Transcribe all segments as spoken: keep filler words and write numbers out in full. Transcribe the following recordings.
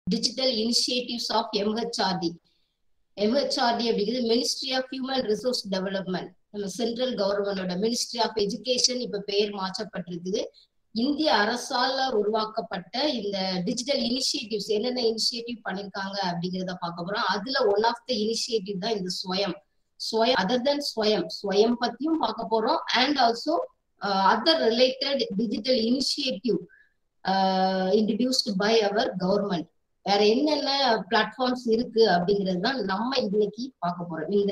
digital initiatives of M H R D. M H R D அப்படிங்கிறது Ministry of Human Resource Development. நம்ம central கவர்மெண்டோட ministry of education இப்ப பெயர் மாற்றப்பட்டிருக்குது. இந்திய அரசால உருவாக்கப்பட்ட இந்த டிஜிட்டல் இனிஷியேட்டிவ்ஸ் என்னென்ன இனிஷியேட்டிவ் பண்ணிருக்காங்க அப்படிங்கிறத பார்க்க போறோம். அதுல ஒன் ஆஃப் த இனிஷியேட்டிவ் தான் இந்த ஸ்வயம். ஸ்வயம் அதர் தென் ஸ்வயம் ஸ்வயம் பத்தியும் பார்க்க போறோம். And also other related digital initiative introduced by our government. வேற என்னென்ன பிளாட்ஃபார்ம்ஸ் இருக்கு அப்படிங்கிறது தான் நம்ம இன்னைக்கு பார்க்க போறோம். இந்த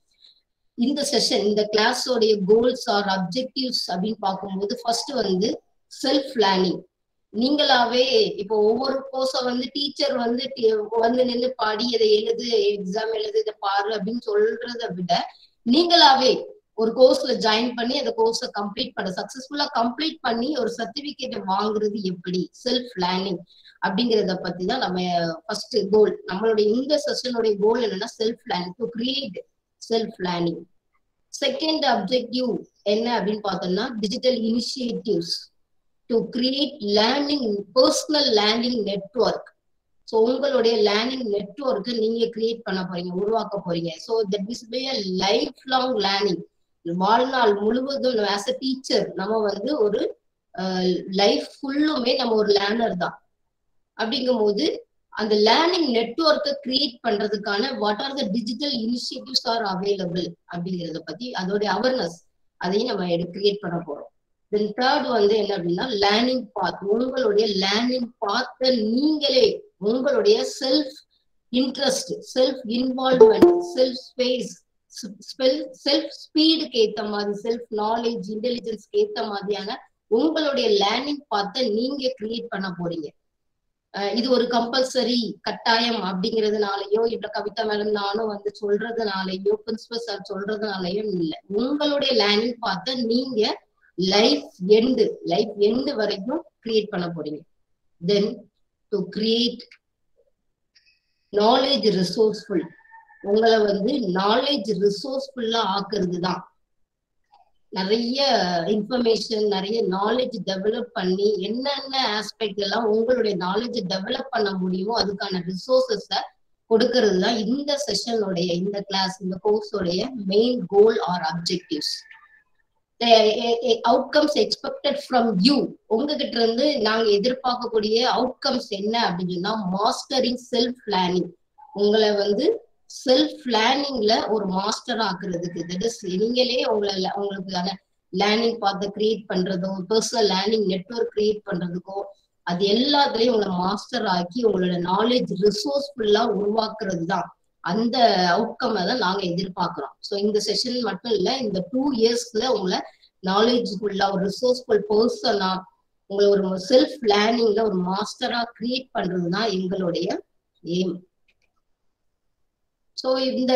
இந்த செஷன் இந்த கிளாஸோடைய கோல்ஸ் ஆர் அப்ஜெக்டிவ்ஸ் அப்படின்னு பார்க்கும்போது ஃபர்ஸ்ட் வந்து செல்ஃப் லேர்னிங். நீங்களாவே இப்போ ஒவ்வொரு கோர்ஸை வந்து டீச்சர் வந்து வந்து நின்று பாடி இதை எழுது, எக்ஸாம் எழுது, இதை பாரு அப்படின்னு சொல்றதை விட நீங்களாவே ஒரு கோர்ஸ்ல ஜாயின் பண்ணி அந்த கோர்ஸை கம்ப்ளீட் பண்ண சக்சஸ்ஃபுல்லா கம்ப்ளீட் பண்ணி ஒரு சர்டிபிகேட்டை வாங்குறது எப்படி, செல்ஃப் லேர்னிங் அப்படிங்கிறத பத்தி தான் நம்ம ஃபர்ஸ்ட் கோல். நம்மளுடைய இந்த செஷனுடைய கோல் என்னன்னா self learning, to create self learning. Second objective என்ன அப்படின்னு பார்த்தோம்னா digital initiatives to create learning, personal learning network. So உங்களுடைய லேர்னிங் நெட்வொர்க்கை நீங்க கிரியேட் பண்ண போறீங்க, உருவாக்க போறீங்க. So that is be a life long learning. வாழ்நாள் முழுவதும் ஆஸ் அ டீச்சர் நம்ம வந்து ஒரு லைஃப் ஃபுல்லுமே நம்ம ஒரு லேர்னர் தான். அப்படிங்கும் போது அந்த லேர்னிங் நெட்வொர்க்கை கிரியேட் பண்றதுக்கான what are the digital initiatives are available அப்படிங்கிறத பத்தி அதோடைய அவேர்னஸ் அதையும் நம்ம கிரியேட் பண்ண போறோம். தென் தேர்ட் வந்து என்ன அப்படின்னா லேர்னிங் பாத். உங்களுடைய லேர்னிங் பாத்தை நீங்களே உங்களுடைய self interest, self involvement, self space, self ஸ்பீடுக்கு ஏத்த மாதிரி, செல்ஃப் நாலேஜ், இன்டெலிஜென்ஸ்க்கு ஏத்த மாதிரியான உங்களுடைய லேர்னிங் பாத்தை நீங்க கிரியேட் பண்ண போறீங்க. இது ஒரு கம்பல்சரி கட்டாயம் அப்படிங்கிறதுனாலயோ இல்ல கவிதா மேடம் நானும் வந்து சொல்றதுனாலயோ பிரின்சிபல் சார் சொல்றதுனாலயோ இல்லை. உங்களுடைய லேர்னிங் பார்த்து நீங்க லைஃப் எண்டு லைஃப் எண்டு வரைக்கும் கிரியேட் பண்ண போறீங்க. Then to create knowledge resourceful. உங்களை வந்து நாலேஜ் ரிசோர்ஸ்ஃபுல்லா ஆக்குறது தான். நிறைய இன்ஃபர்மேஷன், நிறைய நாலேஜ் டெவலப் பண்ணி என்னென்ன ஆஸ்பெக்ட் எல்லாம் உங்களுடைய நாலேஜ் டெவலப் பண்ண முடியுமோ அதுக்கான ரிசோர்சஸ கொடுக்கறது தான் இந்த செஷனுடைய, இந்த கிளாஸ், இந்த கோர்ஸோடைய main goal are objectives. Outcomes expected from you. உங்ககிட்ட இருந்து நாங்க எதிர்பார்க்கக்கூடிய அவுட்கம்ஸ் என்ன அப்படின்னா மாஸ்டரிங் செல்ஃப் லேர்னிங். உங்களை வந்து செல்ஃப் லேர்னிங்ல ஒரு மாஸ்டர் ஆக்குறதுக்கு, தட் இஸ் நீங்களே உங்களை உங்களுக்கான லேர்னிங் பார்த்து கிரியேட் பண்றதோ பர்சனல் லேர்னிங் நெட்வொர்க் கிரியேட் பண்றதுக்கோ அது எல்லாத்துலயும் உங்களை மாஸ்டர் ஆக்கி உங்களோட நாலேஜ் ரிசோர்ஸ்ஃபுல்லா உருவாக்குறது தான். அந்த அவுட்கம் தான் நாங்க எதிர்பார்க்கிறோம். ஸோ இந்த செஷன் மட்டும் இல்ல, இந்த டூ இயர்ஸ்ல உங்களை நாலேஜ்ஃபுல்லா ஒரு ரிசோர்ஸ்ஃபுல் பர்சனா உங்களை ஒரு செல்ஃப் லேர்னிங்ல ஒரு மாஸ்டரா கிரியேட் பண்றதுதான் எங்களுடைய எய்ம். ஸோ இந்த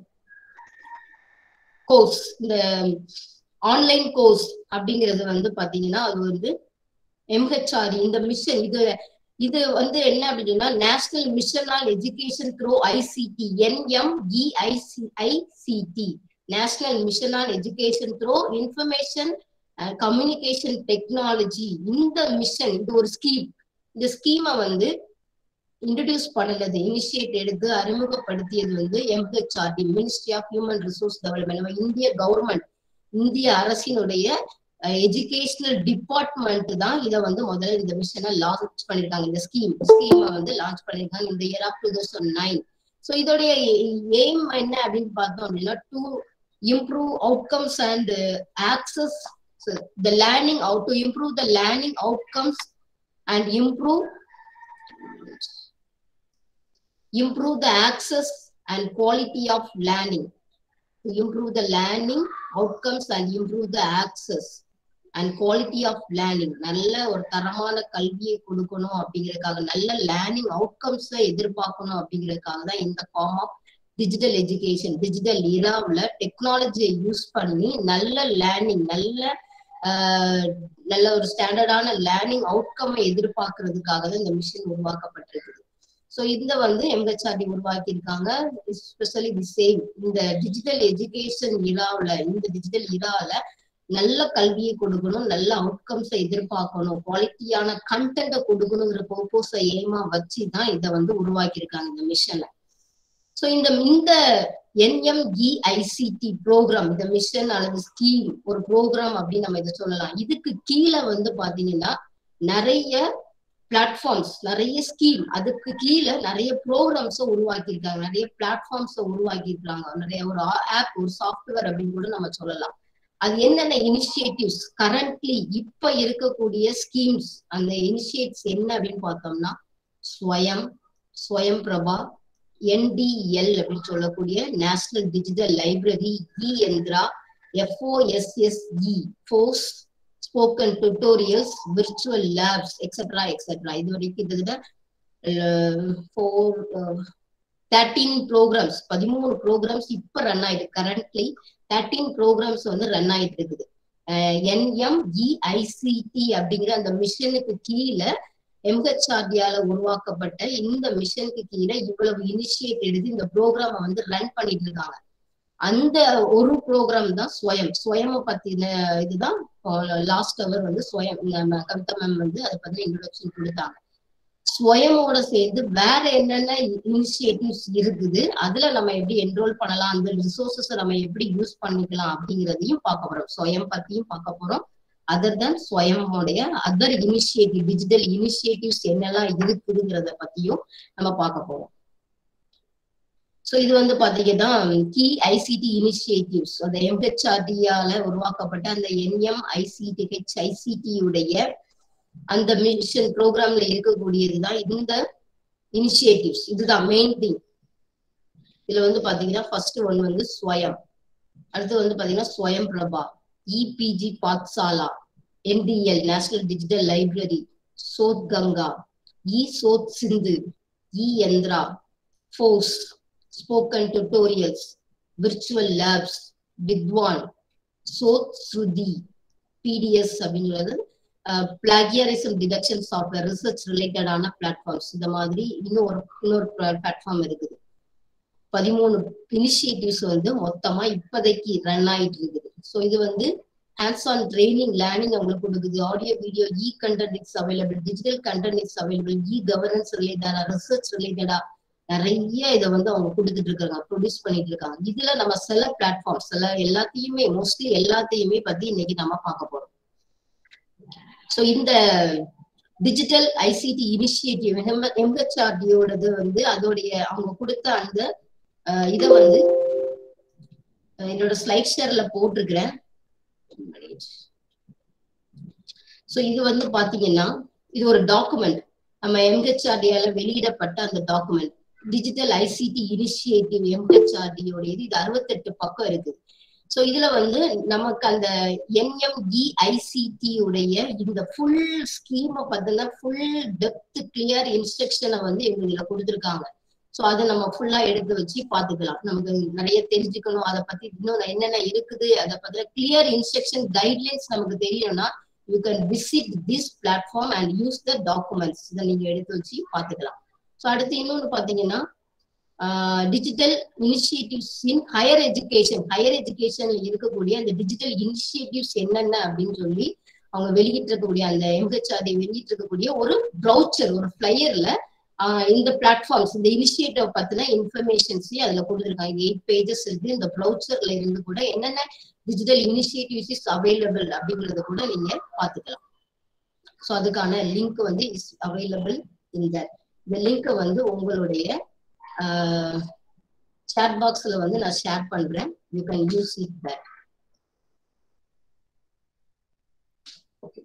கோர்ஸ், இந்த ஆன்லைன் கோர்ஸ் அப்படிங்கிறது வந்து பாத்தீங்கன்னா அது வந்து எம்ஹெச்ஆர்டி இந்த மிஷன், இது இது வந்து என்ன அப்படின்னா national mission on education through ICT, NMEICICT, national mission on education through information communication technology. இந்த மிஷன், இது ஒரு ஸ்கீம். இந்த ஸ்கீமை வந்து இன்ட்ரடியூஸ் பண்ணது, இனிஷியேட் எடுத்து அறிமுகப்படுத்தியது வந்து MHRD, ministry of human resource development. நம்ம இந்திய கவர்மெண்ட், இந்திய அரசினுடைய எஜுகேஷனல் டிபார்ட்மெண்ட் தான் இதை வந்து முதல்ல இந்த மிஷனை லான்ச் பண்ணிருக்காங்க. இந்த ஸ்கீம் ஸ்கீமை வந்து லான்ச் பண்ணிருக்காங்க இந்த year of two thousand nine. So இதோடைய எய்ம் என்ன அப்படின்னு பார்த்தோம் அப்படின்னா to improve outcomes and access the learning out to improve the learning outcomes and improve improve the access and quality of learning, to improve the learning outcomes and improve the access and quality of learning. நல்ல ஒரு தரமான கல்வியை கொடுக்கணும் அப்படிங்கிறதுக்காக, நல்ல learning outcomes எதிர்பார்க்கணும் அப்படிங்கிறதுக்காக தான் இந்த form of digital education. Digital இராவில் டெக்னாலஜியை யூஸ் பண்ணி நல்ல லேர்னிங், நல்ல நல்ல ஒரு ஸ்டாண்டர்டான லேர்னிங் அவுட்கம்மை எதிர்பார்க்கறதுக்காக தான் இந்த மிஷன் உருவாக்கப்பட்டிருக்குது. ஸோ இந்த வந்து எம்ஹெச்ஆர்டி உருவாக்கி இருக்காங்க. எஸ்பெஷலி தி சேம் இந்த டிஜிட்டல் எஜுகேஷன் இராவில், இந்த டிஜிட்டல் இராவில் நல்ல கல்வியை கொடுக்கணும், நல்ல அவுட்கம்ஸை எதிர்பார்க்கணும், குவாலிட்டியான கண்டென்ட்டை கொடுக்கணுங்கிற பர்பஸை எய்மா வச்சுதான் இதை வந்து உருவாக்கியிருக்காங்க இந்த மிஷனை. ஸோ இந்த இந்த என்எம்இஐசிடி ப்ரோக்ராம், இந்த மிஷன் அல்லது ஸ்கீம், ஒரு ப்ரோக்ராம் அப்படின்னு நம்ம இதை சொல்லலாம். இதுக்கு கீழே வந்து பாத்தீங்கன்னா நிறைய பிளாட்ஃபார்ம்ஸ், நிறைய ஸ்கீம், அதுக்கு கீழே நிறைய ப்ரோக்ராம்ஸை உருவாக்கியிருக்காங்க, நிறைய பிளாட்ஃபார்ம்ஸை உருவாக்கியிருக்காங்க, நிறைய ஒரு ஆப், ஒரு சாஃப்ட்வேர் அப்படின்னு கூட நம்ம சொல்லலாம். அது என்னென்ன இனிஷியேட்டிவ்ஸ் கரண்ட்லி இப்ப இருக்கக்கூடிய ஸ்கீம்ஸ், அந்த இனிஷியேட்டிவ்ஸ் என்ன அப்படின்னு பார்த்தோம்னா ஸ்வயம், ஸ்வயம் பிரபா, என்டிஎல் அப்படின்னு சொல்லக்கூடிய national digital library, e Yantra, FOSSE, FOSSEE, spoken tutorials, virtual labs, etcetera etcetera. இது வரைக்கும் கிட்டத்தட்ட ஃபோர் தேர்ட்டீன் ப்ரோக்ராம்ஸ், பதிமூணு ப்ரோக்ராம்ஸ் இப்ப ரன் ஆயிட்டு, கரண்ட்லி தேர்ட்டீன் ப்ரோக்ராம்ஸ் வந்து ரன் ஆயிட்டு இருக்குது. என்எம்இஐசிடி அப்படிங்கிற அந்த மிஷனுக்கு கீழே எம்ஹெச்ஆர்டியால உருவாக்கப்பட்ட இந்த மிஷனுக்கு கீழே இவ்வளவு இனிஷியேட் எடுத்து இந்த ப்ரோக்ராம வந்து ரன் பண்ணிட்டு இருக்காங்க. அந்த ஒரு ப்ரோக்ராம் தான் ஸ்வயம். ஸ்வயமை பத்தின இதுதான் லாஸ்ட் அவர் வந்து ஸ்வயம் கவிதா மேம் வந்து அதை பத்தி இன்ட்ரோடக்ஷன் கொடுத்தாங்க. ஸ்வயமோட சேர்ந்து வேற என்னென்ன இனிஷியேட்டிவ்ஸ் இருக்குது, அதுல நம்ம எப்படி என்ரோல் பண்ணலாம், அந்த ரிசோர்சஸை நம்ம எப்படி யூஸ் பண்ணிக்கலாம் அப்படிங்கிறதையும் பார்க்க போறோம். ஸ்வயம் பத்தியும் பார்க்க போறோம். அதர் தான் ஸ்வயமோடைய அதர் இனிஷியேட்டிவ், டிஜிட்டல் இனிஷியேட்டிவ்ஸ் என்னெல்லாம் இருக்குதுங்கிறத பத்தியும் நம்ம பார்க்க போறோம். ஸோ இது வந்து பாத்தீங்கன்னா கீ ஐசிடி இனிஷியேட்டிவ்ஸ், அந்த எம்ஹெச்ஆர்டியால உருவாக்கப்பட்ட அந்த என்எம்ஐசிடி ஹெச்ஐசிடி உடைய அந்த மிஷன் ப்ரோக்ராம்ல இருக்கக்கூடியதுதான் இந்த இனிஷியேட்டிவ்ஸ். இதுதான் மெயின் திங். இதுல வந்து பாத்தீங்கன்னா ஃபர்ஸ்ட் ஒன் வந்து ஸ்வயம், அடுத்து வந்து பாத்தீங்கன்னா ஸ்வயம் Prabha, EPG Pathshala, NDL national digital library, Shodh Ganga, e Shodh Sindhu, e Yantra, FOSSEE, spoken tutorials, virtual labs, Vidwan, Shodh Shruti, PDS அப்படிங்கிறது பிளாகியரிசம் டிடக்ஷன் சாஃப்ட்வேர், ரிசர்ச் ரிலேட்டடான பிளாட்ஃபார்ம்ஸ். இந்த மாதிரி இன்னொரு இன்னொரு பிளாட்ஃபார்ம் இருக்குது. பதிமூணு இனிஷியேட்டிவ்ஸ் வந்து மொத்தமா இப்போதைக்கு ரன் ஆயிட்டு இருக்குது. ஸோ இது வந்து ஹேண்ட்ஸ் ஆன் ட்ரைனிங், லேர்னிங் அவங்களுக்கு கொடுக்குது. Audio, video, e content it's available, digital content it's available, e governance ரிலேட்டடா, ரிசர்ச் ரிலேட்டடா நிறைய இதை வந்து அவங்க கொடுத்துட்டு இருக்காங்க, ப்ரொடியூஸ் பண்ணிட்டு இருக்காங்க. இதுல நம்ம சில பிளாட்ஃபார்ம்ஸ், சில எல்லாத்தையுமே, மோஸ்ட்லி எல்லாத்தையுமே பத்தி இன்னைக்கு நம்ம பார்க்க போறோம். ஸோ இந்த டிஜிட்டல் ஐசிடி இனிஷியேட்டிவ் எம்ஹெச்ஆர்டியோடது வந்து அதோடைய அவங்க கொடுத்த அந்த இதை வந்து என்னோட ஸ்லைட் ஷேர்ல போட்டிருக்கிறேன். ஸோ இது வந்து பாத்தீங்கன்னா இது ஒரு டாக்குமெண்ட், நம்ம எம்ஹெச்ஆர்டியால வெளியிடப்பட்ட அந்த டாக்குமெண்ட், டிஜிட்டல் ஐசிடி இனிஷியேட்டிவ் எம்ஹெச்ஆர்டியோட இது இது அறுபத்தெட்டு பக்கம் இருக்கு. ஸோ இதுல வந்து நமக்கு அந்த என்எம்இஐசிடி உடைய இந்த ஃபுல் ஸ்கீமை பார்த்தீங்கன்னா ஃபுல் டெப்த் கிளியர் இன்ஸ்ட்ரக்ஷனை வந்து இவங்க இதுல கொடுத்துருக்காங்க. ஸோ அதை நம்ம ஃபுல்லா எடுத்து வச்சு பார்த்துக்கலாம். நமக்கு நிறைய தெரிஞ்சுக்கணும், அதை பத்தி இன்னும் என்னென்ன இருக்குது, அதை பத்தின கிளியர் இன்ஸ்ட்ரக்ஷன் கைட்லைன்ஸ் நமக்கு தெரியணும்னா you can visit this platform and use the documents. இதை நீங்க எடுத்து வச்சு பார்த்துக்கலாம். ஸோ அடுத்து இன்னொன்று பார்த்தீங்கன்னா digital initiatives in higher education, higher எஜுகேஷன்ல இருக்கக்கூடிய அந்த டிஜிட்டல் இனிஷியேட்டிவ்ஸ் என்னென்ன அப்படின்னு சொல்லி அவங்க வெளியிட்டு இருக்கக்கூடிய அந்த எம்ஹெச்ஆர்டி வெளியிட்டு இருக்கக்கூடிய ஒரு ப்ரௌச்சர், ஒரு ஃபிளையர்ல இந்த பிளாட்ஃபார்ம்ஸ், இந்த இனிஷியேட்டிவ் பத்தின இன்ஃபர்மேஷன்ஸையும் அதுல கொடுத்துருக்காங்க. எயிட் பேஜஸ் இருக்கு. இந்த ப்ரௌச்சர்ல இருந்து கூட என்னென்ன டிஜிட்டல் இனிஷியேட்டிவ்ஸ் இஸ் அவைலபிள் அப்படிங்கறத கூட நீங்க பாத்துக்கலாம். ஸோ அதுக்கான லிங்க் வந்து இஸ் அவைலபிள் இந்த இந்த லிங்க் வந்து உங்களுடைய chat boxல வந்து நான் ஷேர் பண்றேன். you can use it there. Okay.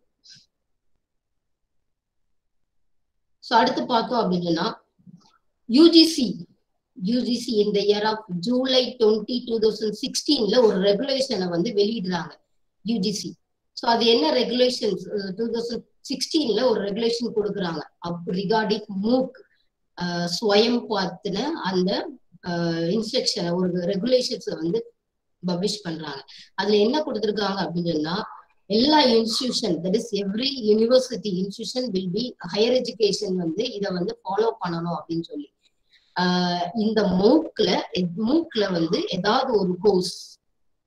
So அடுத்து பார்த்தோம் அப்படின்னா யூஜிசி யூஜிசி இந்த year of July twenty two thousand சிக்ஸ்டீன்ல ஒரு ரெகுலேஷனை வந்து வெளியிடுறாங்க யூஜிசி. ஸோ அது என்ன ரெகுலேஷன், டூ தௌசண்ட் சிக்ஸ்டீன்ல ஒரு ரெகுலேஷன் கொடுக்குறாங்க ரிகார்டிங் மூக் ஸ்வயம் பார்த்தின அந்த இன்ஸ்ட்ரக்ஷனை, ஒரு ரெகுலேஷன்ஸ் வந்து பப்ளிஷ் பண்றாங்க. அதுல என்ன கொடுத்துருக்காங்க அப்படின்னா எல்லா institution, that is every university institution will be higher education வந்து இதை வந்து ஃபாலோ பண்ணணும் அப்படின்னு சொல்லி ஆஹ் இந்த மூக்ல மூக்ல வந்து ஏதாவது ஒரு கோர்ஸ்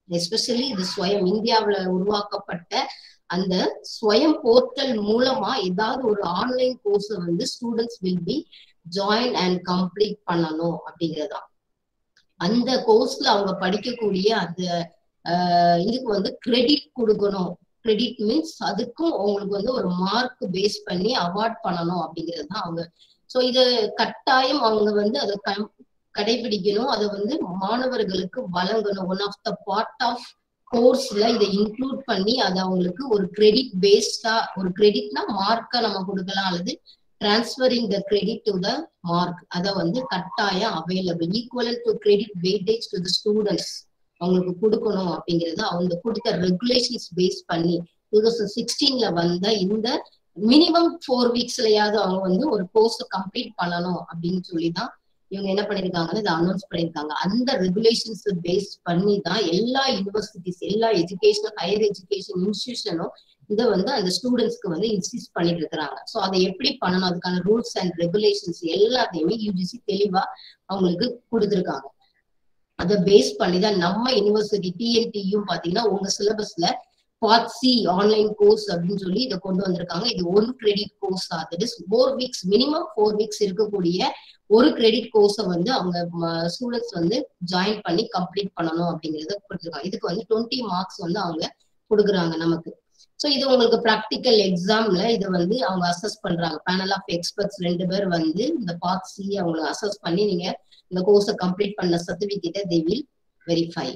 எஸ்பெஷலி இது ஸ்வயம் இந்தியாவுல உருவாக்கப்பட்ட அந்த ஸ்வயம் போர்ட்டல் மூலமா ஏதாவது ஒரு ஆன்லைன் கோர்ஸ் வந்து students will be join and complete பண்ணணும் அப்படிங்கிறதா. அந்த கோர்ஸ்ல அவங்க படிக்கக்கூடிய அந்த ஆஹ் இதுக்கு வந்து கிரெடிட் கொடுக்கணும். கிரெடிட் மீன்ஸ் அதுக்கும் அவங்களுக்கு வந்து ஒரு மார்க் பேஸ் பண்ணி அவார்ட் பண்ணணும் அப்படிங்கிறது தான் அவங்க. ஸோ இது கட்டாயம் அவங்க வந்து அதை கடைபிடிக்கணும், அதை வந்து மாணவர்களுக்கு வழங்கணும். One of the part of கோர்ஸ்ல இதை இன்க்ளூட் பண்ணி அதை அவங்களுக்கு ஒரு கிரெடிட் பேஸ்டா, ஒரு கிரெடிட்னா மார்க்கா நம்ம கொடுக்கலாம், அல்லது transferring the credit to the mark, அதை வந்து கட்டாயம் available equal to credit weightage to the students அவங்களுக்கு கொடுக்கணும் அப்படிங்கிறது அவங்க கொடுத்த ரெகுலேஷன்ஸ் பேஸ் பண்ணி டூ தௌசண்ட் சிக்ஸ்டீன்ல வந்த இந்த மினிமம் ஃபோர் வீக்ஸ்லயாவது அவங்க வந்து ஒரு கோர்ஸ் கம்ப்ளீட் பண்ணணும் அப்படின்னு சொல்லிதான் இவங்க என்ன பண்ணிருக்காங்கன்னு இதை அனௌன்ஸ் பண்ணிருக்காங்க. அந்த ரெகுலேஷன்ஸ் பேஸ் பண்ணி தான் எல்லா யூனிவர்சிட்டிஸ், எல்லா எஜுகேஷன் ஹையர் எஜுகேஷன் இன்ஸ்டிடியூஷனும் இதை வந்து அந்த ஸ்டூடெண்ட்ஸ்க்கு வந்து இன்சிஸ்ட் பண்ணிட்டு இருக்கிறாங்க. ஸோ அதை எப்படி பண்ணணும், அதுக்கான ரூல்ஸ் அண்ட் ரெகுலேஷன்ஸ் எல்லாத்தையுமே யூஜிசி தெளிவா அவங்களுக்கு கொடுத்துருக்காங்க. அதை பேஸ் பண்ணி தான் நம்ம யூனிவர்சிட்டி டிஎன்டியும் பாத்தீங்கன்னா உங்க சிலபஸ்ல பார்ட் சி ஆன்லைன் கோர்ஸ் அப்படின்னு சொல்லி இதை கொண்டு வந்திருக்காங்க. இது ஒரு கிரெடிட் கோர்ஸ் தான். That is four weeks minimum four weeks இருக்கக்கூடிய ஒரு கிரெடிட் கோர்ஸை வந்து அவங்க ஸ்டூடெண்ட்ஸ் வந்து ஜாயின் பண்ணி கம்ப்ளீட் பண்ணணும் அப்படிங்கறத கொடுத்துருக்காங்க. இதுக்கு வந்து டுவெண்ட்டி மார்க்ஸ் வந்து அவங்க கொடுக்குறாங்க நமக்கு. ஸோ இது உங்களுக்கு ப்ராக்டிக்கல் எக்ஸாம்ல இதை வந்து அவங்க அசஸ் பண்றாங்க. பேனல் ஆஃப் எக்ஸ்பர்ட்ஸ் ரெண்டு பேர் வந்து இந்த பார்ட் சி அவங்க அசஸ் பண்ணி நீங்க இந்த கோர்ஸை கம்ப்ளீட் பண்ண சர்டிபிகேட்டை தே வில் வெரிஃபை.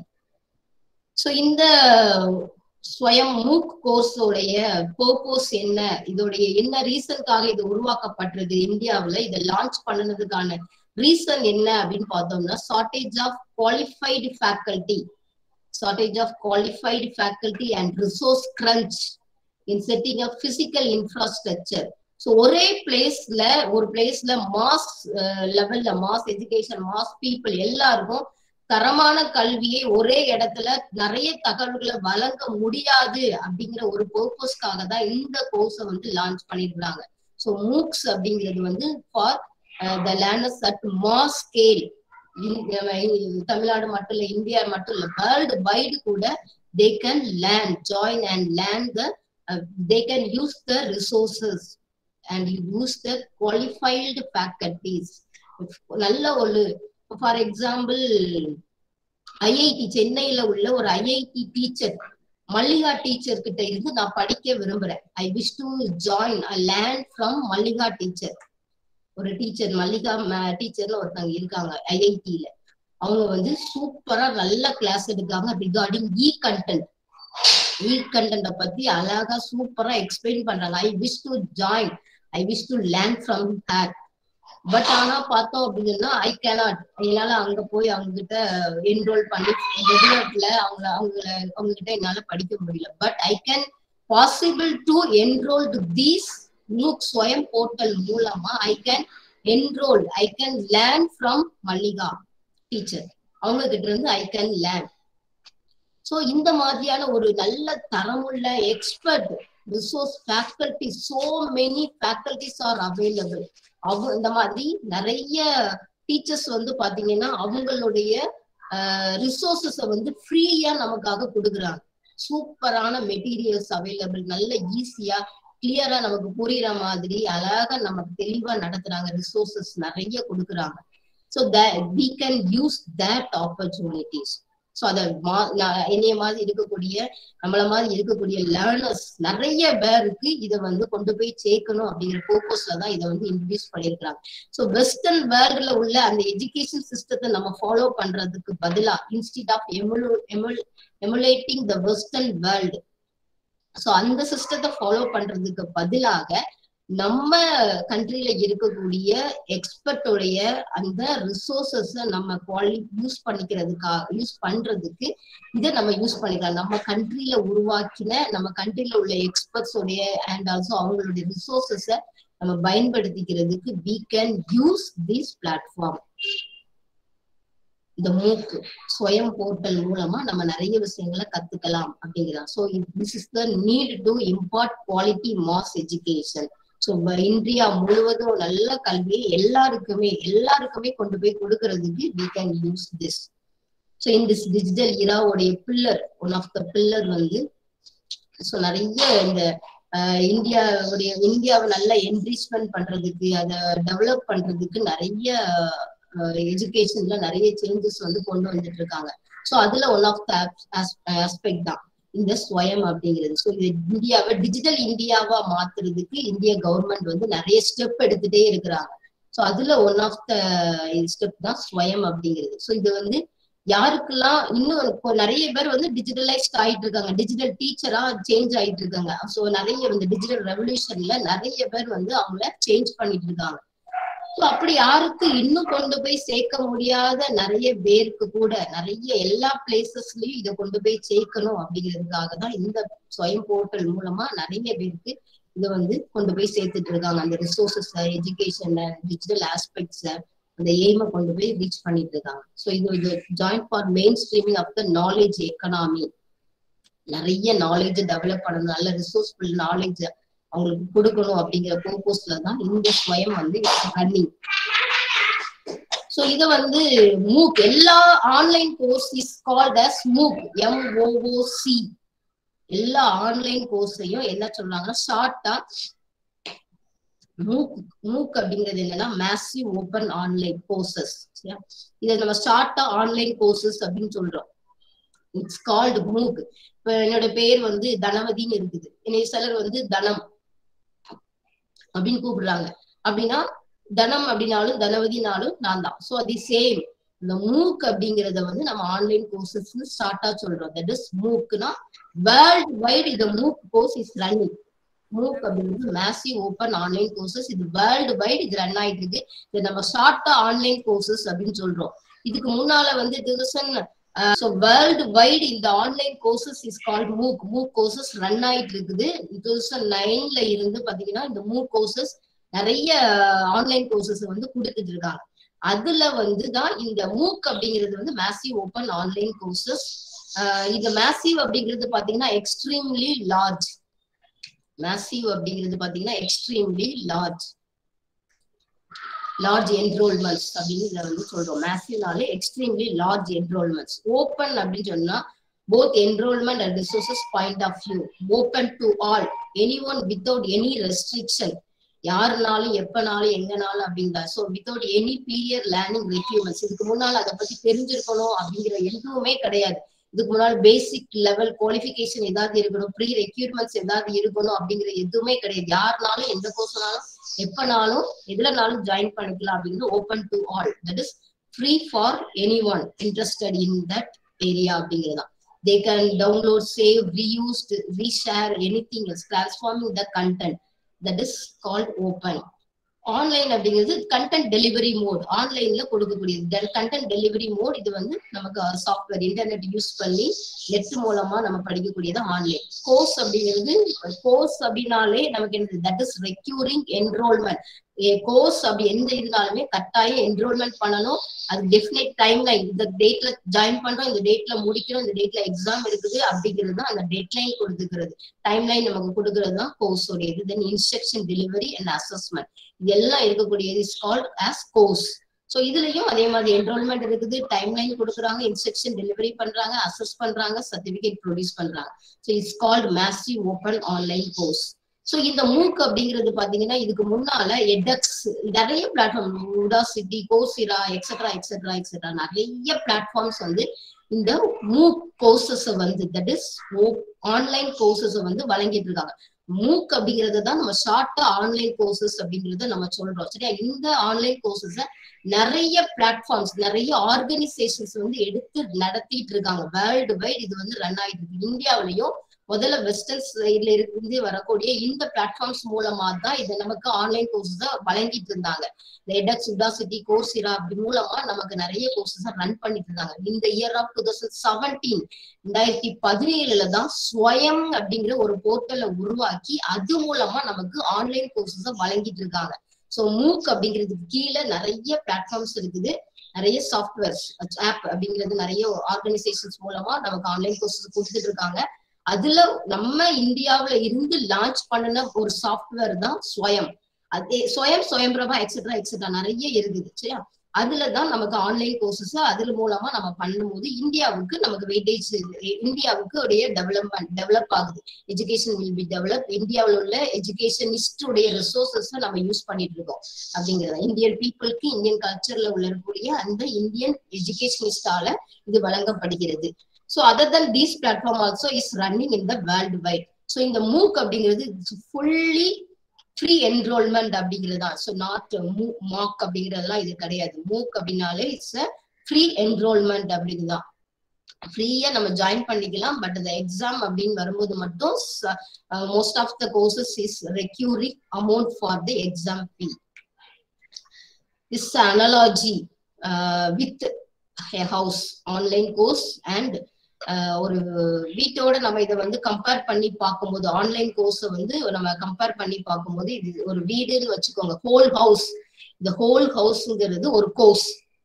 ஸோ இந்த ஸ்வயம் மூக் கோர்ஸோடைய பர்பஸ் என்ன, இதோடைய என்ன ரீசனுக்காக இது உருவாக்கப்பட்டிருக்கு இந்தியாவுல, இதை லான்ச் பண்ணதுக்கான ரீசன் என்ன அப்படின்னு பார்த்தோம்னா shortage of qualified faculty shortage of qualified faculty and resource crunch in setting up physical infrastructure. So ஒரே பிளேஸ்ல ஒரு பிளேஸ்ல மாஸ் லெவல்ல மாஸ் எஜுகேஷன் மாஸ் பீப்புள் எல்லாருக்கும் தரமான கல்வியை ஒரே இடத்துல நிறைய தகவல்களை வழங்க முடியாது அப்படிங்கிற ஒரு பர்பஸ்க்காக தான் இந்த கோர்ஸை வந்து லான்ச் பண்ணிருக்காங்க. ஸோ மூக்ஸ் அப்படிங்கிறது வந்து for the learners at mass scale. Tamil Nadu மட்டும் இல்ல, இந்தியா மட்டும் இல்ல, வேர்ல்டு வைடு கூட they can learn join and learn the they can use the resources and use the qualified faculties. நல்ல ஒரு ஃபார் எக்ஸாம்பிள் ஐஐடி சென்னையில உள்ள ஒரு ஐஐடி டீச்சர் மல்லிகா டீச்சர் கிட்ட இருந்து நான் படிக்க விரும்புறேன். I wish to join I learn from Mallika teacher. ஒரு டீச்சர் மல்லிகா டீச்சர்னு ஒருத்தவங்க இருக்காங்க ஐஐடியில. அவங்க வந்து சூப்பரா நல்ல கிளாஸ் எடுக்காங்க ரிகார்டிங் இ கண்டென்ட். இ கண்டென்ட பத்தி அழகா சூப்பரா எக்ஸ்பிளைன் பண்றாங்க. I wish to join I wish to learn from her. But ஆனா பார்த்தோம் அப்படின்னா ஐ கேனாட், என்னால அங்க போய் அவங்க கிட்ட என்ரோல் பண்ணி ரெகுலர்ல அவங்கள அவங்கள அவங்க கிட்ட என்னால படிக்க முடியல. But I can possible to enroll to these MOOC ஸ்வயம் போர்ட்டல் மூலமா I can enroll I can learn from Mallika teacher. அவங்க கிட்ட இருந்து ஐ கேன் லேர்ன். ஸோ இந்த மாதிரியான ஒரு நல்ல தரமுள்ள expert resource faculty, so many faculties are available. அவங்க இந்த மாதிரி நிறைய டீச்சர்ஸ் வந்து பாத்தீங்கன்னா அவங்களுடைய ரிசோர்சஸ வந்து ஃப்ரீயா நமக்காக கொடுக்குறாங்க. சூப்பரான மெட்டீரியல்ஸ் அவைலபிள், நல்ல ஈஸியா கிளியரா நமக்கு புரியுற மாதிரி அழகா நமக்கு தெளிவா நடத்துறாங்க. ரிசோர்சஸ் நிறைய கொடுக்குறாங்க. So we can use that opportunities. So அதை என்னைய மாதிரி இருக்கக்கூடிய நம்மள மாதிரி இருக்கக்கூடிய லேர்னர்ஸ் நிறைய பேருக்கு இதை வந்து கொண்டு போய் சேர்க்கணும் அப்படிங்கிற பர்பஸ்ல தான் இதை வந்து இன்ட்ரடியூஸ் பண்ணியிருக்கிறாங்க. ஸோ வெஸ்டர்ன் வேர்ல்டுல உள்ள அந்த எஜுகேஷன் சிஸ்டத்தை நம்ம ஃபாலோ பண்றதுக்கு பதிலா இன்ஸ்டிட் ஆஃப் எமுலு எமுல் emulating the western world, so அந்த சிஸ்டத்தை ஃபாலோ பண்றதுக்கு பதிலாக நம்ம கண்ட்ரில இருக்கக்கூடிய எக்ஸ்பர்ட்டோடைய அந்த ரிசோர்சஸ் நம்ம குவாலி யூஸ் பண்ணிக்கிறதுக்காக யூஸ் பண்றதுக்கு இதை நம்ம யூஸ் பண்ணிக்கலாம். நம்ம கண்ட்ரில உருவாக்கின நம்ம கண்ட்ரில உள்ள எக்ஸ்பர்ட்ஸோடைய அண்ட் ஆல்சோ அவங்களுடைய ரிசோர்சஸ நம்ம பயன்படுத்திக்கிறதுக்கு we can use this platform. இந்த மூக் ஸ்வயம் போர்ட்டல் மூலமா நம்ம நிறைய விஷயங்களை கத்துக்கலாம் அப்படிங்கிறாங்க. So this is the need to impart quality mass education. So India முழுவதும் நல்ல கல்வியை எல்லாருக்குமே எல்லாருக்குமே கொண்டு போய் கொடுக்கறதுக்கு we can use this. So இந்த டிஜிட்டல் இராவுடைய pillar, one of the pillar வந்து ஸோ நிறைய இந்த இந்தியாவுடைய இந்தியாவை நல்லா என்ரிச்மெண்ட் பண்றதுக்கு, அதை டெவலப் பண்றதுக்கு நிறைய எஜுகேஷன்ல நிறைய சேஞ்சஸ் வந்து கொண்டு வந்துட்டு இருக்காங்க. ஸோ அதுல ஒன் ஆஃப் த ஆஸ்பெக்ட் தான் இந்த ஸ்வயம் அப்படிங்கிறது. ஸோ இது இந்தியாவை டிஜிட்டல் இந்தியாவா மாத்துறதுக்கு இந்திய கவர்மெண்ட் வந்து நிறைய ஸ்டெப் எடுத்துட்டே இருக்கிறாங்க. ஸோ அதுல ஒன் ஆஃப் த ஸ்டெப் தான் ஸ்வயம் அப்படிங்கிறது. ஸோ இது வந்து யாருக்கெல்லாம் இன்னும் இப்போ நிறைய பேர் வந்து டிஜிட்டலைஸ்ட் ஆயிட்டு இருக்காங்க, டிஜிட்டல் டீச்சரா சேஞ்ச் ஆயிட்டு இருக்காங்க. ஸோ நிறைய இந்த டிஜிட்டல் ரெவல்யூஷன்ல நிறைய பேர் வந்து அவங்கள சேஞ்ச் பண்ணிட்டு இருக்காங்க. ஸோ அப்படி யாருக்கு இன்னும் கொண்டு போய் சேர்க்க முடியாத நிறைய பேருக்கு கூட நிறைய எல்லா பிளேசஸ்லயும் இதை கொண்டு போய் சேர்க்கணும் அப்படிங்கிறதுக்காக தான் இந்த ஸ்வயம் போர்ட்டல் மூலமா நிறைய பேருக்கு இதை வந்து கொண்டு போய் சேர்த்துட்டு இருக்காங்க. அந்த ரிசோர்சஸ், எஜுகேஷன்ல, டிஜிட்டல் ஆஸ்பெக்ட்ஸ்ல அந்த எய்மை கொண்டு போய் ரீச் பண்ணிட்டு இருக்காங்க. ஸோ இது இது joint for mainstreaming of the knowledge economy. நிறைய நாலேஜ் டெவலப் பண்ணணும், நல்ல ரிசோர்ஸ்ஃபுல் நாலேஜ் அவங்களுக்கு கொடுக்கணும் அப்படிங்கிற பர்பஸ்ல தான் இந்த ஸ்வயம் வந்து ரன்னிங். ஸோ இதை வந்து மூக், எல்லா online course is called as MOOC, M O O C. எல்லா ஆன்லைன் கோர்ஸையும் என்ன சொல்றாங்கன்னா ஷார்ட்டா மூக். மூக் அப்படிங்கிறது என்னன்னா மேசிவ் ஓபன் ஆன்லைன் கோர்சஸ். இதை நம்ம ஷார்ட்டா ஆன்லைன் கோர்சஸ் அப்படின்னு சொல்றோம். It's called MOOC. இப்ப என்னோட பேர் வந்து தனவதின்னு இருக்குது, என்னை சிலர் வந்து தனம் அப்படின்னு கூப்பிடுறாங்க. அப்படின்னா தனம் அப்படின்னாலும் தனவதினாலும் நான் தான். ஸோ அது சேம். இந்த மூக் அப்படிங்கிறத வந்து நம்ம ஆன்லைன் கோர்சஸ் ஷார்ட்டா சொல்றோம். தட் இஸ் மூக்னா வேர்ல்ட் வைட் இந்த MOOC course is running. MOOC அப்படிங்கிறது மேசிவ் ஓபன் ஆன்லைன் கோர்சஸ். இது வேர்ல்டு வைட் இது ரன் ஆயிட்டு இருக்கு. இது நம்ம ஷார்ட்டா ஆன்லைன் கோர்சஸ் அப்படின்னு சொல்றோம். இதுக்கு முன்னால வந்து தௌசண்ட் ஸோ வேர்ல்டு வைட் இந்த online courses is called MOOC. MOOC courses run ஆயிட்டு இருக்குது. டூ தௌசண்ட் நைன்ல இருந்து பாத்தீங்கன்னா இந்த மூக் கோர்சஸ் நிறைய ஆன்லைன் கோர்சஸ் வந்து கொடுத்துட்டு இருக்காங்க. அதுல வந்து தான் இந்த மூக் அப்படிங்கிறது வந்து மேசிவ் ஓபன் ஆன்லைன் கோர்சஸ். இந்த மேசிவ் அப்படிங்கிறது பாத்தீங்கன்னா எக்ஸ்ட்ரீம்லி லார்ஜ். மேசிவ் அப்படிங்கிறது பாத்தீங்கன்னா எக்ஸ்ட்ரீம்லி லார்ஜ் லார்ஜ் என்ரோல்மெண்ட்ஸ் அப்படின்னு இதை வந்து சொல்றோம். மேசிவ்னாலே எக்ஸ்ட்ரீம்லி லார்ஜ் என்ரோல்மெண்ட்ஸ். ஓப்பன் அப்படின்னு சொன்னா both enrollment and resources point of view. Open to all, any one without any restriction. யாருனாலும் எப்பனாலும் எங்கனாலும் அப்படிங்களா. So without any period learning requirements. இதுக்கு முன்னால் அதை பத்தி தெரிஞ்சிருக்கணும் அப்படிங்கிற எதுவுமே கிடையாது. இதுக்கு முன்னாடி பேசிக் லெவல் குவாலிஃபிகேஷன் ஏதாவது இருக்கணும், ப்ரீ ரெக்யூர்மெண்ட்ஸ் ஏதாவது இருக்கணும் அப்படிங்கிற எதுவுமே கிடையாது. யாருனாலும் எந்த கோர்ஸ்னாலும் எப்பனாலும் எதுலனாலும் ஜாயின் பண்ணிக்கலாம் அப்படிங்கிறது open to all. That is free for any one interested in that area அப்படிங்கிறதான். They can download, save, reuse, reshare anything else, transforming the content. That is called open. Online அப்படிங்கிறது கண்டென்ட் டெலிவரி மோட். ஆன்லைன்ல கொடுக்கக்கூடியது content delivery mode. இது வந்து நமக்கு software internet use பண்ணி net மூலமா நம்ம படிக்கக்கூடியது ஆன்லைன். கோர்ஸ் அப்படிங்கிறது கோர்ஸ் அப்படின்னாலே நமக்கு என்னது, that is requiring enrollment. Course அப்படி எந்த இதுனாலுமே கட்டாயம் என்ரோல்மெண்ட் பண்ணணும். அது டெஃபினைட் டைம் லைன், இந்த டேட்ல ஜாயின் பண்றோம், இந்த டேட்ல முடிக்கிறோம், இந்த டேட்ல எக்ஸாம் இருக்குது அப்படிங்கிறது தான் அந்த டேட் லைன் கொடுத்துக்கிறது. டைம் லைன் நமக்கு கொடுக்கறது தான் கோர்ஸ் உடையது. Then instruction delivery and assessment இதெல்லாம் இருக்கக்கூடியது is called as course. So இதுலயும் அதே மாதிரி என்ரோல்மெண்ட் இருக்குது, டைம் லைன் கொடுக்குறாங்க, இன்ஸ்ட்ரக்ஷன் டெலிவரி பண்றாங்க, அசஸ் பண்றாங்க, சர்டிபிகேட் ப்ரொடியூஸ் பண்றாங்க. So it's called massive open online course. So இந்த மூக் அப்படிங்கிறது பாத்தீங்கன்னா இதுக்கு முன்னால எடெக்ஸ் நிறைய platform, Udacity, Coursera, etcetera etcetera etcetera நிறைய பிளாட்ஃபார்ம்ஸ் வந்து இந்த மூக் கோர்சஸ் வந்து தட் இஸ் ஆன்லைன் கோர்சஸ் வந்து வழங்கிட்டு இருக்காங்க. மூக் அப்படிங்கறது தான் நம்ம ஷார்ட்டா ஆன்லைன் கோர்சஸ் அப்படிங்கறத நம்ம சொல்றோம். சரியா? இந்த ஆன்லைன் கோர்சஸ் நிறைய பிளாட்ஃபார்ம்ஸ், நிறைய ஆர்கனைசேஷன்ஸ் வந்து எடுத்து நடத்திட்டு இருக்காங்க. வேர்ல்டு வைட் இது வந்து ரன் ஆயிட்டு இருக்கு. இந்தியாவிலையும் முதல்ல வெஸ்டர்ன் சைட்ல இருந்து வரக்கூடிய இந்த பிளாட்ஃபார்ம்ஸ் மூலமா தான் இதை நமக்கு ஆன்லைன் கோர்சஸ் வழங்கிட்டு இருந்தாங்க. இந்த எடெக்ஸ், உடாசிட்டி, கோர்சிரா அப்படி மூலமா நமக்கு நிறைய கோர்சஸ் ரன் பண்ணிட்டு இருந்தாங்க. இந்த year of two thousand seventeen ரெண்டாயிரத்தி பதினேழுல தான் ஸ்வயம் அப்படிங்கிற ஒரு போர்ட்டலை உருவாக்கி அது மூலமா நமக்கு ஆன்லைன் கோர்சஸ் வழங்கிட்டு இருக்காங்க. ஸோ மூக் அப்படிங்கிறதுக்கு கீழே நிறைய பிளாட்ஃபார்ம்ஸ் இருக்குது, நிறைய சாஃப்ட்வேர்ஸ், ஆப் அப்படிங்கிறது நிறைய ஆர்கனைசேஷன்ஸ் மூலமா நமக்கு ஆன்லைன் கோர்சஸ் கொடுத்துட்டு இருக்காங்க. அதுல நம்ம இந்தியாவில இருந்து லான்ச் பண்ணின ஒரு சாஃப்ட்வேர் தான் ஸ்வயம். அதே ஸ்வயம், ஸ்வயம்பிரபா எக்ஸெட்ரா எக்ஸெட்ரா நிறைய இருக்குது. சரியா? அதுலதான் நமக்கு ஆன்லைன் கோர்சஸ் அதுல மூலமா நம்ம பண்ணும்போது இந்தியாவுக்கு நமக்கு வெயிட்டேஜ், இந்தியாவுக்கு உடைய டெவலப்மெண்ட் டெவலப் ஆகுது. Education will be develop. இந்தியாவில் உள்ள எஜுகேஷனிஸ்ட் உடைய ரிசோர்சஸ் நம்ம யூஸ் பண்ணிட்டு இருக்கோம் அப்படிங்கிறது. இந்தியன் பீப்புளுக்கு இந்தியன் கல்ச்சர்ல உள்ளக்கூடிய அந்த இந்தியன் எஜுகேஷனிஸ்டால இது வழங்கப்படுகிறது. So other than this platform also is running in the worldwide. So இந்த மூக் அப்படிங்கிறது fully free enrollment அப்படிங்கிறது தான். So not மாக் அப்படிங்கிறதுலாம் இது கிடையாது. மூக் அப்படின்னாலே இட்ஸ் a free enrollment அப்படிங்கிறதுதான். ஃப்ரீயா நம்ம ஜாயின் பண்ணிக்கலாம். பட் அந்த எக்ஸாம் அப்படின்னு வரும்போது மட்டும் most of the courses is requiring amount for the exam fee. This analogy with a house online course and ஒரு வீட்டோட நம்ம இதை வந்து கம்பேர் பண்ணி பார்க்கும்போது ஆன்லைன் கோர்ஸை வந்து நம்ம கம்பேர் பண்ணி பார்க்கும்போது இது ஒரு வீடுன்னு வச்சுக்கோங்க. ஹோல் ஹவுஸ், இந்த ஹோல் ஹவுஸ்ங்கிறது ஒரு கோர்ஸ்.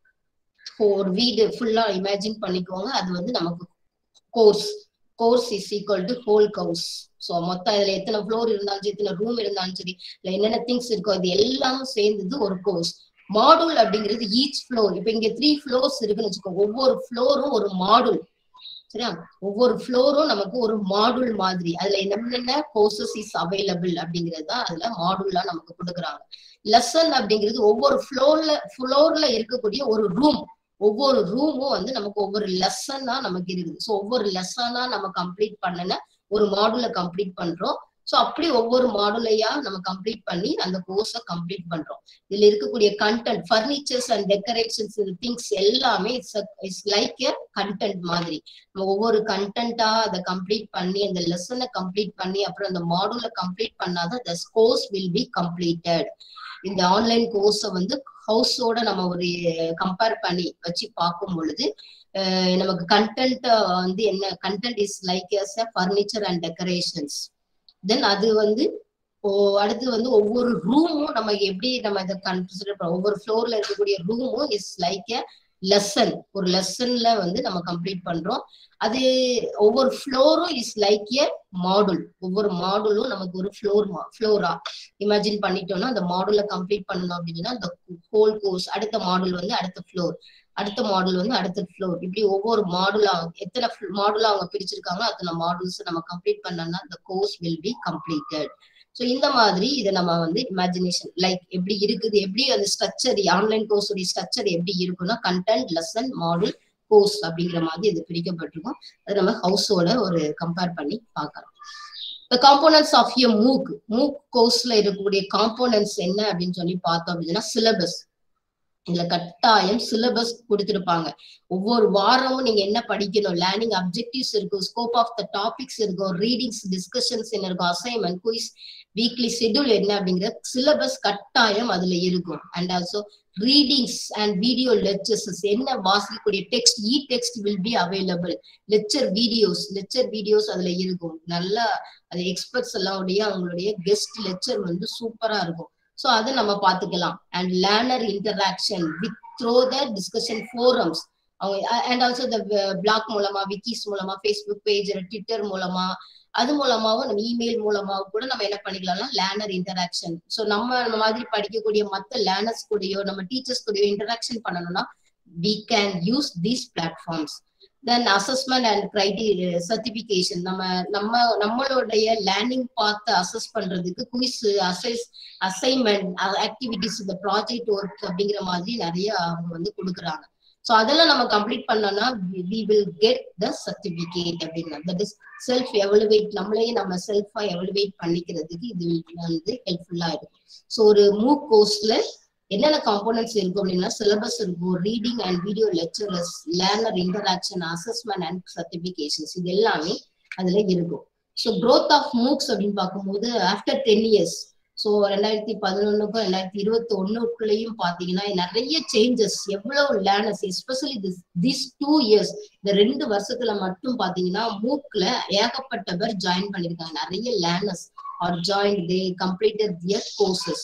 ஒரு வீடு ஃபுல்லா இமேஜின் பண்ணிக்கோங்க. அது வந்து நமக்கு course. Course is equal to whole house. So மொத்தம் இதுல எத்தனை ஃப்ளோர் இருந்தாலும் சரி, எத்தனை ரூம் இருந்தாலும் சரி, இல்லை என்னென்ன திங்ஸ் இருக்கோ இது எல்லாமும் சேர்ந்தது ஒரு கோர்ஸ். மாடுல் அப்படிங்கிறது ஈச் ஃப்ளோர். இப்ப இங்க த்ரீ ஃப்ளோர்ஸ் இருக்குன்னு வச்சுக்கோங்க. ஒவ்வொரு ஃப்ளோரும் ஒரு மாடுல். சரியா? ஒவ்வொரு ஃப்ளோரும் நமக்கு ஒரு மாடுல் மாதிரி. அதுல என்னென்ன கோர்சஸ் இஸ் அவைலபிள் அப்படிங்கிறது தான் அதுல மாடுல்லா நமக்கு கொடுக்குறாங்க. லெசன் அப்படிங்கிறது ஒவ்வொரு ஃப்ளோர்ல ஃப்ளோர்ல இருக்கக்கூடிய ஒரு ரூம். ஒவ்வொரு ரூமும் வந்து நமக்கு ஒவ்வொரு லெசனா நமக்கு இருக்குது. ஸோ ஒவ்வொரு லெசனா நம்ம கம்ப்ளீட் பண்ணன ஒரு மாடுல கம்ப்ளீட் பண்றோம். ஸோ அப்படி ஒவ்வொரு மாடுலையா நம்ம கம்ப்ளீட் பண்ணி அந்த கோர்ஸை கம்ப்ளீட் பண்றோம். இதுல இருக்கக்கூடிய content, furnitures and decorations, things எல்லாமே it's it's like a content மாதிரி. நம்ம ஒவ்வொரு கண்டென்ட்டா அதை கம்ப்ளீட் பண்ணி அந்த லெசனை கம்ப்ளீட் பண்ணி அப்புறம் அந்த மாடுல கம்ப்ளீட் பண்ணாதான் the course will be completed. இந்த ஆன்லைன் கோர்ஸை வந்து ஹவுஸோட நம்ம ஒரு கம்பேர் பண்ணி வச்சு பார்க்கும் பொழுது நமக்கு கண்டென்ட் வந்து என்ன, content is like as a furniture and decorations. Then அது வந்து அடுத்து வந்து ஒவ்வொரு ரூமும் நம்ம எப்படி நம்ம இதை கன்சிடர் பண்ண, ஒவ்வொரு ஃப்ளோர்ல இருக்கக்கூடிய ரூமும் இஸ் லைக் எ லெசன். ஒரு லெசன்ல வந்து நம்ம கம்ப்ளீட் பண்றோம். அது ஒவ்வொரு ஃப்ளோரும் இஸ் லைக் எ மாடுல். ஒவ்வொரு மாடுலும் நமக்கு ஒரு ஃப்ளோர் ஃப்ளோரா இமேஜின் பண்ணிட்டோம்னா அந்த மாடுல கம்ப்ளீட் பண்ணணும் அப்படின்னா அந்த ஹோல் கோர்ஸ். அடுத்த மாடுல் வந்து அடுத்த ஃப்ளோர், அடுத்த மாடுல் வந்து அடுத்த ஃப்ளோர். இப்படி ஒவ்வொரு மாடுலா எத்தனை மாடுலா அவங்க பிரிச்சிருக்காங்க அத்தனை மாடுல்ஸ் நம்ம கம்ப்ளீட் பண்ணோம்னா the course will be completed. So இந்த மாதிரி இதை நம்ம வந்து இமேஜினேஷன் லைக் எப்படி இருக்குது, எப்படி அந்த ஸ்ட்ரக்சர் ஆன்லைன் கோர்ஸ் உடைய ஸ்ட்ரக்சர் எப்படி இருக்குன்னா கண்டென்ட், லெசன், மாடுல், கோர்ஸ் அப்படிங்கிற மாதிரி இது பிரிக்கப்பட்டிருக்கும். அதை நம்ம ஹவுஸோட ஒரு கம்பேர் பண்ணி பார்க்கலாம். The components of a மூக் மூக் கோர்ஸ்ல இருக்கக்கூடிய காம்போனன்ட்ஸ் என்ன அப்படின்னு சொல்லி பார்த்தோம் அப்படின்னா சிலபஸ். இதுல கட்டாயம் சிலபஸ் கொடுத்திருப்பாங்க. ஒவ்வொரு வாரமும் நீங்க என்ன படிக்கணும், லேர்னிங் அப்ஜெக்டிவ்ஸ் இருக்கும், ஸ்கோப் ஆஃப் த டாபிக்ஸ் இருக்கும், ரீடிங்ஸ், டிஸ்கஷன்ஸ் என்ன இருக்கும், அசைன்மெண்ட், குயிஸ், வீக்லி ஷெட்யூல் என்ன அப்படிங்கிற சிலபஸ் கட்டாயம் அதுல இருக்கும். And also readings and video lectures என்ன வாசிக்கக்கூடிய text, e text will be available. Lecture videos lecture videos அதுல இருக்கும். நல்லா அது எக்ஸ்பர்ட்ஸ் எல்லாம் உடைய அவங்களுடைய கெஸ்ட் லெக்சர் வந்து சூப்பரா இருக்கும். ஸோ அதை நம்ம பார்த்துக்கலாம். And learner interaction with through the discussion forums அவங்க அண்ட் ஆல்சோ த பிளாக் மூலமா, விக்கிஸ் மூலமா, ஃபேஸ்புக் பேஜ், ட்விட்டர் மூலமா, அது மூலமாவும் நம்ம இமெயில் மூலமாவும் கூட நம்ம என்ன பண்ணிக்கலாம்னா லேர்னர் இன்டராக்ஷன். ஸோ நம்ம மாதிரி படிக்கக்கூடிய மற்ற லேர்னர்ஸ் கூடயோ நம்ம டீச்சர்ஸ் கூடயோ இன்டராக்ஷன் பண்ணணும்னா we can use these platforms. Then assessment and criteria certification. நம்ம நம்ம நம்மளுடைய லேர்னிங் பார்த்து அசஸ் பண்றதுக்கு குவிஸ், அசைஸ், அசைன்மெண்ட், ஆக்டிவிட்டிஸ், இந்த ப்ராஜெக்ட் ஒர்க் அப்படிங்கிற மாதிரி நிறைய அவங்க வந்து கொடுக்குறாங்க. ஸோ அதெல்லாம் நம்ம கம்ப்ளீட் பண்ணோம்னா we will get the certificate அப்படின்னா தட் இஸ் செல்ஃப் எவலுவேட். நம்மளையே நம்ம செல்ஃபா எவலுவேட் பண்ணிக்கிறதுக்கு இது வந்து ஹெல்ப்ஃபுல்லா இருக்கும். ஸோ ஒரு மூக் கோர்ஸ்ல என்னென்ன காம்போனன்ட்ஸ் இருக்கும் அப்படின்னா சிலபஸ் இருக்கும், reading and video lectures, learner interaction, assessment and certifications, இது எல்லாமே அதுல இருக்கும். ஸோ க்ரோத் ஆஃப் மூக்ஸ் அப்படின்னு பார்க்கும்போது ஆஃப்டர் டென் இயர்ஸ் ஸோ ரெண்டாயிரத்தி பதினொன்னுக்கும் ரெண்டாயிரத்தி இருபத்தி ஒண்ணுக்குள்ளேயும் பாத்தீங்கன்னா நிறைய சேஞ்சஸ். எவ்வளவு learners especially this this two years இந்த ரெண்டு வருஷத்துல மட்டும் பாத்தீங்கன்னா மூக்ல ஏகப்பட்ட பேர் ஜாயின் பண்ணிருக்காங்க. நிறைய learners are join, they completed their courses.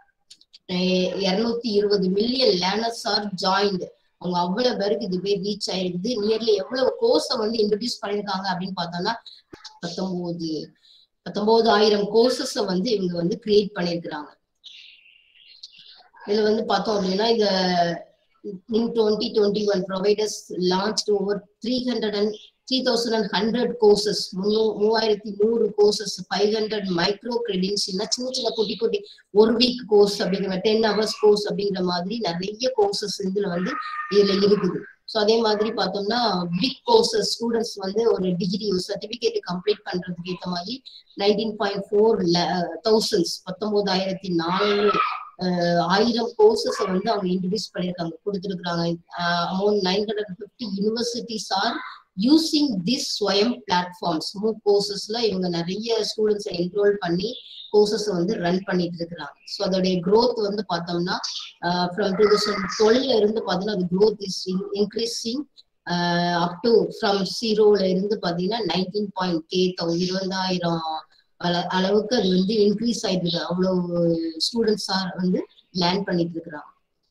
இருநூத்தி இருபது மில்லியன் லேர்னர்ஸ் ஆர் ஜாயின்டு. அவங்க அவ்வளவு பேருக்கு இது போய் ரீச் ஆயிடுது. நியர்லி எவ்வளவு கோர்ஸை வந்து இன்ட்ரடியூஸ் பண்ணிருக்காங்க அப்படின்னு பார்த்தோம்னா பத்தொன்பது பத்தொன்பது ஆயிரம் கோர்சஸ் வந்து இவங்க வந்து கிரியேட் பண்ணிருக்கிறாங்க. இதுல வந்து பார்த்தோம் அப்படின்னா இந்த in twenty twenty-one, providers launched over three hundred and three thousand one hundred courses, மூவாயிரத்தி நூறு courses, five hundred micro credentials, சின்ன சின்ன குட்டி குட்டி ஒரு வீக் கோர்ஸ் அப்படிங்கிற டென் ஹவர்ஸ் கோர்ஸ் அப்படிங்கிற மாதிரி நிறைய கோர்சஸ் இதுல வந்து இதுல இருக்குது. ஸோ அதே மாதிரி பார்த்தோம்னா பிக் கோர்சஸ் ஸ்டூடெண்ட்ஸ் வந்து ஒரு டிகிரி ஒரு சர்டிபிகேட் கம்ப்ளீட் பண்றதுக்கு ஏற்ற மாதிரி நைன்டீன் பாயிண்ட் ஃபோர் தௌசண்ட்ஸ் பத்தொன்பதாயிரத்தி நாலு ஆயிரம் கோர்சஸ் வந்து அவங்க இன்ட்ரடியூஸ் பண்ணியிருக்காங்க, கொடுத்துருக்காங்க. Amount nine hundred fifty universities are using this Swayam platforms. MOOC கோர்சஸ்ல இவங்க நிறைய ஸ்டூடெண்ட்ஸை என்ரோல் பண்ணி கோர்சஸ் வந்து ரன் பண்ணிட்டு இருக்கிறாங்க. ஸோ அதோடைய க்ரோத் வந்து பார்த்தோம்னா ஃப்ரம் டூ தௌசண்ட் டுவெல்ல இருந்து பார்த்தீங்கன்னா அது growth is increasing up to from ஜீரோல இருந்து பார்த்தீங்கன்னா நைன்டீன் பாயிண்ட் கே இருபதாயிரம் அளவுக்கு அது வந்து இன்க்ரீஸ் ஆயிட்டு இருக்கு. அவ்வளவு ஸ்டூடெண்ட்ஸா வந்து லேர்ன் பண்ணிட்டு இருக்கிறாங்க.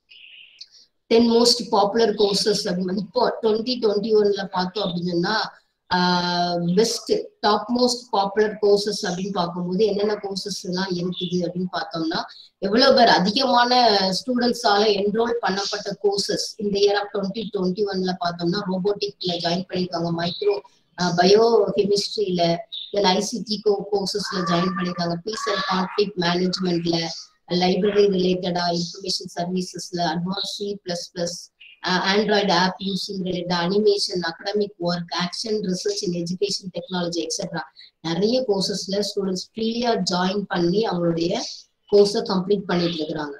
டென் மோஸ்ட் பாப்புலர் கோர்சஸ் அப்படின்னு இப்போ டுவெண்ட்டி டுவெண்ட்டி ஒன்ல பார்த்தோம் அப்படின்னா best top most popular courses அப்படின்னு பார்க்கும்போது என்னென்ன கோர்சஸ் எல்லாம் இருக்குது அப்படின்னு பார்த்தோம்னா எவ்வளவு பேர் அதிகமான ஸ்டூடெண்ட்ஸால என்ரோல் பண்ணப்பட்ட கோர்சஸ் இந்த இயர் ஆஃப் டுவெண்ட்டி டுவெண்ட்டி ஒன்ல பார்த்தோம்னா ரோபோட்டிக்ல ஜாயின் பண்ணியிருக்காங்க, மைக்ரோ பயோ கெமிஸ்ட்ரியில, தென் ஐசிடி கோர்சஸ்ல ஜாயின் பண்ணியிருக்காங்க, பீஸ் அண்ட் கான்ஃப்ளிக்ட் மேனேஜ்மெண்ட்ல, லைப்ரரி ரிலேட்டடா, இன்ஃபர்மேஷன் சர்வீசஸ்ல, advance C plus plus, Android app using related, animation, academic work, action research in education technology etcetera நிறைய கோர்சஸ்ல ஸ்டூடெண்ட்ஸ் ஃப்ரீயா ஜாயின் பண்ணி அவங்களுடைய கோர்ஸை கம்ப்ளீட் பண்ணிட்டு இருக்கிறாங்க.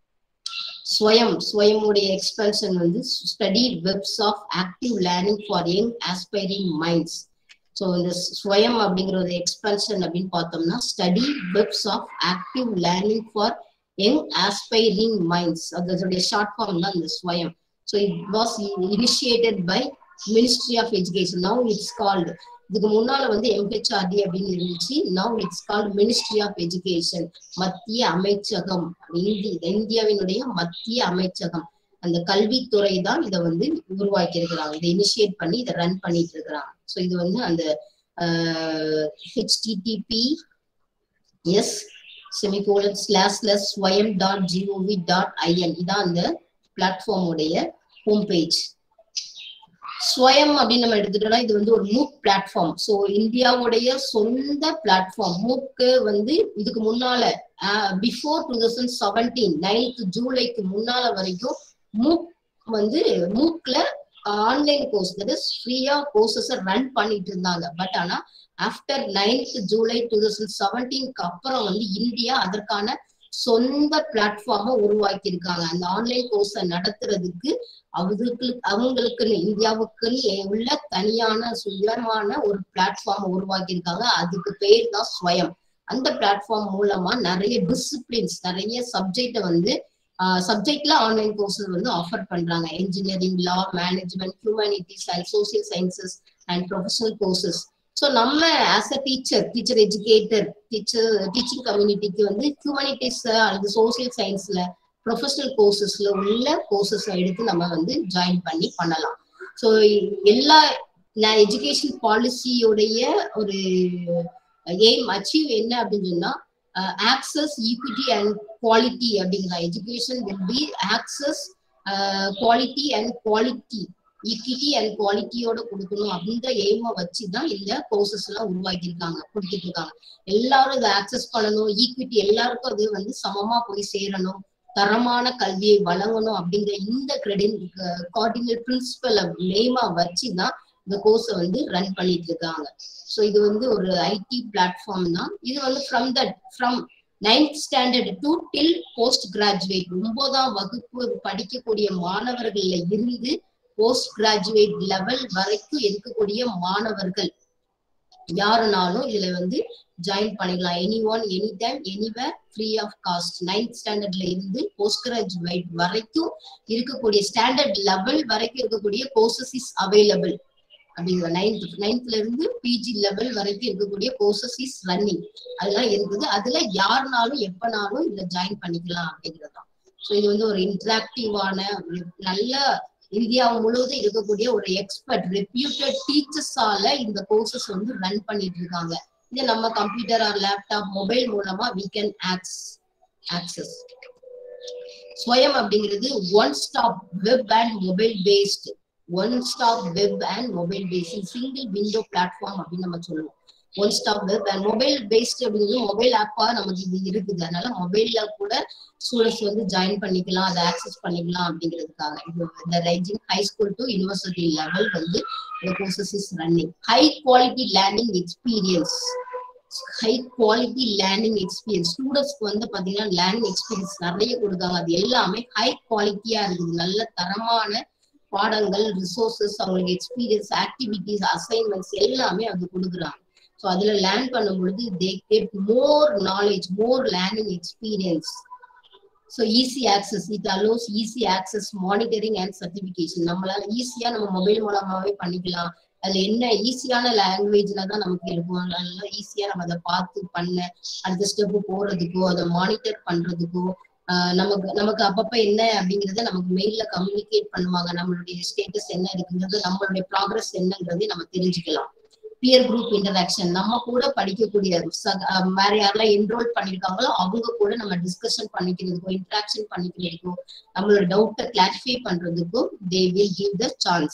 ஸ்வயம் ஸ்வயமுடைய எக்ஸ்பென்ஷன் வந்து study webs of active learning for young aspiring minds. So இந்த ஸ்வயம் அப்படிங்கிற ஒரு எக்ஸ்பென்ஷன் அப்படின்னு பார்த்தோம்னா study webs of active learning for young aspiring minds, அதோடைய ஷார்ட் ஃபார்ம் தான் இந்த Swayam. So it was initiated by ministry of education. Now it's called, இதுக்கு முன்னால வந்து எம்ஹெச்ஆர்டி அப்படின்னு இருந்துச்சு, now it's called ministry of education, மத்திய அமைச்சகம், இந்திய இந்தியாவினுடைய மத்திய அமைச்சகம், அந்த கல்வித்துறை தான் இதை வந்து உருவாக்கி இருக்கிறாங்க, இதை இனிஷியேட் பண்ணி இதை ரன் பண்ணிட்டு இருக்கிறாங்க. ஸோ இது வந்து அந்த HTTP S semicolon slash slash Swayam dot G O V dot I N இதான் அந்த பிளாட்ஃபார்முடைய ஹோம் பேஜ். ஸ்வயம் அப்படின்னு நம்ம எடுத்துட்டோம்னா இது வந்து ஒரு மூக் பிளாட்ஃபார்ம். ஸோ இந்தியாவுடைய சொந்த பிளாட்ஃபார்ம். மூக்கு வந்து இதுக்கு முன்னால before two thousand seventeen ninth ஜூலைக்கு முன்னால வரைக்கும் மூக் வந்து மூக்ல ஆன்லைன் கோர்ஸ் தட் இஸ் ஃப்ரீயா கோர்சஸ் ரன் பண்ணிட்டு இருந்தாங்க. பட் ஆனா after ninth July two thousand செவன்டீன்க்கு அப்புறம் வந்து இந்தியா அதற்கான சொந்த பிளாட்ஃபார்மை உருவாக்கி இருக்காங்க. அந்த ஆன்லைன் கோர்ஸை நடத்துறதுக்கு அவங்களுக்கு அவங்களுக்குன்னு இந்தியாவுக்குன்னு உள்ள தனியான சுயமான ஒரு பிளாட்ஃபார்மை உருவாக்கி இருக்காங்க. அதுக்கு பேர் தான் ஸ்வயம். அந்த பிளாட்ஃபார்ம் மூலமா நிறைய டிசிப்ளின்ஸ், நிறைய சப்ஜெக்டை வந்து சப்ஜெக்ட்ல ஆன்லைன் கோர்சஸ் வந்து ஆஃபர் பண்றாங்க. Engineering, law, management, humanities and social sciences and professional courses. So நம்ம as a teacher teacher educator teacher teaching கம்யூனிட்டிக்கு வந்து ஹியூமனிட்டிஸ் அல்லது சோசியல் சயின்ஸ்ல ப்ரொஃபஷனல் கோர்சஸ்ல உள்ள கோர்சஸ் எடுத்து நம்ம வந்து ஜாயின் பண்ணி பண்ணலாம். ஸோ எல்லா எஜுகேஷன் பாலிசியோடைய ஒரு எய்ம் அச்சீவ் என்ன அப்படின்னு சொன்னா ஆக்சஸ், ஈக்விட்டி அண்ட் குவாலிட்டி அப்படிங்கிற education will be access, quality and quality, equity and குவாலிட்டியோட கொடுக்கணும். அந்த எய்மை வச்சுதான் இந்த கோர்சஸ் எல்லாம் உருவாக்கி இருக்காங்க, கொடுத்துட்டு இருக்காங்க. எல்லாரும் இதை ஆக்சஸ் பண்ணணும், ஈக்விட்டி எல்லாருக்கும் அது வந்து சமமா போய் சேரணும், தரமான கல்வியை வழங்கணும் அப்படிங்கிற இந்த கிரெடிட் கார்டினல் பிரின்சிபல் எய்மா வச்சுதான் இந்த கோர்ஸை வந்து ரன் பண்ணிட்டு இருக்காங்க. ஸோ இது வந்து ஒரு ஐடி பிளாட்ஃபார்ம் தான். இது வந்து from that from ninth standard to till post graduate, ஒன்பதாம் வகுப்பு படிக்கக்கூடிய மாணவர்கள்ல இருந்து போஸ்ட் கிராஜுவேட் லெவல் வரைக்கும் இருக்கக்கூடிய மாணவர்கள் யாருனாலும் இதுல வந்து ஜாயின் பண்ணிக்கலாம். Any one, any time, anywhere, free of cost. Ninth ஸ்டாண்டர்ட்ல இருந்து போஸ்ட் கிராஜுவேட் வரைக்கும் இருக்கக்கூடிய ஸ்டாண்டர்ட் லெவல் வரைக்கும் இருக்கக்கூடிய கோர்சஸ் இஸ் அவைலபிள் அப்படிங்கிற. நைன்த் நைன்த்ல இருந்து பிஜி லெவல் வரைக்கும் இருக்கக்கூடிய கோர்சஸ் இஸ் ரன்னிங், அதெல்லாம் இருக்குது. அதுல யாருனாலும் எப்பனாலும் இதுல ஜாயின் பண்ணிக்கலாம் அப்படிங்கிறது தான். ஸோ இது வந்து ஒரு இன்டராக்டிவான நல்ல இந்தியா முழுவதும் இருக்கக்கூடிய ஒரு எக்ஸ்பர்ட் ரெப்யூட்டட் டீச்சர்ஸால இந்த கோர்சஸ் வந்து ரன் பண்ணிட்டு இருக்காங்க. இது நம்ம கம்ப்யூட்டர் ஆர் லேப்டாப் மொபைல் மூலமா we can access. ஸ்வயம் அப்படிங்கிறது one stop web and mobile based one stop web and mobile based single window platform அப்படின்னு நம்ம சொல்லுவோம். One stop web and mobile based அப்படிங்கிறது மொபைல் ஆப்பா நமக்கு இது இருக்குது. அதனால மொபைல்ல கூட ஸ்டூடெண்ட்ஸ் வந்து ஜாயின் பண்ணிக்கலாம், அதை ஆக்சஸ் பண்ணிக்கலாம் அப்படிங்கிறதுக்காக இந்த rising high school to university level வந்து இந்த courses is running. High quality learning experience high quality learning experience ஸ்டூடெண்ட்ஸ்க்கு வந்து பாத்தீங்கன்னா லேர்னிங் எக்ஸ்பீரியன்ஸ் நிறைய கொடுக்காங்க. அது எல்லாமே ஹை குவாலிட்டியா இருக்குது. நல்ல தரமான பாடங்கள், ரிசோர்சஸ், அவங்களுக்கு எக்ஸ்பீரியன்ஸ், ஆக்டிவிட்டிஸ், அசைன்மெண்ட்ஸ் எல்லாமே அது கொடுக்குறாங்க. ஸோ அதுல லேர்ன் பண்ணும் பொழுது they get more knowledge, more learning experience. So easy access, it allows easy access, monitoring and certification. நம்மளால ஈஸியா நம்ம மொபைல் மூலமாவே பண்ணிக்கலாம். அதுல என்ன ஈஸியான லாங்குவேஜ்ல தான் நமக்கு இருக்கும். அதனால ஈஸியா நம்ம அதை பார்த்து பண்ண அடுத்த ஸ்டெப் போறதுக்கோ அதை மானிட்டர் பண்றதுக்கோ ஆஹ் நமக்கு நமக்கு அப்பப்ப என்ன அப்படிங்கறத நமக்கு மெயில்ல கம்யூனிகேட் பண்ணுவாங்க. நம்மளுடைய ஸ்டேட்டஸ் என்ன இருக்குங்கிறது, நம்மளுடைய ப்ராக்ரஸ் என்னங்கிறதையும் நம்ம தெரிஞ்சுக்கலாம். பியர் குரூப் இன்டராக்ஷன், நம்ம கூட படிக்கக்கூடிய வேற யாரெல்லாம் என்ரோல் பண்ணிருக்காங்களோ அவங்க கூட நம்ம டிஸ்கஷன் பண்ணிக்கிறதுக்கோ இன்டராக்ஷன் பண்ணிக்கிறதுக்கோ நம்மளோட டவுட்டை கிளாரிஃபை பண்றதுக்கோ they will give the chance.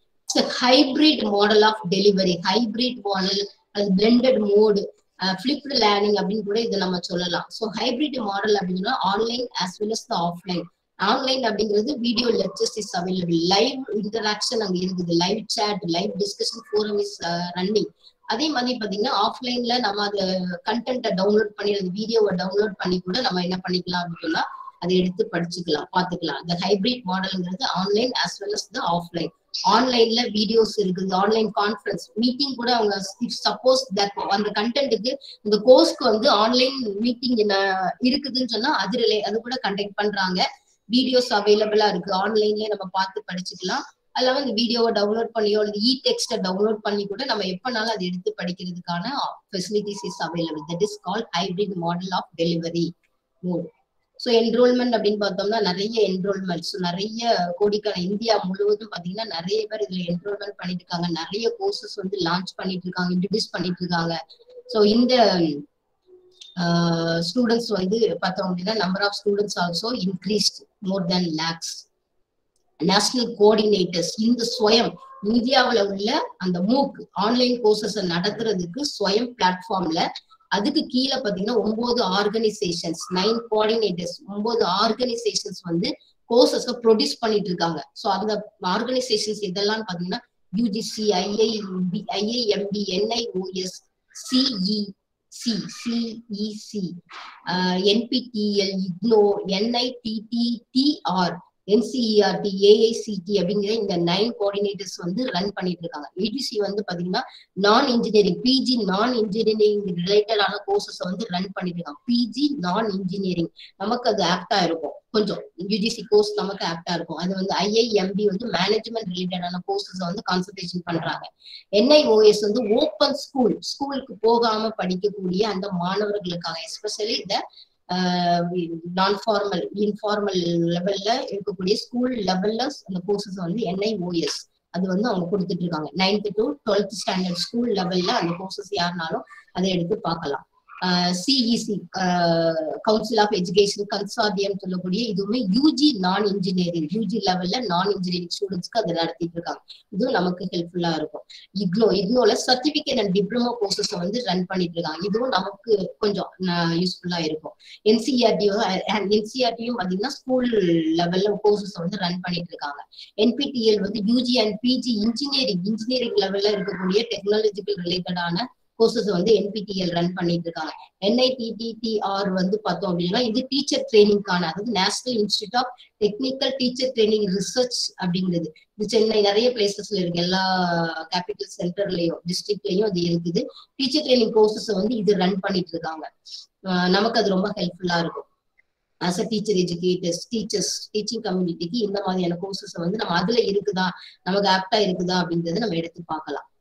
Hybrid model of delivery, hybrid model அது பிளெண்டட் மோடு, ஃபிளிப்டு லேர்னிங் அப்படின்னு கூட இதை நம்ம சொல்லலாம். ஸோ ஹைபிரிட் மாடல் அப்படின்னா online as well as the offline. Online அப்படிங்கிறது video lectures is available, live interaction அங்க இருக்குது, live chat, live discussion forum is running. அதே மாதிரி பாத்தீங்கன்னா ஆஃப்லைன்ல நம்ம அதை கண்டென்ட்டை டவுன்லோட் பண்ணி அந்த வீடியோவை டவுன்லோட் பண்ணி கூட நம்ம என்ன பண்ணிக்கலாம் அப்படின்னா அதை எடுத்து படிச்சுக்கலாம், பார்த்துக்கலாம். இந்த ஹைபிரிட் மாடல்ங்கிறது online as well as the offline. ஆன்லைன்ல வீடியோஸ் இருக்குது, ஆன்லைன் கான்ஃபரன்ஸ் மீட்டிங் கூட அவங்க சப்போஸ் அந்த கண்டென்ட்டுக்கு இந்த கோர்ஸ்க்கு வந்து ஆன்லைன் மீட்டிங் என்ன இருக்குதுன்னு சொன்னா அது ரிலே அது கூட கண்டக்ட் பண்றாங்க. வீடியோஸ் அவைலபிளா இருக்கு, ஆன்லைன்லயே நம்ம பார்த்து படிச்சுக்கலாம். அதுல வந்து வீடியோவை டவுன்லோட் பண்ணியோ அல்லது இ டெக்ஸ்ட டவுன்லோட் பண்ணி கூட நம்ம எப்பனாலும் அதை எடுத்து படிக்கிறதுக்கான facilities is available. That is called hybrid model of delivery mode. So enrollment அப்படின்னு பார்த்தோம்னா நிறைய என்ரோல்மெண்ட்ஸ், நிறைய கோடிக்கான இந்தியா முழுவதும் பார்த்தீங்கன்னா நிறைய பேர் இதுல என்ரோல்மெண்ட் பண்ணிட்டு இருக்காங்க. நிறைய கோர்சஸ் வந்து லான்ச் பண்ணிட்டு இருக்காங்க, இன்ட்ரடியூஸ் பண்ணிட்டு இருக்காங்க. ஸோ இந்த ஸ்டூடெண்ட்ஸ் வந்து பார்த்தோம் அப்படின்னா number of students also increased more than lakhs. National coordinators, இந்த ஸ்வயம் இந்தியாவில் உள்ள அந்த மூக் ஆன்லைன் கோர்சஸ் நடத்துறதுக்கு ஸ்வயம் பிளாட்ஃபார்ம்ல அதுக்கு கீழே பாத்தீங்கன்னா ஒன்பது ஆர்கனைசேஷன்ஸ், நைன் கோஆர்டினேட்டர்ஸ், ஒன்பது ஆர்கனைசேஷன்ஸ் வந்து கோர்சஸ் ப்ரொடியூஸ் பண்ணிட்டு இருக்காங்க. ஸோ அந்த ஆர்கனைசேஷன்ஸ் இதெல்லாம் பாத்தீங்கன்னா UGC, IIP, IIMB, NIOS, CEC, CEC, NPTEL, IGNOU, NITTTR, NCERT, AICTE அப்படிங்கிற இந்த நைன் கோஆர்டினேட்டர்ஸ் வந்து ரன் பண்ணிட்டு இருக்காங்க. யூஜிசி வந்து பாத்தீங்கன்னா non engineering, PG non engineering ரிலேட்டடான கோர்சஸ் வந்து ரன் பண்ணிட்டு இருக்காங்க. பிஜி நான் இன்ஜினியரிங் நமக்கு அது ஆப்டா இருக்கும், கொஞ்சம் யூஜிசி கோர்ஸ் நமக்கு ஆப்டா இருக்கும். அது வந்து ஐஐஎம்பி வந்து மேனேஜ்மெண்ட் ரிலேட்டடான கோர்சஸ் வந்து கான்சன்ட்ரேஷன் பண்றாங்க. என்ஐஓஎஸ் வந்து ஓப்பன் ஸ்கூல், ஸ்கூலுக்கு போகாம படிக்கக்கூடிய அந்த மாணவர்களுக்காக எஸ்பெஷலி இந்த நான் ஃபார்மல் இன்ஃபார்மல் லெவல்ல இருக்கக்கூடிய ஸ்கூல் லெவல்ல அந்த கோர்சஸ் வந்து என்ஐஓஎஸ் அது வந்து அவங்க கொடுத்துட்டு இருக்காங்க. Ninth to twelfth standard school லெவல்ல அந்த கோர்சஸ் யாருனாலும் அதை எடுத்து பார்க்கலாம். CEC council of education consortium சொல்லக்கூடிய இதுவுமே யூஜி நான் இன்ஜினியரிங், யூஜி லெவல்ல நான் இன்ஜினியரிங் ஸ்டூடெண்ட்ஸ்க்கு அதை நடத்திட்டு இருக்காங்க. இதுவும் நமக்கு ஹெல்ப்ஃபுல்லா இருக்கும். இக்னோ, இக்னோல சர்டிபிகேட் அண்ட் டிப்ளமோ கோர்சஸ் வந்து ரன் பண்ணிட்டு இருக்காங்க. இதுவும் நமக்கு கொஞ்சம் யூஸ்ஃபுல்லா இருக்கும். என்சிஆர்டியும் என்சிஆர்டியும் பாத்தீங்கன்னா ஸ்கூல் லெவல்ல கோர்சஸ் வந்து ரன் பண்ணிட்டு இருக்காங்க. என்பிடிஎல் வந்து UG and PG engineering, engineering லெவல்ல இருக்கக்கூடிய டெக்னாலஜிக்கல் ரிலேட்டடான கோர்சஸ் வந்து என்பிடிஎல் ரன் பண்ணிட்டு இருக்காங்க. என்ஐடிடிடிஆர் வந்து பார்த்தோம் அப்படின்னா இது டீச்சர் ட்ரைனிங்கான, அதாவது national institute of technical teacher training research அப்படிங்கிறது. இது சென்னை நிறைய பிளேசஸ்ல இருக்கு, எல்லா கேபிட்டல் சென்டர்லயும் டிஸ்ட்ரிக்ட்லயும் அது இருக்குது. டீச்சர் ட்ரைனிங் கோர்சஸ் வந்து இது ரன் பண்ணிட்டு இருக்காங்க. நமக்கு அது ரொம்ப ஹெல்ப்ஃபுல்லா இருக்கும். As a teacher educators, teachers teaching கம்யூனிட்டிக்கு இந்த மாதிரியான கோர்சஸ் வந்து நம்ம அதுல இருக்குதா, நமக்கு ஆப்டா இருக்குதா அப்படின்றத நம்ம எடுத்து பார்க்கலாம்.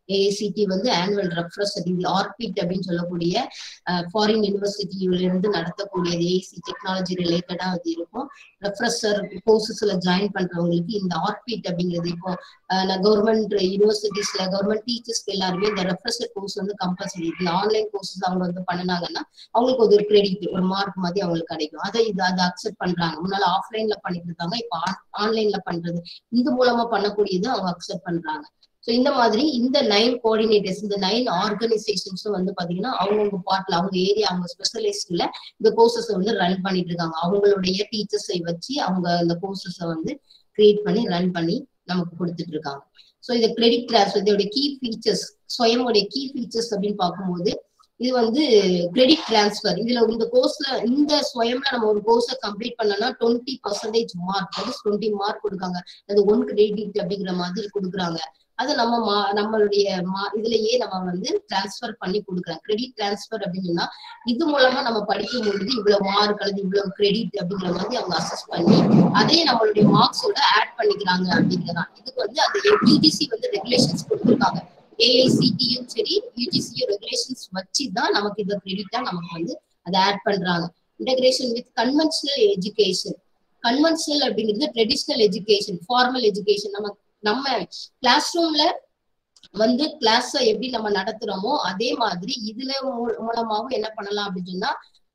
ஏஐசிடி வந்து ஆனுவல் ரெஃப்ரெஷ் இது ஆர்பிட் அப்படின்னு சொல்லக்கூடிய ஃபாரின் யூனிவர்சிட்டியில இருந்து நடத்தக்கூடிய ஏஐசி டெக்னாலஜி ரிலேட்டடா அது இருக்கும். ரெஃப்ரெஷர் கோர்சஸ்ல ஜாயின் பண்றவங்களுக்கு இந்த ஆர்பிட் அப்படிங்கிறது இப்போ கவர்மெண்ட் யூனிவர்சிட்டிஸ்ல கவர்மெண்ட் டீச்சர்ஸ்க்கு எல்லாருமே இந்த ரெஃப்ரெஷர் கோர்ஸ் வந்து கம்பல்சரி. இந்த ஆன்லைன் கோர்சஸ் அவங்க வந்து பண்ணினாங்கன்னா அவங்களுக்கு ஒரு கிரெடிட் ஒரு மார்க் மாதிரி அவங்களுக்கு கிடைக்கும். அதை இது அதை அக்செப்ட் பண்றாங்க. முன்னால ஆஃப்லைன்ல பண்ணிட்டு இருக்காங்க, இப்போ ஆன்லைன்ல பண்றது இந்த மூலமா பண்ணக்கூடியது அவங்க அக்செப்ட் பண்றாங்க. ஸோ இந்த மாதிரி இந்த நைன் கோஆர்டினேட்டர்ஸ் இந்த நைன் ஆர்கனைசேஷன்ஸும் வந்து பாத்தீங்கன்னா அவங்கவுங்க பார்ட்ல அவங்க ஏரியா அவங்க ஸ்பெஷலிஸ்ட்ல இந்த கோர்சஸ் வந்து ரன் பண்ணிட்டு இருக்காங்க. அவங்களுடைய டீச்சர்ஸை வச்சு அவங்க இந்த கோர்சஸை வந்து கிரியேட் பண்ணி ரன் பண்ணி நமக்கு கொடுத்துட்டு இருக்காங்க. ஸோ இந்த கிரெடிட் டிரான்ஸ்ஃபர் இதோட கீ ஃபீச்சர்ஸ் ஸ்வயமுடைய கீ ஃபீச்சர்ஸ் அப்படின்னு பார்க்கும்போது இது வந்து கிரெடிட் டிரான்ஸ்ஃபர். இதுல இந்த கோர்ஸ்ல இந்த ஸ்வயம்ல நம்ம ஒரு கோர்ஸை கம்ப்ளீட் பண்ணோம்னா டுவெண்ட்டி பர்சன்டேஜ் மார்க் அது டுவெண்ட்டி மார்க் கொடுக்காங்க. அது ஒன் கிரெடிட் அப்படிங்கிற மாதிரி கொடுக்குறாங்க. அது நம்ம மா நம்மளுடைய மா இதுலயே நம்ம வந்து டிரான்ஸ்ஃபர் பண்ணி கொடுக்குறோம். கிரெடிட் டிரான்ஸ்ஃபர் அப்படின்னா இது மூலமா நம்ம படிக்கும் பொழுது இவ்வளவு மார்க் அல்லது இவ்வளவு கிரெடிட் அப்படிங்கிற மாதிரி அவங்க அசஸ் பண்ணி அதையே நம்மளுடைய மார்க்ஸோட ஆட் பண்ணிக்கிறாங்க அப்படிங்கிறதான். இதுக்கு வந்து அந்த யூஜிசி வந்து ரெகுலேஷன்ஸ் கொடுத்துருக்காங்க. ஏஐசிடியும் சரி யூஜிசியும் ரெகுலேஷன்ஸ் வச்சுதான் நமக்கு இந்த கிரெடிட்டா நமக்கு வந்து அதை ஆட் பண்றாங்க. Integration with conventional education. Conventional அப்படிங்கிறது ட்ரெடிஷனல் எஜுகேஷன் ஃபார்மல் எஜுகேஷன். நம்ம நம்ம கிளாஸ் ரூம்ல வந்து கிளாஸ் எப்படி நம்ம நடத்துறோமோ அதே மாதிரி இதுல மூலமாவும் என்ன பண்ணலாம் அப்படின்னு சொன்னா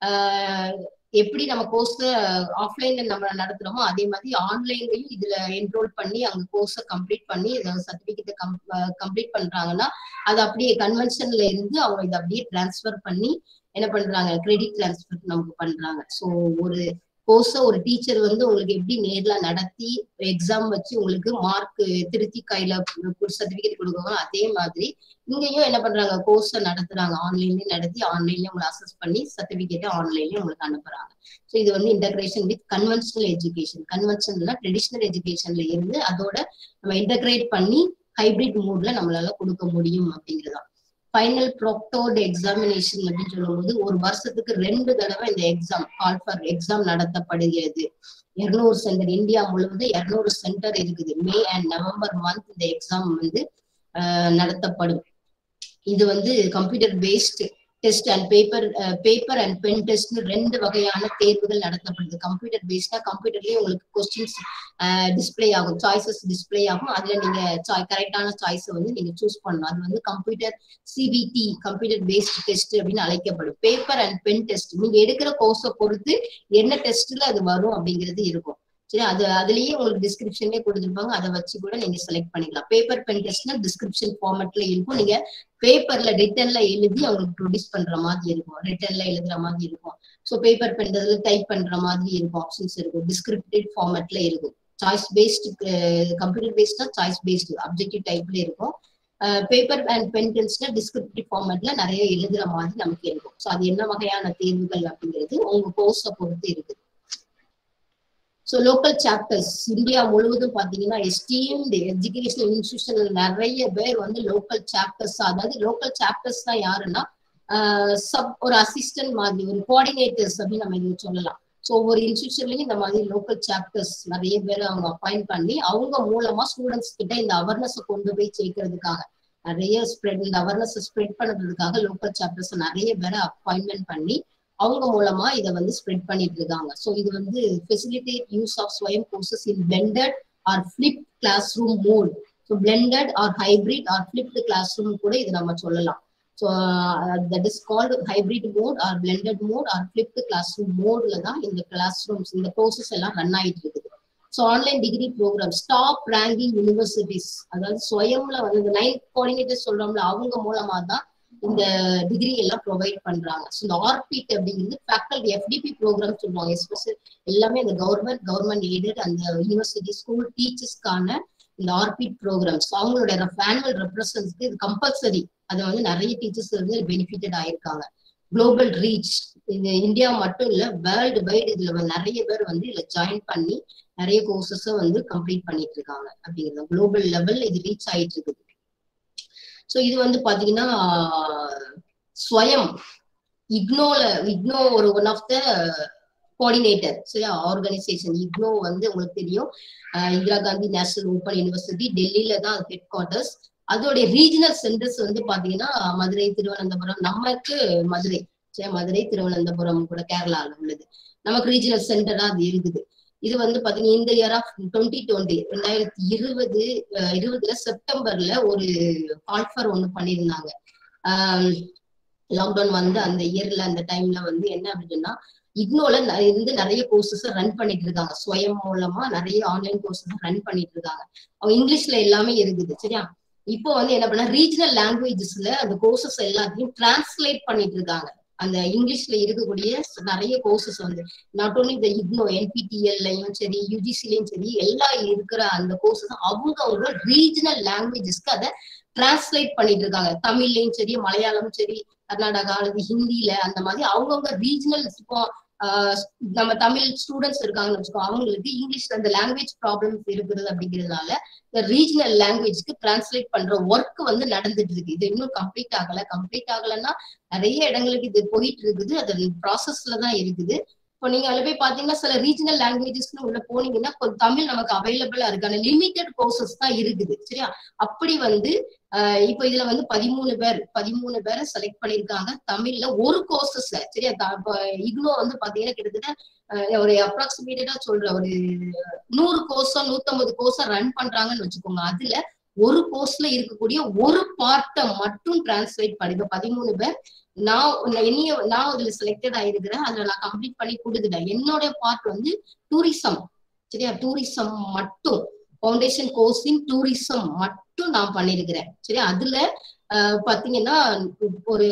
ஆஹ் எப்படி நம்ம கோர்ஸ் ஆஃப்லைன்ல நம்ம நடத்துறோமோ அதே மாதிரி ஆன்லைன்லயும் இதுல என்ரோல் பண்ணி அங்க கோர்ஸை கம்ப்ளீட் பண்ணி சர்டிபிகேட்டை கம் கம்ப்ளீட் பண்றாங்கன்னா அது அப்படியே கன்வென்ஷன்ல இருந்து அவங்க இதை அப்படியே டிரான்ஸ்ஃபர் பண்ணி என்ன பண்றாங்க கிரெடிட் டிரான்ஸ்ஃபர் நமக்கு பண்றாங்க. ஸோ ஒரு கோர்ஸை ஒரு டீச்சர் வந்து உங்களுக்கு எப்படி நேர்ல நடத்தி எக்ஸாம் வச்சு உங்களுக்கு மார்க் திருத்தி கையில சர்டிபிகேட் கொடுக்கணும் அதே மாதிரி இங்கேயும் என்ன பண்றாங்க கோர்ஸை நடத்துறாங்க. ஆன்லைன்லயும் நடத்தி ஆன்லைன்லயும் உங்களை அசஸ் பண்ணி சர்டிபிகேட்டை ஆன்லைன்லயும் உங்களுக்கு அனுப்புறாங்க. ஸோ இது வந்து இன்டகிரேஷன் வித் கன்வென்ஷனல் எஜுகேஷன். கன்வென்ஷனல்னா ட்ரெடிஷனல் எஜுகேஷன்ல இருந்து அதோட நம்ம இன்டகிரேட் பண்ணி ஹைபிரிட் மூட்ல நம்மளால கொடுக்க முடியும் அப்படிங்கிறதான். ஃபைனல் ப்ராக்டோர்டு எக்ஸாமினேஷன் அப்படின்னு சொல்லும்போது ஒரு வருஷத்துக்கு ரெண்டு தடவை இந்த எக்ஸாம் கால் ஃபார் எக்ஸாம் நடத்தப்படுகிறது. இருநூறு சென்டர் இந்தியா முழுவதும் இருநூறு சென்டர் இருக்குது. மே அண்ட் நவம்பர் மந்த் இந்த எக்ஸாம் வந்து ஆஹ் நடத்தப்படும். இது வந்து computer based test and paper paper and pen டெஸ்ட்னு ரெண்டு வகையான தேர்வுகள் நடத்தப்படுது. கம்ப்யூட்டர் பேஸ்டா கம்ப்யூட்டர்லயே உங்களுக்கு கொஸ்டின்ஸ் டிஸ்பிளே ஆகும், சாய்ஸஸ் டிஸ்பிளே ஆகும். அதுல நீங்க கரெக்டான சாய்ஸை வந்து நீங்க சூஸ் பண்ணணும். அது வந்து computer CBT computer based test அப்படின்னு அழைக்கப்படும். பேப்பர் அண்ட் பென் டெஸ்ட் நீங்க எடுக்கிற கோர்ஸை பொறுத்து என்ன டெஸ்ட்ல அது வரும் அப்படிங்கிறது இருக்கும். சரி, அது அதுலயே உங்களுக்கு டிஸ்கிரிப்ஷன்லயே கொடுத்துருப்பாங்க. அதை வச்சு கூட நீங்க செலக்ட் பண்ணிக்கலாம். பேப்பர் பென் டெஸ்ட்னா டிஸ்கிரிப்ஷன் ஃபார்மேட்ல இருக்கும். நீங்க பேப்பர்ல ரிட்டன்ல எழுதி அவங்களுக்கு ப்ரொடியூஸ் பண்ற மாதிரி இருக்கும், ரிட்டன்ல எழுதுற மாதிரி இருக்கும். ஸோ பேப்பர் பென் டைப் பண்ற மாதிரி இருக்கும், ஆப்ஷன்ஸ் இருக்கும். டிஸ்கிரிப்டிவ் ஃபார்மேட்ல இருக்கும். சாய்ஸ் பேஸ்டு கம்ப்யூட்டர் பேஸ்டா சாய்ஸ் பேஸ்டு அப்ஜெக்டிவ் டைப்ல இருக்கும். பேப்பர் அண்ட் பென் டெஸ்ட்னா டிஸ்கிரிப்டிவ் ஃபார்மேட்ல நிறைய எழுதுற மாதிரி நமக்கு இருக்கும். ஸோ அது என்ன வகையான தேர்வுகள் அப்படிங்கிறது உங்க கோர்ஸை பொறுத்து இருக்குது. ஸோ லோக்கல் சாப்டர்ஸ் இந்தியா முழுவதும் பார்த்தீங்கன்னா எஸ்டீம்டு எஜுகேஷனல் இன்ஸ்டிடியூஷன்ல நிறைய பேர் வந்து லோக்கல் சாப்டர்ஸ், அதாவது லோக்கல் சாப்டர்ஸ் தான் யாருன்னா சப் ஒரு அசிஸ்டன்ட் மாதிரி ஒரு கோஆர்டினேட்டர்ஸ் அப்படின்னு நம்ம இது சொல்லலாம். ஸோ ஒவ்வொரு இன்ஸ்டிடியூஷன்லயும் இந்த மாதிரி லோக்கல் சாப்டர்ஸ் நிறைய பேர் அவங்க அப்பாயிண்ட் பண்ணி அவங்க மூலமா ஸ்டூடெண்ட்ஸ் கிட்ட இந்த அவேர்னஸை கொண்டு போய் சேர்க்கறதுக்காக நிறைய ஸ்ப்ரெட் இந்த அவேர்னஸ் ஸ்ப்ரெட் பண்ணுறதுக்காக லோக்கல் சாப்டர்ஸ் நிறைய பேரை அப்பாயின்மெண்ட் பண்ணி அவங்க மூலமா இதை வந்து ஸ்ப்ரெட் பண்ணிட்டு இருக்காங்க. ஸோ இது வந்து facilitate use of Swayam courses in blended or flip classroom mode. So blended or hybrid or flipped classroom கூட இது நம்ம சொல்லலாம். So that is called hybrid mode or blended mode or flipped classroom மோட்ல தான் இந்த classrooms இந்த courses எல்லாம் run ஆயிட்டு இருக்குது. So online degree program top ranking universities, அதாவது ஸ்வயம்ல வந்து இந்த நைன் கோஆர்டினேட்டர்ஸ் சொல்றோம்ல அவங்க மூலமா தான் இந்த டிகிரி எல்லாம் ப்ரொவைட் பண்றாங்க. ஸோ இந்த ஆர்பிட் அப்படிங்கிறது ஃபேக்கல்டி எஃப்டிபி ப்ரோக்ராம் சொல்லுவாங்க. எஸ்பெஷல் எல்லாமே இந்த கவர்மெண்ட் கவர்மெண்ட் எய்டட் அந்த யூனிவர்சிட்டி ஸ்கூல் டீச்சர்ஸ்க்கான இந்த ஆர்பிட் ப்ரோக்ராம்ஸ் அவங்களோட ஆனுவல் ரெப்ரசன்ஸ்க்கு இது கம்பல்சரி. அதை வந்து நிறைய டீச்சர்ஸ் வந்து பெனிஃபிட்டட் ஆயிருக்காங்க. குளோபல் ரீச் இந்த இந்தியா மட்டும் இல்ல வேர்ல்டு வைடு இதுல நிறைய பேர் வந்து இதுல ஜாயின் பண்ணி நிறைய கோர்சஸை வந்து கம்ப்ளீட் பண்ணிட்டு இருக்காங்க. அப்படிங்கிறது குளோபல் லெவல் இது ரீச் ஆயிட்டு இருக்குது. ஸோ இது வந்து பாத்தீங்கன்னா ஸ்வயம் இக்னோல இக்னோ ஒரு ஒன் ஆஃப் த கோஆர்டினேட்டர் சரியா ஆர்கனைசேஷன். இக்னோ வந்து உங்களுக்கு தெரியும் Indira Gandhi national open university டெல்லியில தான் ஹெட் குவார்டர்ஸ். அதோடைய ரீஜனல் சென்டர்ஸ் வந்து பாத்தீங்கன்னா மதுரை, திருவனந்தபுரம், நமக்கு மதுரை, சரி மதுரை, திருவனந்தபுரம் கூட கேரளால உள்ளது. நமக்கு ரீஜனல் சென்டரா அது இருக்குது. இது வந்து பாத்தீங்கன்னா இந்த இயர் ஆஃப் டுவெண்ட்டி டுவெண்ட்டி ரெண்டாயிரத்தி இருபது இருபதுல செப்டம்பர்ல ஒரு ஆல்ஃபர் ஒண்ணு பண்ணியிருந்தாங்க. ஆஹ் லாக்டவுன் வந்து அந்த இயர்ல அந்த டைம்ல வந்து என்ன அப்படின்னா இக்னோல இருந்து நிறைய கோர்சஸ் ரன் பண்ணிட்டு இருக்காங்க. ஸ்வயம் மூலமா நிறைய ஆன்லைன் கோர்சஸ் ரன் பண்ணிட்டு இருக்காங்க. அவங்க இங்கிலீஷ்ல எல்லாமே இருக்குது. சரியா? இப்போ வந்து என்ன பண்ண ரீஜனல் லாங்குவேஜஸ்ல அந்த கோர்சஸ் எல்லாத்தையும் டிரான்ஸ்லேட் பண்ணிட்டு இருக்காங்க. அந்த இங்கிலீஷ்ல இருக்கக்கூடிய நிறைய கோர்சஸ் வந்து நாட் ஓன்லி இந்த இக்னோ என்பிடிஎல்லையும் சரி யூஜிசிலையும் சரி எல்லாம் இருக்கிற அந்த கோர்சஸ் அவங்க அவங்க ரீஜனல் லாங்குவேஜஸ்க்கு அதை டிரான்ஸ்லேட் பண்ணிட்டு இருக்காங்க. தமிழ்லயும் சரி மலையாளம் சரி கர்நாடகா அல்லது ஹிந்தியில அந்த மாதிரி அவங்கவுங்க ரீஜனல் இப்போ ஆஹ் நம்ம தமிழ் ஸ்டூடெண்ட்ஸ் இருக்காங்கன்னு வச்சுக்கோ அவங்களுக்கு இங்கிலீஷ்ல அந்த லாங்குவேஜ் ப்ராப்ளம்ஸ் இருக்குது அப்படிங்கிறதுனால இந்த ரீஜனல் லாங்குவேஜ்க்கு டிரான்ஸ்லேட் பண்ற ஒர்க் வந்து நடந்துட்டு இருக்கு. இது இன்னும் கம்ப்ளீட் ஆகல. கம்ப்ளீட் ஆகலைன்னா நிறைய இடங்களுக்கு இது போயிட்டு இருக்குது. அது ப்ராசஸ்ல தான் இருக்குது. இப்போ நீங்க அதுல போய் பாத்தீங்கன்னா சில ரீஜனல் லாங்குவேஜஸ்ன்னு உள்ள போனீங்கன்னா கொஞ்சம் தமிழ் நமக்கு அவைலபிளா இருக்கு. ஆனா லிமிடெட் கோர்சஸ் தான் இருக்குது. சரியா? அப்படி வந்து ஆஹ் இப்ப இதுல வந்து பதிமூணு பேர் பதிமூணு பேரை செலக்ட் பண்ணிருக்காங்க தமிழ்ல ஒரு கோர்சஸ்ல. சரியா? இக்னோ வந்து பாத்தீங்கன்னா கிட்டத்தட்ட ஒரு அப்ராக்சிமேட்டடா சொல்ற ஒரு நூறு கோர்ஸோ நூத்தம்பது கோர்ஸோ ரன் பண்றாங்கன்னு வச்சுக்கோங்க. அதுல ஒரு கோர்ஸ்ல இருக்கக்கூடிய ஒரு பார்ட்டை மட்டும் டிரான்ஸ்லேட் பண்ணி இப்ப பதிமூணு பேர் நான் என்னைய நான் அதுல செலக்டட் ஆயிருக்கிறேன். அதுல நான் கம்ப்ளீட் பண்ணி கொடுத்துட்டேன். என்னோட பார்ட் வந்து டூரிசம். சரியா? டூரிசம் மட்டும் ஃபவுண்டேஷன் கோர்ஸ் இன் டூரிசம் மட்டும் நான் பண்ணிருக்கிறேன். சரியா? அதுல அஹ் பாத்தீங்கன்னா ஒரு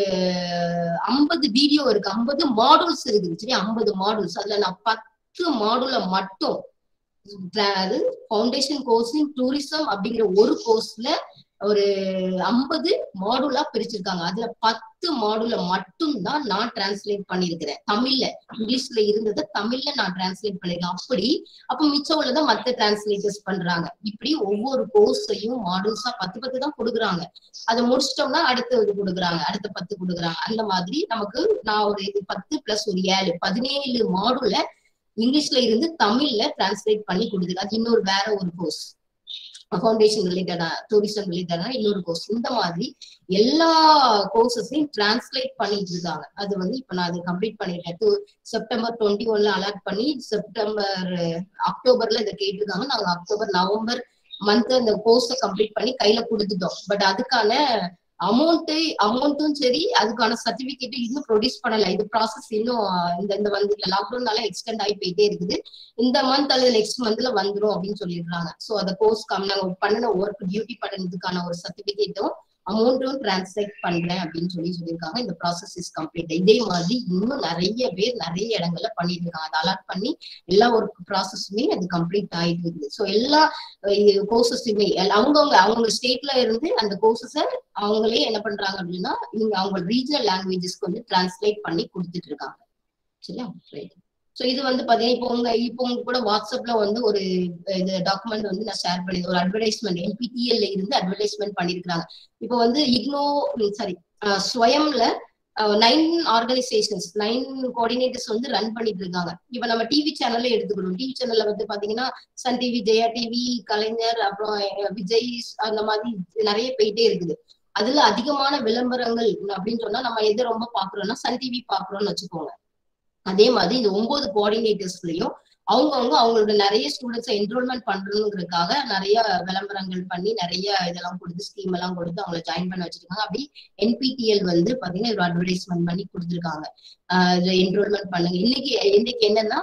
ஐம்பது வீடியோ இருக்கு, ஐம்பது மாடல்ஸ் இருக்குது. சரியா? ஐம்பது மாடல்ஸ் அதுல நான் பத்து மாடுல மட்டும் அது ஃபவுண்டேஷன் கோர்ஸ் இன் டூரிசம் அப்படிங்கிற ஒரு கோர்ஸ்ல ஒரு ஐம்பது மாடுலா பிரிச்சிருக்காங்க. அதுல பத்து மாடுல மட்டும் தான் நான் டிரான்ஸ்லேட் பண்ணிருக்கிறேன் தமிழ்ல. இங்கிலீஷ்ல இருந்ததை தமிழ்ல நான் டிரான்ஸ்லேட் பண்ணிருக்கேன். அப்படி அப்ப மிச்சம் உள்ளதை மத்த டிரான்ஸ்லேட்டர்ஸ் பண்றாங்க. இப்படி ஒவ்வொரு கோர்ஸையும் மாடல்ஸா பத்து பத்து தான் கொடுக்குறாங்க. அதை முடிச்சிட்டோம்னா அடுத்த இது கொடுக்குறாங்க, அடுத்த பத்து கொடுக்குறாங்க. அந்த மாதிரி நமக்கு நான் ஒரு இது பத்து பிளஸ் ஒரு ஏழு பதினேழு மாடுல இங்கிலீஷ்ல இருந்து தமிழ்ல டிரான்ஸ்லேட் பண்ணி கொடுக்குது. அது இன்னொரு வேற ஒரு கோர்ஸ். ஃபவுண்டேஷன் ரிலேட்டடா டூரிசம் ரிலேட்டடா இன்னொரு கோர்ஸ். இந்த மாதிரி எல்லா கோர்சஸையும் டிரான்ஸ்லேட் பண்ணிட்டு இருக்காங்க. அது வந்து இப்ப நான் அது கம்ப்ளீட் பண்ணிட்டேன். செப்டம்பர் டுவெண்ட்டி ஒன்ல அலாட் பண்ணி செப்டம்பர் அக்டோபர்ல இதை கேட்டிருக்காங்க. நாங்க அக்டோபர் நவம்பர் மந்த் அந்த கோர்ஸை கம்ப்ளீட் பண்ணி கையில கொடுத்துட்டோம். பட் அதுக்கான அமௌண்ட் அமௌண்ட்டும் சரி அதுக்கான சர்டிபிகேட்டும் இன்னும் ப்ரொடியூஸ் பண்ணல. இது ப்ராசஸ் இன்னும் இந்த இந்த வந்து லாக்டவுன்னால எக்ஸ்டெண்ட் ஆகி போயிட்டே இருக்குது. இந்த மந்த் அல்லது நெக்ஸ்ட் மந்த்ல வந்துடும் அப்படின்னு சொல்லிடுறாங்க. ஸோ அந்த கோர்ஸ் நாங்க பண்ணின ஒர்க் டியூட்டி பண்ணதுக்கான ஒரு சர்டிபிகேட்டும் அமௌண்ட்டும் டிரான்ஸ்லேட் பண்றேன் அப்படின்னு சொல்லி சொல்லியிருக்காங்க. இந்த ப்ராசஸ் இஸ் கம்ப்ளீட். இதே மாதிரி இன்னும் நிறைய பேர் நிறைய இடங்கள்ல பண்ணிட்டு இருக்காங்க. அதை அலாட் பண்ணி எல்லா ஒர்க் ப்ராசஸுமே அது கம்ப்ளீட் ஆயிட்டு இருக்குது. ஸோ எல்லா கோர்சஸுமே அவங்கவுங்க அவங்க ஸ்டேட்ல இருந்து அந்த கோர்சஸை அவங்களே என்ன பண்றாங்க அப்படின்னா இங்க அவங்க ரீஜனல் லாங்குவேஜஸ்க்கு வந்து டிரான்ஸ்லேட் பண்ணி கொடுத்துட்டு இருக்காங்க. சரியா? ரைட். ஸோ இது வந்து பாத்தீங்கன்னா இப்போ உங்க இப்போ உங்க கூட வாட்ஸ்அப்ல வந்து ஒரு இது டாக்குமெண்ட் வந்து நான் ஷேர் பண்ணி ஒரு அட்வர்டைஸ்மெண்ட் என்பிடிஎல்ல இருந்து அட்வர்டைஸ்மெண்ட் பண்ணிருக்காங்க. இப்போ வந்து இக்னோ சாரி ஸ்வயம்ல நைன் ஆர்கனைசேஷன்ஸ் நைன் கோஆர்டினேட்டர்ஸ் வந்து ரன் பண்ணிட்டு இருக்காங்க. இப்ப நம்ம டிவி சேனல்ல எடுத்துக்கணும். டிவி சேனல்ல வந்து பாத்தீங்கன்னா Sun TV, Jaya TV, Kalaignar, அப்புறம் விஜய் அந்த மாதிரி நிறைய போயிட்டே இருக்குது. அதுல அதிகமான விளம்பரங்கள் அப்படின்னு சொன்னா நம்ம எதை ரொம்ப பாக்குறோம்னா சன் டிவி பாக்குறோம்னு வச்சுக்கோங்க. அதே மாதிரி இந்த ஒன்பது கோஆர்டினேட்டர்ஸ்லயும் அவங்கவுங்க அவங்களோட நிறைய ஸ்டூடெண்ட்ஸை என்ரோல்மெண்ட் பண்றதுக்காக நிறைய விளம்பரங்கள் பண்ணி நிறைய இதெல்லாம் கொடுத்து ஸ்கீம் எல்லாம் கொடுத்து அவங்களை ஜாயின் பண்ண வச்சிருக்காங்க. அப்படி என்பிடிஎல் வந்து பாத்தீங்கன்னா ஒரு அட்வர்டைஸ்மெண்ட் பண்ணி கொடுத்துருக்காங்க. ஆஹ் இதுல என்ரோல்மெண்ட் பண்ணுங்க. இன்னைக்கு இன்னைக்கு என்னன்னா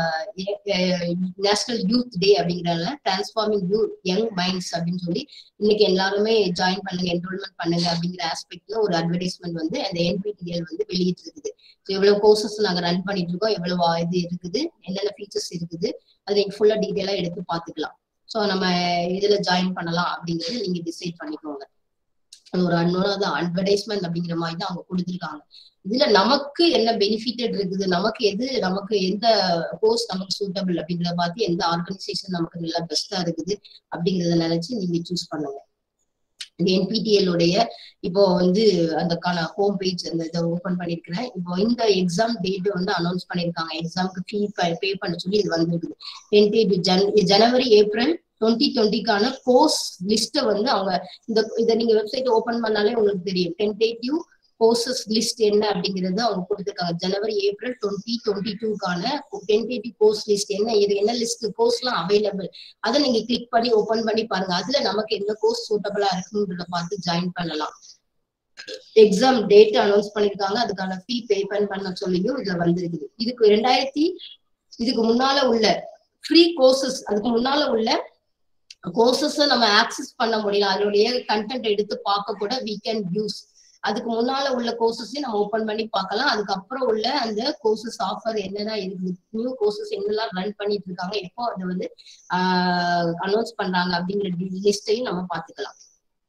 நேஷனல் யூத் டே அப்படிங்கிறதுல டிரான்ஸ்ஃபார்மிங் யூ யங் மைண்ட்ஸ் அப்படின்னு சொல்லி இன்னைக்கு எல்லாருமே ஜாயின் பண்ணுங்க, என்ரோல்மெண்ட் பண்ணுங்க அப்படிங்கிற ஆஸ்பெக்ட்ல ஒரு அட்வர்டைஸ்மெண்ட் வந்து அந்த என்பிடிஎல் வந்து வெளியிட்டு இருக்குது. எவ்வளவு கோர்சஸ் நாங்க ரன் பண்ணிட்டு இருக்கோம், எவ்வளவு இது இருக்குது, என்னென்ன ஃபீச்சர்ஸ் இருக்குது, அது நீங்க ஃபுல்லா டீட்டெயிலா எடுத்து பாத்துக்கலாம். ஸோ நம்ம இதுல ஜாயின் பண்ணலாம் அப்படிங்கறது நீங்க டிசைட் பண்ணிக்கோங்க. அது ஒரு அன்னோட அட்வர்டைஸ்மெண்ட் அப்படிங்கிற மாதிரி தான் அவங்க கொடுத்துருக்காங்க. இதுல நமக்கு என்ன பெனிஃபிட்டட் இருக்குது, நமக்கு எது நமக்கு எந்த கோர்ஸ் நமக்கு சூட்டபிள் அப்படிங்கிறத பார்த்து எந்த ஆர்கனைசேஷன் நமக்கு நல்லா பெஸ்டா இருக்குது அப்படிங்கறத நினைச்சு நீங்க சூஸ் பண்ணுங்க. இந்த என்பிடிஎல் உடைய இப்போ வந்து அதுக்கான ஹோம் பேஜ் அந்த இதை ஓபன் பண்ணிருக்கிறேன். இப்போ இந்த எக்ஸாம் டேட் வந்து அனௌன்ஸ் பண்ணிருக்காங்க. எக்ஸாமுக்கு ஃபீ பே பண்ண சொல்லி இது வந்துருக்குது. Tenth Jan January April twenty டுவெண்ட்டிக்கான கோர்ஸ் லிஸ்ட்டை வந்து அவங்க இந்த இதை நீங்க வெப்சைட் ஓபன் பண்ணாலே உங்களுக்கு தெரியும். டென்டேட்டிவ் கோர்சஸ் லிஸ்ட் என்ன அப்படிங்கிறது அவங்க கொடுத்துருக்காங்க. ஜனவரி ஏப்ரல் டுவெண்ட்டி டுவெண்ட்டி டூக்கான டென்டேட்டிவ் கோர்ஸ் லிஸ்ட் என்ன, இது என்ன லிஸ்ட் கோர்ஸ் எல்லாம் அவைலபிள், அதை நீங்க கிளிக் பண்ணி ஓபன் பண்ணி பாருங்க. அதுல நமக்கு எந்த கோர்ஸ் சூட்டபிளா இருக்குன்றத பார்த்து ஜாயின் பண்ணலாம். எக்ஸாம் டேட் அனௌன்ஸ் பண்ணிருக்காங்க, அதுக்கான ஃபீ பே பண்ண சொல்லியும் இதுல வந்திருக்குது. இதுக்கு ரெண்டாயிரத்தி இதுக்கு முன்னால உள்ள ஃப்ரீ கோர்சஸ், அதுக்கு முன்னால உள்ள கோர்சஸ் நம்ம ஆக்சஸ் பண்ண முடியல, அதனுடைய கண்டென்ட் எடுத்து பார்க்க கூட we can use. அதுக்கு முன்னால உள்ள கோர்சஸையும் நம்ம ஓபன் பண்ணி பார்க்கலாம். அதுக்கப்புறம் உள்ள அந்த கோர்சஸ் ஆஃபர் என்னென்ன இருக்குது, நியூ கோர்சஸ் என்னெல்லாம் ரன் பண்ணிட்டு இருக்காங்க, எப்போ அதை வந்து ஆஹ் அனௌன்ஸ் பண்றாங்க அப்படிங்கிற லிஸ்டையும் நம்ம பார்த்துக்கலாம்.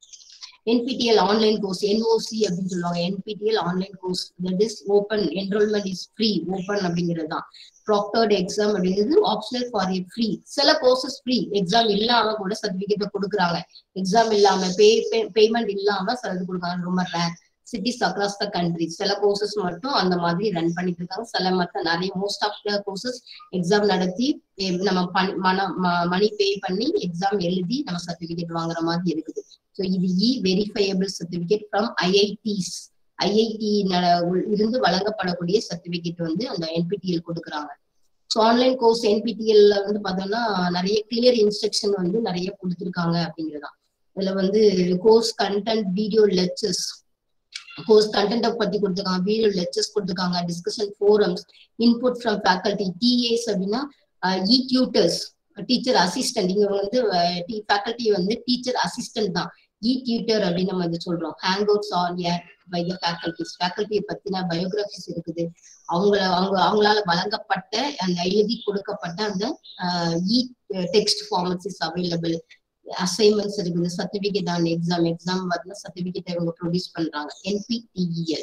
N P T L online course, N O C அப்படின்னு சொல்லுவாங்க. N P T L online course that is open, enrolment is free, open அப்படிங்கிறது தான். ப்ராக்டர்ட் எக்ஸாம் அப்படிங்கிறது ஆப்ஷனல் ஃபார் ஏ ஃப்ரீ. சில கோர்சஸ் ஃப்ரீ, எக்ஸாம் இல்லாம கூட certificate கொடுக்குறாங்க. Exam இல்லாம பே பேமெண்ட் இல்லாம சிலது கொடுக்குறாங்க. ரொம்ப rare cities across the country. சில கோர்சஸ் மட்டும் அந்த மாதிரி ரன் பண்ணிட்டு இருக்காங்க. சில மற்ற நிறைய most of the courses exam நடத்தி நம்ம மணி பே பண்ணி எக்ஸாம் எழுதி நம்ம சர்டிபிகேட் வாங்குற மாதிரி இருக்குது. ஸோ இது e verifiable certificate from I I Ts, I I T இருந்து வழங்கப்படக்கூடிய சர்டிபிகேட் வந்து அந்த N P T L கொடுக்குறாங்க. So online course N P T L வந்து பார்த்தோம்னா நிறைய கிளியர் இன்ஸ்ட்ரக்ஷன் வந்து நிறைய கொடுத்துருக்காங்க அப்படிங்கிறதான். இதுல வந்து course content, video lectures, course கண்டென்ட்டை பத்தி கொடுத்துருக்காங்க, வீடியோ லெக்சர்ஸ் கொடுத்துருக்காங்க, discussion forums, input from faculty, T As அப்படின்னா இ டியூட்டர்ஸ், டீச்சர் அசிஸ்டன்ட். இங்க வந்து ஃபேக்கல்டி வந்து டீச்சர் அசிஸ்டன்ட் தான், இ டியூட்டர் அப்படின்னு நம்ம வந்து சொல்றோம். Hangouts on air by the faculties, ஃபேக்கல்டியை பத்தின பயோகிராபிஸ் இருக்குது. அவங்கள அவங்க அவங்களால வழங்கப்பட்ட அந்த எழுதி கொடுக்கப்பட்ட அந்த e text formats is available. Assignments இருக்குது, சர்டிபிகேட் ஆன் எக்ஸாம், எக்ஸாம் பார்த்தீங்கன்னா சர்டிபிகேட் இவங்க ப்ரொடியூஸ் பண்றாங்க. N P T E L.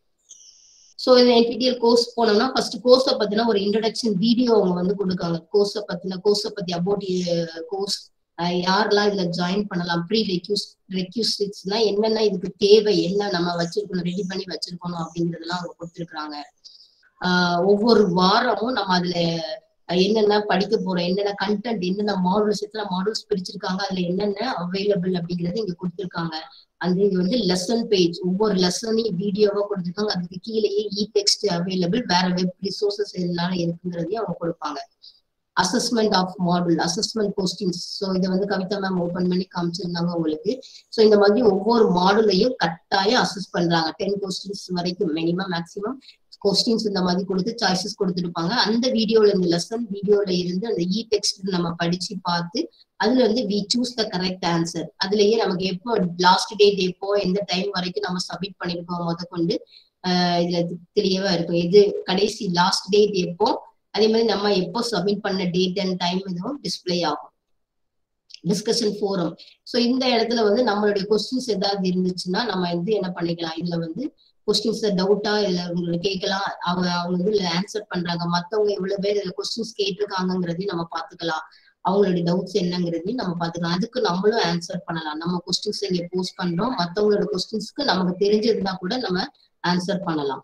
So இந்த N P T L course போனோம்னா ஃபர்ஸ்ட் கோர்ஸை பத்தின ஒரு இன்ட்ரோடக்ஷன் வீடியோ அவங்க வந்து கொடுக்காங்க. கோர்ஸை பத்தின கோர்ஸை பத்தி அபவுட் கோர்ஸ், யாரெல்லாம் இதுல ஜாயின் பண்ணலாம், ப்ரீ ரெக்யூஸ் ரெக்யூசிட்ஸ்னா என்னென்ன, இதுக்கு தேவை என்ன, நம்ம வச்சிருக்கணும், ரெடி பண்ணி வச்சிருக்கணும் அப்படிங்கிறதெல்லாம் அவங்க கொடுத்துருக்காங்க. ஆஹ் ஒவ்வொரு வாரமும் நம்ம அதுல என்னென்ன படிக்க போறோம், என்னென்ன கண்டென்ட், என்னென்ன மாடல்ஸ், எத்தனை மாடல்ஸ் பிரிச்சிருக்காங்க, அதுல என்னென்ன அவைலபிள் அப்படிங்கறது இங்க கொடுத்துருக்காங்க. அந்த இது வந்து லெசன் பேஜ், ஒவ்வொரு லெசனையும் வீடியோவா கொடுத்துருக்காங்க. அதுக்கு கீழேயே இ டெக்ஸ்ட் அவைலபிள், வேற வெப் ரிசோர்சஸ் எல்லாம் இருக்குங்கிறதையும் அவங்க கொடுப்பாங்க. Assessment of model, assessment questions. So இதை வந்து கவிதா மேம் ஓபன் பண்ணி காமிச்சிருந்தாங்க உங்களுக்கு. ஸோ இந்த மாதிரி ஒவ்வொரு மாடலையும் கட்டாயம் அசஸ் பண்றாங்க. டென் கொஸ்டின்ஸ் வரைக்கும் மினிமம் மேக்சிமம் கொஸ்டின்ஸ் இந்த மாதிரி கொடுத்து சாய்ஸஸ் கொடுத்துருப்பாங்க. அந்த வீடியோல இந்த லெசன் வீடியோல இருந்து அந்த இ டெக்ஸ்ட் நம்ம படிச்சு பார்த்து அதுல வந்து we choose the correct answer. அதுலயே நமக்கு எப்போ லாஸ்ட் டேட், எப்போ எந்த டைம் வரைக்கும் நம்ம சப்மிட் பண்ணிருக்கோம் முத கொண்டு ஆஹ் இதுல தெளிவா இருக்கும். எது கடைசி லாஸ்ட் டேட் எப்போ, அதே மாதிரி நம்ம எப்போ சப்மிட் பண்ண டேட் அண்ட் டைம் இதுவும் டிஸ்பிளே ஆகும். Discussion forum. ஸோ இந்த இடத்துல வந்து நம்மளுடைய கொஸ்டின்ஸ் ஏதாவது இருந்துச்சுன்னா நம்ம வந்து என்ன பண்ணிக்கலாம், இதுல வந்து கொஸ்டின்ஸ் டவுட்டா இல்ல உங்களுக்கு கேட்கலாம், அவங்க அவங்க வந்து இதுல ஆன்சர் பண்றாங்க, மத்தவங்க இவ்வளவு பேர் இதுல கொஸ்டின்ஸ் கேட்டிருக்காங்கிறதையும் நம்ம பாத்துக்கலாம், அவங்களுடைய டவுட்ஸ் என்னங்கிறதையும் நம்ம பாத்துக்கலாம். அதுக்கு நம்மளும் ஆன்சர் பண்ணலாம். நம்ம கொஸ்டின்ஸ் இங்க போஸ்ட் பண்றோம், மத்தவங்களோட கொஸ்டின்ஸ்க்கு நமக்கு தெரிஞ்சிருந்தா கூட நம்ம ஆன்சர் பண்ணலாம்.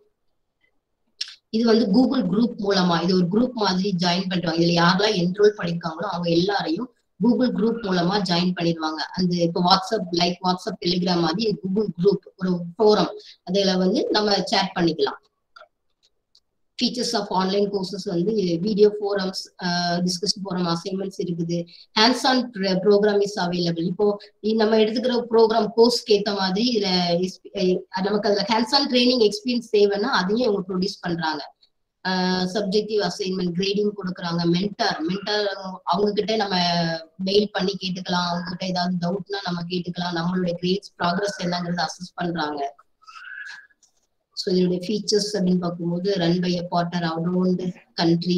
இது வந்து கூகுள் குரூப் மூலமா, இது ஒரு குரூப் மாதிரி ஜாயின் பண்றாங்க. இதுல யாரெல்லாம் என்ரோல் பண்ணிருக்காங்களோ அவங்க எல்லாரையும் கூகுள் குரூப் மூலமா ஜாயின் பண்ணிடுவாங்க. அந்த இப்போ வாட்ஸ்அப் லைக் வாட்ஸ்அப் டெலிகிராம் மாதிரி கூகுள் குரூப் ஒரு ஃபோரம், அதுல வந்து நம்ம சேட் பண்ணிக்கலாம். ஃபீச்சர்ஸ் ஆஃப் ஆன்லைன் கோர்சஸ் வந்து video forums, discussion forum, assignments இருக்குது. Hands on program is available. இப்போ நம்ம எடுத்துக்கிற ப்ரோக்ராம் கோர்ஸ்க்கு ஏற்ற மாதிரி இதுல நமக்கு அதுல ஹேண்ட்ஸ் ஆன் ட்ரைனிங் எக்ஸ்பீரியன்ஸ் தேவைன்னா அதையும் இவங்க ப்ரொடியூஸ் பண்றாங்க. சப்ஜெக்டிவ் அசைன்மெண்ட், கிரேடிங் கொடுக்குறாங்க. மென்டார் மென்டார் அவங்க கிட்ட நம்ம மெயில் பண்ணி கேட்டுக்கலாம், அவங்க கிட்ட ஏதாவது டவுட்னா நம்ம கேட்டுக்கலாம். நம்மளுடைய கிரேட்ஸ் ப்ராக்ரஸ் என்னங்கிறது அசஸ் பண்றாங்க. ஸோ இதோட ஃபீச்சர்ஸ் அப்படின்னு பார்க்கும்போது run by a partner around country.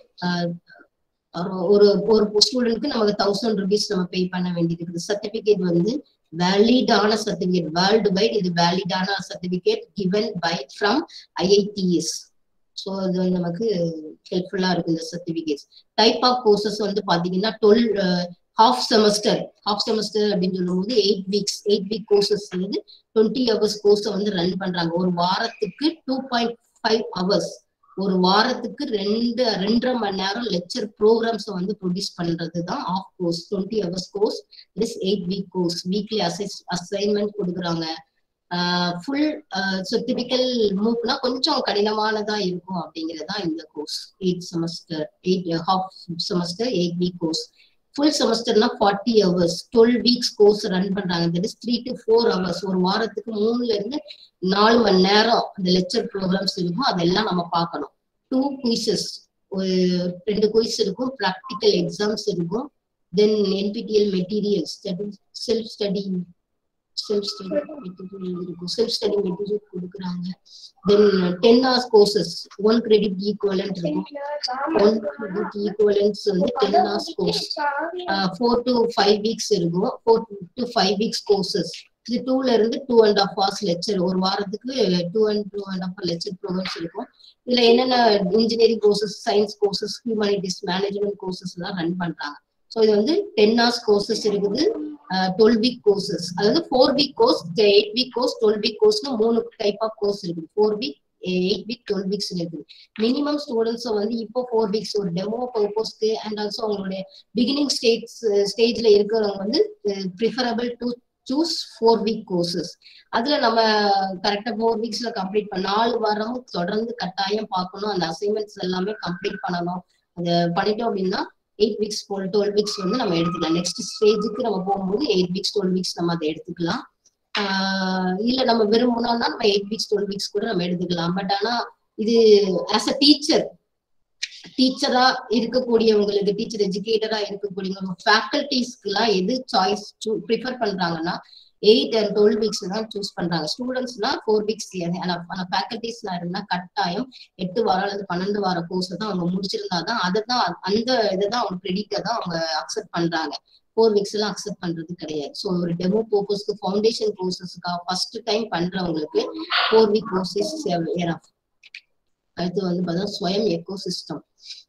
ஒரு ஒரு ஸ்டூடெண்ட்க்கு நமக்கு தௌசண்ட் ருபீஸ் நம்ம பே பண்ண வேண்டியது இருக்குது. சர்டிபிகேட் வந்து வேலிடான சர்டிபிகேட், வேர்ல்டு வைட் இது வேலிடான certificate given by from I I T S. So இது வந்து நமக்கு ஹெல்ப்ஃபுல்லா இருக்கு இந்த சர்டிபிகேட்ஸ். டைப் ஆஃப் கோர்சஸ் வந்து பாத்தீங்கன்னா twelve half semester half semester அப்படின்னு சொல்லும் போது eight weeks eight week courses வந்து டுவெண்ட்டி ஹவர்ஸ் கோர்ஸை வந்து ரன் பண்றாங்க. ஒரு வாரத்துக்கு டூ பாயிண்ட் ஃபைவ் ஹவர்ஸ் ஒரு வாரத்துக்கு ரெண்டு ரெண்டரை மணி நேரம் லெக்சர் ப்ரோக்ராம்ஸ் வந்து ப்ரொடியூஸ் பண்றது தான் of course. Twenty hours course, this eight week course. Weekly அசைஸ் அசைன்மெண்ட் கொடுக்குறாங்க. ஃபுல் ஸோ டிபிக்கல் மூவ்னா கொஞ்சம் கடினமானதா இருக்கும் அப்படிங்கிறதா இந்த course. Eight semester eight half semester eight week course. Full செமஸ்டர்னா forty hours twelve weeks course run பண்றாங்க. That is three to four hours. ஒரு வாரத்துக்கு மூணுல இருந்து நாலு மணி நேரம் அந்த லெக்சர் ப்ரோக்ராம்ஸ் இருக்கும். அதெல்லாம் நம்ம பார்க்கணும். டூ குயிசஸ், ஒரு ரெண்டு குயிஸ் இருக்கும். ப்ராக்டிக்கல் எக்ஸாம்ஸ் இருக்கும். Then NPTEL materials, self study self study material இருக்கும். செல்ஃப் ஸ்டடி மெட்டீரியல் கொடுக்குறாங்க. Then ten hours courses, one credit equivalent இருக்கும். ஒன் கிரெடிட் ஈக்குவலன்ஸ் வந்து ten hours course. Four to five weeks இருக்கும். Four to five weeks courses. இது டூல இருந்து two and half hours lecture. ஒரு வாரத்துக்கு two and two and half lecture programs இருக்கும். இதுல என்னென்ன engineering courses, science courses, humanities, management courses எல்லாம் ரன் பண்றாங்க. ஸோ இது வந்து டென் ஹவர்ஸ் கோர்சஸ் இருக்குது. டுவெல் வீக் கோர்சஸ், அதாவது four week course, eight week course, twelve week கோர்ஸ்னு மூணு டைப் ஆஃப் கோர்ஸ் இருக்குது. Four week, eight week, twelve weeks இருக்குது. மினிமம் ஸ்டூடெண்ட்ஸ் வந்து இப்போ ஃபோர் வீக்ஸ் ஒரு டெமோ பர்பஸ்க்கு அண்ட் ஆல்சோ அவங்களுடைய பிகினிங் ஸ்டேஜ் ஸ்டேஜ்ல இருக்கிறவங்க வந்து preferable to choose four week courses. அதுல நம்ம கரெக்டா ஃபோர் வீக்ஸ்ல கம்ப்ளீட் பண்ண நாலு வாரம் தொடர்ந்து கட்டாயம் பார்க்கணும். அந்த அசைன்மெண்ட்ஸ் எல்லாமே கம்ப்ளீட் பண்ணணும். அதை பண்ணிட்டோம் அப்படின்னா எயிட் வீக்ஸ் போல் டுவெல் வீக்ஸ் வந்து நம்ம எடுத்துக்கலாம். நெக்ஸ்ட் ஸ்டேஜுக்கு நம்ம போகும்போது எயிட் வீக்ஸ் டுவெல் வீக்ஸ் நம்ம அதை எடுத்துக்கலாம். ஆஹ் இல்ல நம்ம விரும்பணும்னா நம்ம எயிட் வீக்ஸ் டுவெல் வீக்ஸ் கூட நம்ம எடுத்துக்கலாம். பட் ஆனா இது ஆஸ் அ டீச்சர் டீச்சரா இருக்கக்கூடியவங்களுக்கு, டீச்சர் எஜுகேட்டரா இருக்கக்கூடியவங்க, ஃபேக்கல்டிஸ்க்கு எல்லாம் எது சாய்ஸ் ப்ரிஃபர் பண்றாங்கன்னா எயிட் அண்ட் டுவெல் வீக்ஸ் தான் சூஸ் பண்றாங்க. ஸ்டூடெண்ட்ஸ்னா ஃபோர் வீக்ஸ். ஆனா ஃபேக்கல்டிஸ்ல இருந்தா கட்டாயம் எட்டு வாரம் அல்லது பன்னெண்டு வார கோர்ஸ் தான் அவங்க முடிச்சிருந்தாதான் அதை தான் அந்த இதை தான் அவங்க கிரெடிட்டை தான் அவங்க அக்செப்ட் பண்றாங்க. ஃபோர் வீக்ஸ் எல்லாம் அக்செப்ட் பண்றது கிடையாது. ஸோ ஒரு டெமோ பர்பஸ்க்கு ஃபவுண்டேஷன் கோர்சஸ்க்காக ஃபர்ஸ்ட் டைம் பண்றவங்களுக்கு four week courses are of. அடுத்து வந்து பார்த்தா Swayam ecosystem,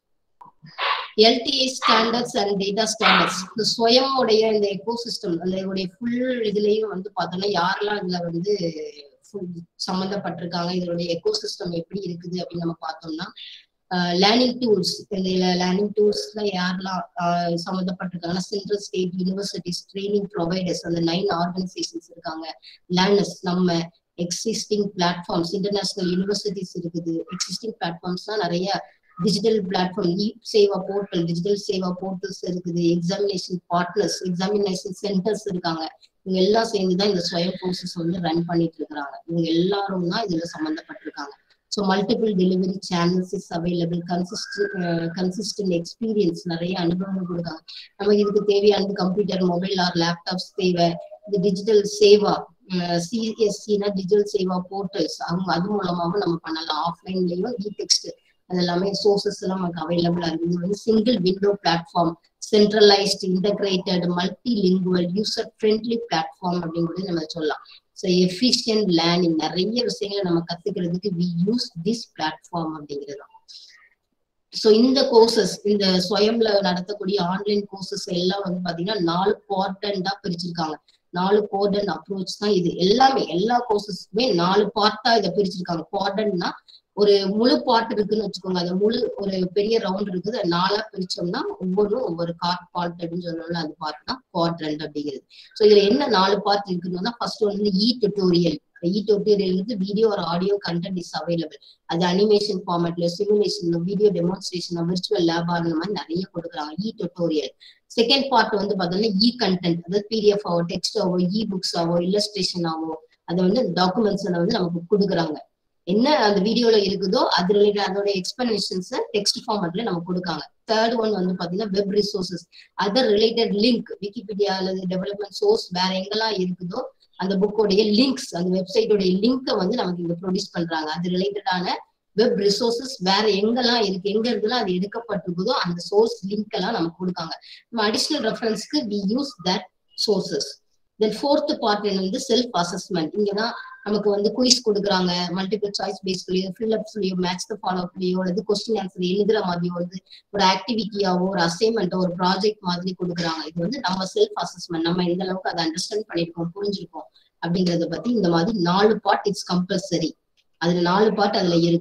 LTI standards and data standards. இந்த ஸ்வயம் உடைய இந்த எக்கோ சிஸ்டம் அதோடைய ஃபுல் இதுலயும் வந்து பார்த்தோம்னா யாரெல்லாம் இதுல வந்து சம்மந்தப்பட்டிருக்காங்க, இதனுடைய எக்கோ சிஸ்டம் எப்படி இருக்குது அப்படின்னு நம்ம பார்த்தோம்னா லேர்னிங் டூல்ஸ். இந்த லேர்னிங் டூல்ஸ்ல யாரெல்லாம் சம்மந்தப்பட்டிருக்காங்கன்னா central state universities, training providers, அந்த நைன் ஆர்கனைசேஷன்ஸ் இருக்காங்க. லேர்னர்ஸ், நம்ம எக்ஸிஸ்டிங் பிளாட்ஃபார்ம்ஸ், இன்டர்நேஷனல் யூனிவர்சிட்டிஸ் இருக்குது. எக்ஸிஸ்டிங் பிளாட்ஃபார்ம்ஸ்னா நிறைய digital platform, e Seva portal, digital Seva portals இருக்குது. எக்ஸாமினேஷன் பார்ட்னர்ஸ், எக்ஸாமினேஷன் சென்டர்ஸ் இருக்காங்க. இவங்க எல்லாம் சேர்ந்துதான் இந்த ஸ்வயம் கோர்சஸ் வந்து ரன் பண்ணிட்டு இருக்கிறாங்க. இவங்க எல்லாரும் தான் இதுல சம்பந்தப்பட்டிருக்காங்க. So multiple delivery channels is available. Consistent consistent experience, நிறைய அனுபவங்கள் கொடுக்காங்க. நமக்கு இதுக்கு தேவையானது கம்ப்யூட்டர், மொபைல் ஆர் லேப்டாப்ஸ் தேவை. இது டிஜிட்டல் சேவா, சிஎஸ்சினா டிஜிட்டல் சேவா போர்ட்டல்ஸ், அவங்க அது மூலமாகவும் நம்ம பண்ணலாம். ஆஃப்லைன்லயும் இ டெக்ஸ்ட் அதெல்லாமே சோர்சஸ் எல்லாம் நமக்கு அவைலபிளா இருக்கு. இது வந்து single window platform, centralised, integrated, multilingual, user friendly platform அப்படிங்கிறது நம்ம சொல்லலாம். ஸோ எஃபிஷியன்ட் லேர்னிங், நிறைய விஷயங்களை நம்ம கத்துக்கிறதுக்கு வி யூஸ் திஸ் பிளாட்ஃபார்ம் அப்படிங்கிறது. ஸோ இந்த கோர்சஸ், இந்த ஸ்வயம்ல நடத்தக்கூடிய ஆன்லைன் கோர்சஸ் எல்லாம் வந்து பாத்தீங்கன்னா நாலு குவார்டர்டா பிரிச்சிருக்காங்க. நாலு குவார்டர்ன் அப்ரோச் தான் இது. எல்லாமே எல்லா கோர்சஸ்க்குமே நாலு பார்ட்டா இதை பிரிச்சிருக்காங்க. குவார்டர்ன்னா ஒரு முழு பார்ட் இருக்குன்னு வச்சுக்கோங்க. அது முழு ஒரு பெரிய ரவுண்ட் இருக்குது. நாலா பிரிச்சோம்னா ஒவ்வொன்றும் ஒவ்வொரு கார்ட் பார்ட் அப்படின்னு சொல்லணும்ல, அது பார்ட் தான் குவாட்ரண்ட் அப்படிங்கிறது. ஸோ இதுல என்ன நாலு பார்ட் இருக்குன்னா, ஃபர்ஸ்ட் வந்து இ டியூட்டோரியல். இ டியூட்டோரியல் வந்து வீடியோ ஒரு ஆடியோ கண்டென்ட் இஸ் அவைலபிள். அது அனிமேஷன் ஃபார்மேட்ல, simulation, video demonstration, virtual lab அந்த மாதிரி நிறைய கொடுக்குறாங்க. இ டியூட்டோரியல். செகண்ட் பார்ட் வந்து பார்த்தோம்னா இ கண்டென்ட், அதாவது பிடிஎஃப் ஆவோ, டெக்ஸ்ட் ஆவோ, இ புக்ஸ் ஆவோ, இல்லஸ்ட்ரேஷன் ஆவோ, அதை வந்து டாக்குமெண்ட்ஸ் வந்து நமக்கு கொடுக்குறாங்க. என்ன அந்த வீடியோல இருக்குதோ அது ரிலேட்டட் அதோட எக்ஸ்பிளனேஷன்ஸ் டெக்ஸ்ட் ஃபார்மேட்ல நம்ம கொடுக்காங்க. தேர்ட் ஒன் வந்து பாத்தீங்கன்னா web resources, other related link, Wikipedia அல்லது டெவலப்மெண்ட் சோர்ஸ் வேற எங்கெல்லாம் இருக்குதோ அந்த புக்கோடைய லிங்க்ஸ், அந்த வெப்சைட்டோடைய லிங்கை வந்து நமக்கு இங்க ப்ரொடியூஸ் பண்றாங்க. அது ரிலேட்டடான வெப் ரிசோர்சஸ் வேற எங்கெல்லாம் இருக்கு, எங்க இருந்தெல்லாம் அது எடுக்கப்பட்டிருக்குதோ அந்த சோர்ஸ் லிங்க் எல்லாம் நமக்கு கொடுக்காங்க. நம்ம அடிஷனல் ரெஃபரன்ஸ்க்கு we use that sources. Then fourth part வந்து செல்ஃப் அசஸ்மெண்ட். இங்கதான் நமக்கு வந்து குயிஸ் கொடுக்குறாங்க. மல்டிபிள் சாய்ஸ் பேஸ்லயோ, ஃபில்அப்ஸ்லயோ, மேட்ச் த ஃபாலோப்லயோ, அல்லது கொஸ்டின் ஆன்சர் எழுதுற மாதிரியோ, வந்து ஒரு ஆக்டிவிட்டியாவோ, ஒரு அசைன்மெண்ட்டோ, ஒரு ப்ராஜெக்ட் மாதிரி கொடுக்குறாங்க. இது வந்து நம்ம செல்ஃப் அசஸ்மெண்ட், நம்ம எந்த அளவுக்கு அதை அண்டர்ஸ்டாண்ட் பண்ணிருக்கோம், புரிஞ்சிருக்கோம் அப்படிங்கறத பத்தி இந்த மாதிரி நாலு பார்ட் இட்ஸ் கம்பல்சரி. அதுல நாலு பார்ட் அதுல இருக்கும்.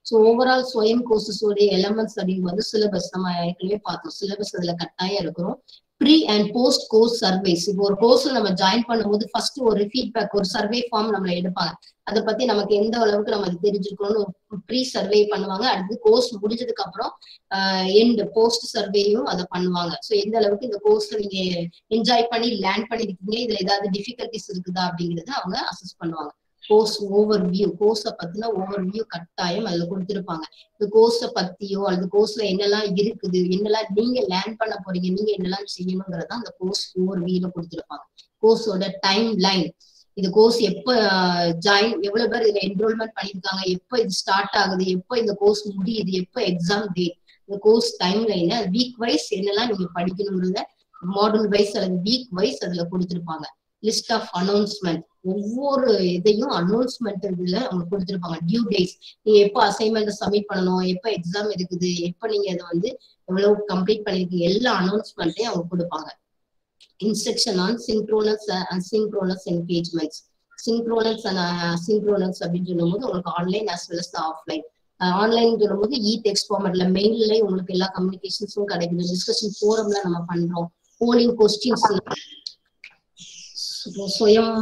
ஸோ ஓவரால் ஸ்வயம் கோர்சஸ் உடைய எலமெண்ட்ஸ் அப்படின்னு வந்து சிலபஸ் நம்ம ஏற்கனவே பார்த்தோம். சிலபஸ் அதுல கட்டாயம் இருக்கிறோம். Pre and post course surveys. இப்போ ஒரு கோர்ஸ்ல நம்ம ஜாயின் பண்ணும்போது ஃபர்ஸ்ட் ஒரு ஃபீட்பேக், ஒரு சர்வே ஃபார்ம் நம்மள எடுப்பாங்க. அதை பத்தி நமக்கு எந்த அளவுக்கு நம்ம தெரிஞ்சுக்கணும்னு ப்ரீ சர்வே பண்ணுவாங்க. அடுத்து கோர்ஸ் முடிஞ்சதுக்கு அப்புறம் ஆஹ் எண்ட் போஸ்ட் சர்வேயும் அதை பண்ணுவாங்க. ஸோ எந்த அளவுக்கு இந்த கோர்ஸ்ல நீங்க என்ஜாய் பண்ணி லேர்ன் பண்ணிருக்கீங்க, இதுல ஏதாவது டிஃபிகல்டிஸ் இருக்குதா அப்படிங்கறத அவங்க அசஸ் பண்ணுவாங்க. கோர்ஸ் ஓவர் வியூ, கோர்ஸை பத்தின ஓவர் வியூ கட்டாயம் அதுல கொடுத்திருப்பாங்க. இந்த கோர்ஸை பத்தியோ அல்லது கோர்ஸ்ல என்னெல்லாம் இருக்குது, என்னெல்லாம் நீங்க லேர்ன் பண்ண போறீங்க, நீங்க என்னெல்லாம் செய்யணுங்கிறதா அந்த கோர்ஸ் ஓவர் வியூல கொடுத்திருப்பாங்க. கோர்ஸோட டைம் லைன், இது கோர்ஸ் எப்ப ஜாயின், எவ்வளவு பேர் இதுல என்ரோல்மெண்ட் பண்ணிருக்காங்க, எப்ப இது ஸ்டார்ட் ஆகுது, எப்ப இந்த கோர்ஸ் முடியுது, எப்ப எக்ஸாம் டேட், இந்த course timeline, week wise என்னெல்லாம் நீங்க படிக்கணுங்கிறத மாடல் வைஸ் அல்லது வீக் வைஸ் அதுல கொடுத்திருப்பாங்க. லிஸ்ட் ஆஃப் அனௌன்ஸ்மெண்ட், ஒவ்வொரு இதையும் அனௌன்ஸ்மெண்ட் இதுல அவங்க கொடுத்திருப்பாங்க. டியூ டேட்ஸ், நீங்க எப்போ அசைன்மெண்ட் சப்மிட் பண்ணணும், எப்ப எக்ஸாம் இருக்குது, எப்ப நீங்க அதை வந்து எவ்வளவு கம்ப்ளீட் பண்ணிருக்கீங்க, எல்லா அனௌன்ஸ்மெண்ட்டையும் அவங்க கொடுப்பாங்க. Instruction on synchronous and synchronous engagements. Synchronous and asynchronous அப்படின்னு சொல்லும் போது உங்களுக்கு online as well as offline. Online சொல்லும் போது இ டெக்ஸ்ட் ஃபார்மேட்ல மெயில்ல உங்களுக்கு எல்லா கம்யூனிகேஷன்ஸும் கிடைக்குது. டிஸ்கஷன் ஃபோரம்ல நம்ம பண்றோம். போலிங் கொஸ்டின்ஸ், சுயம்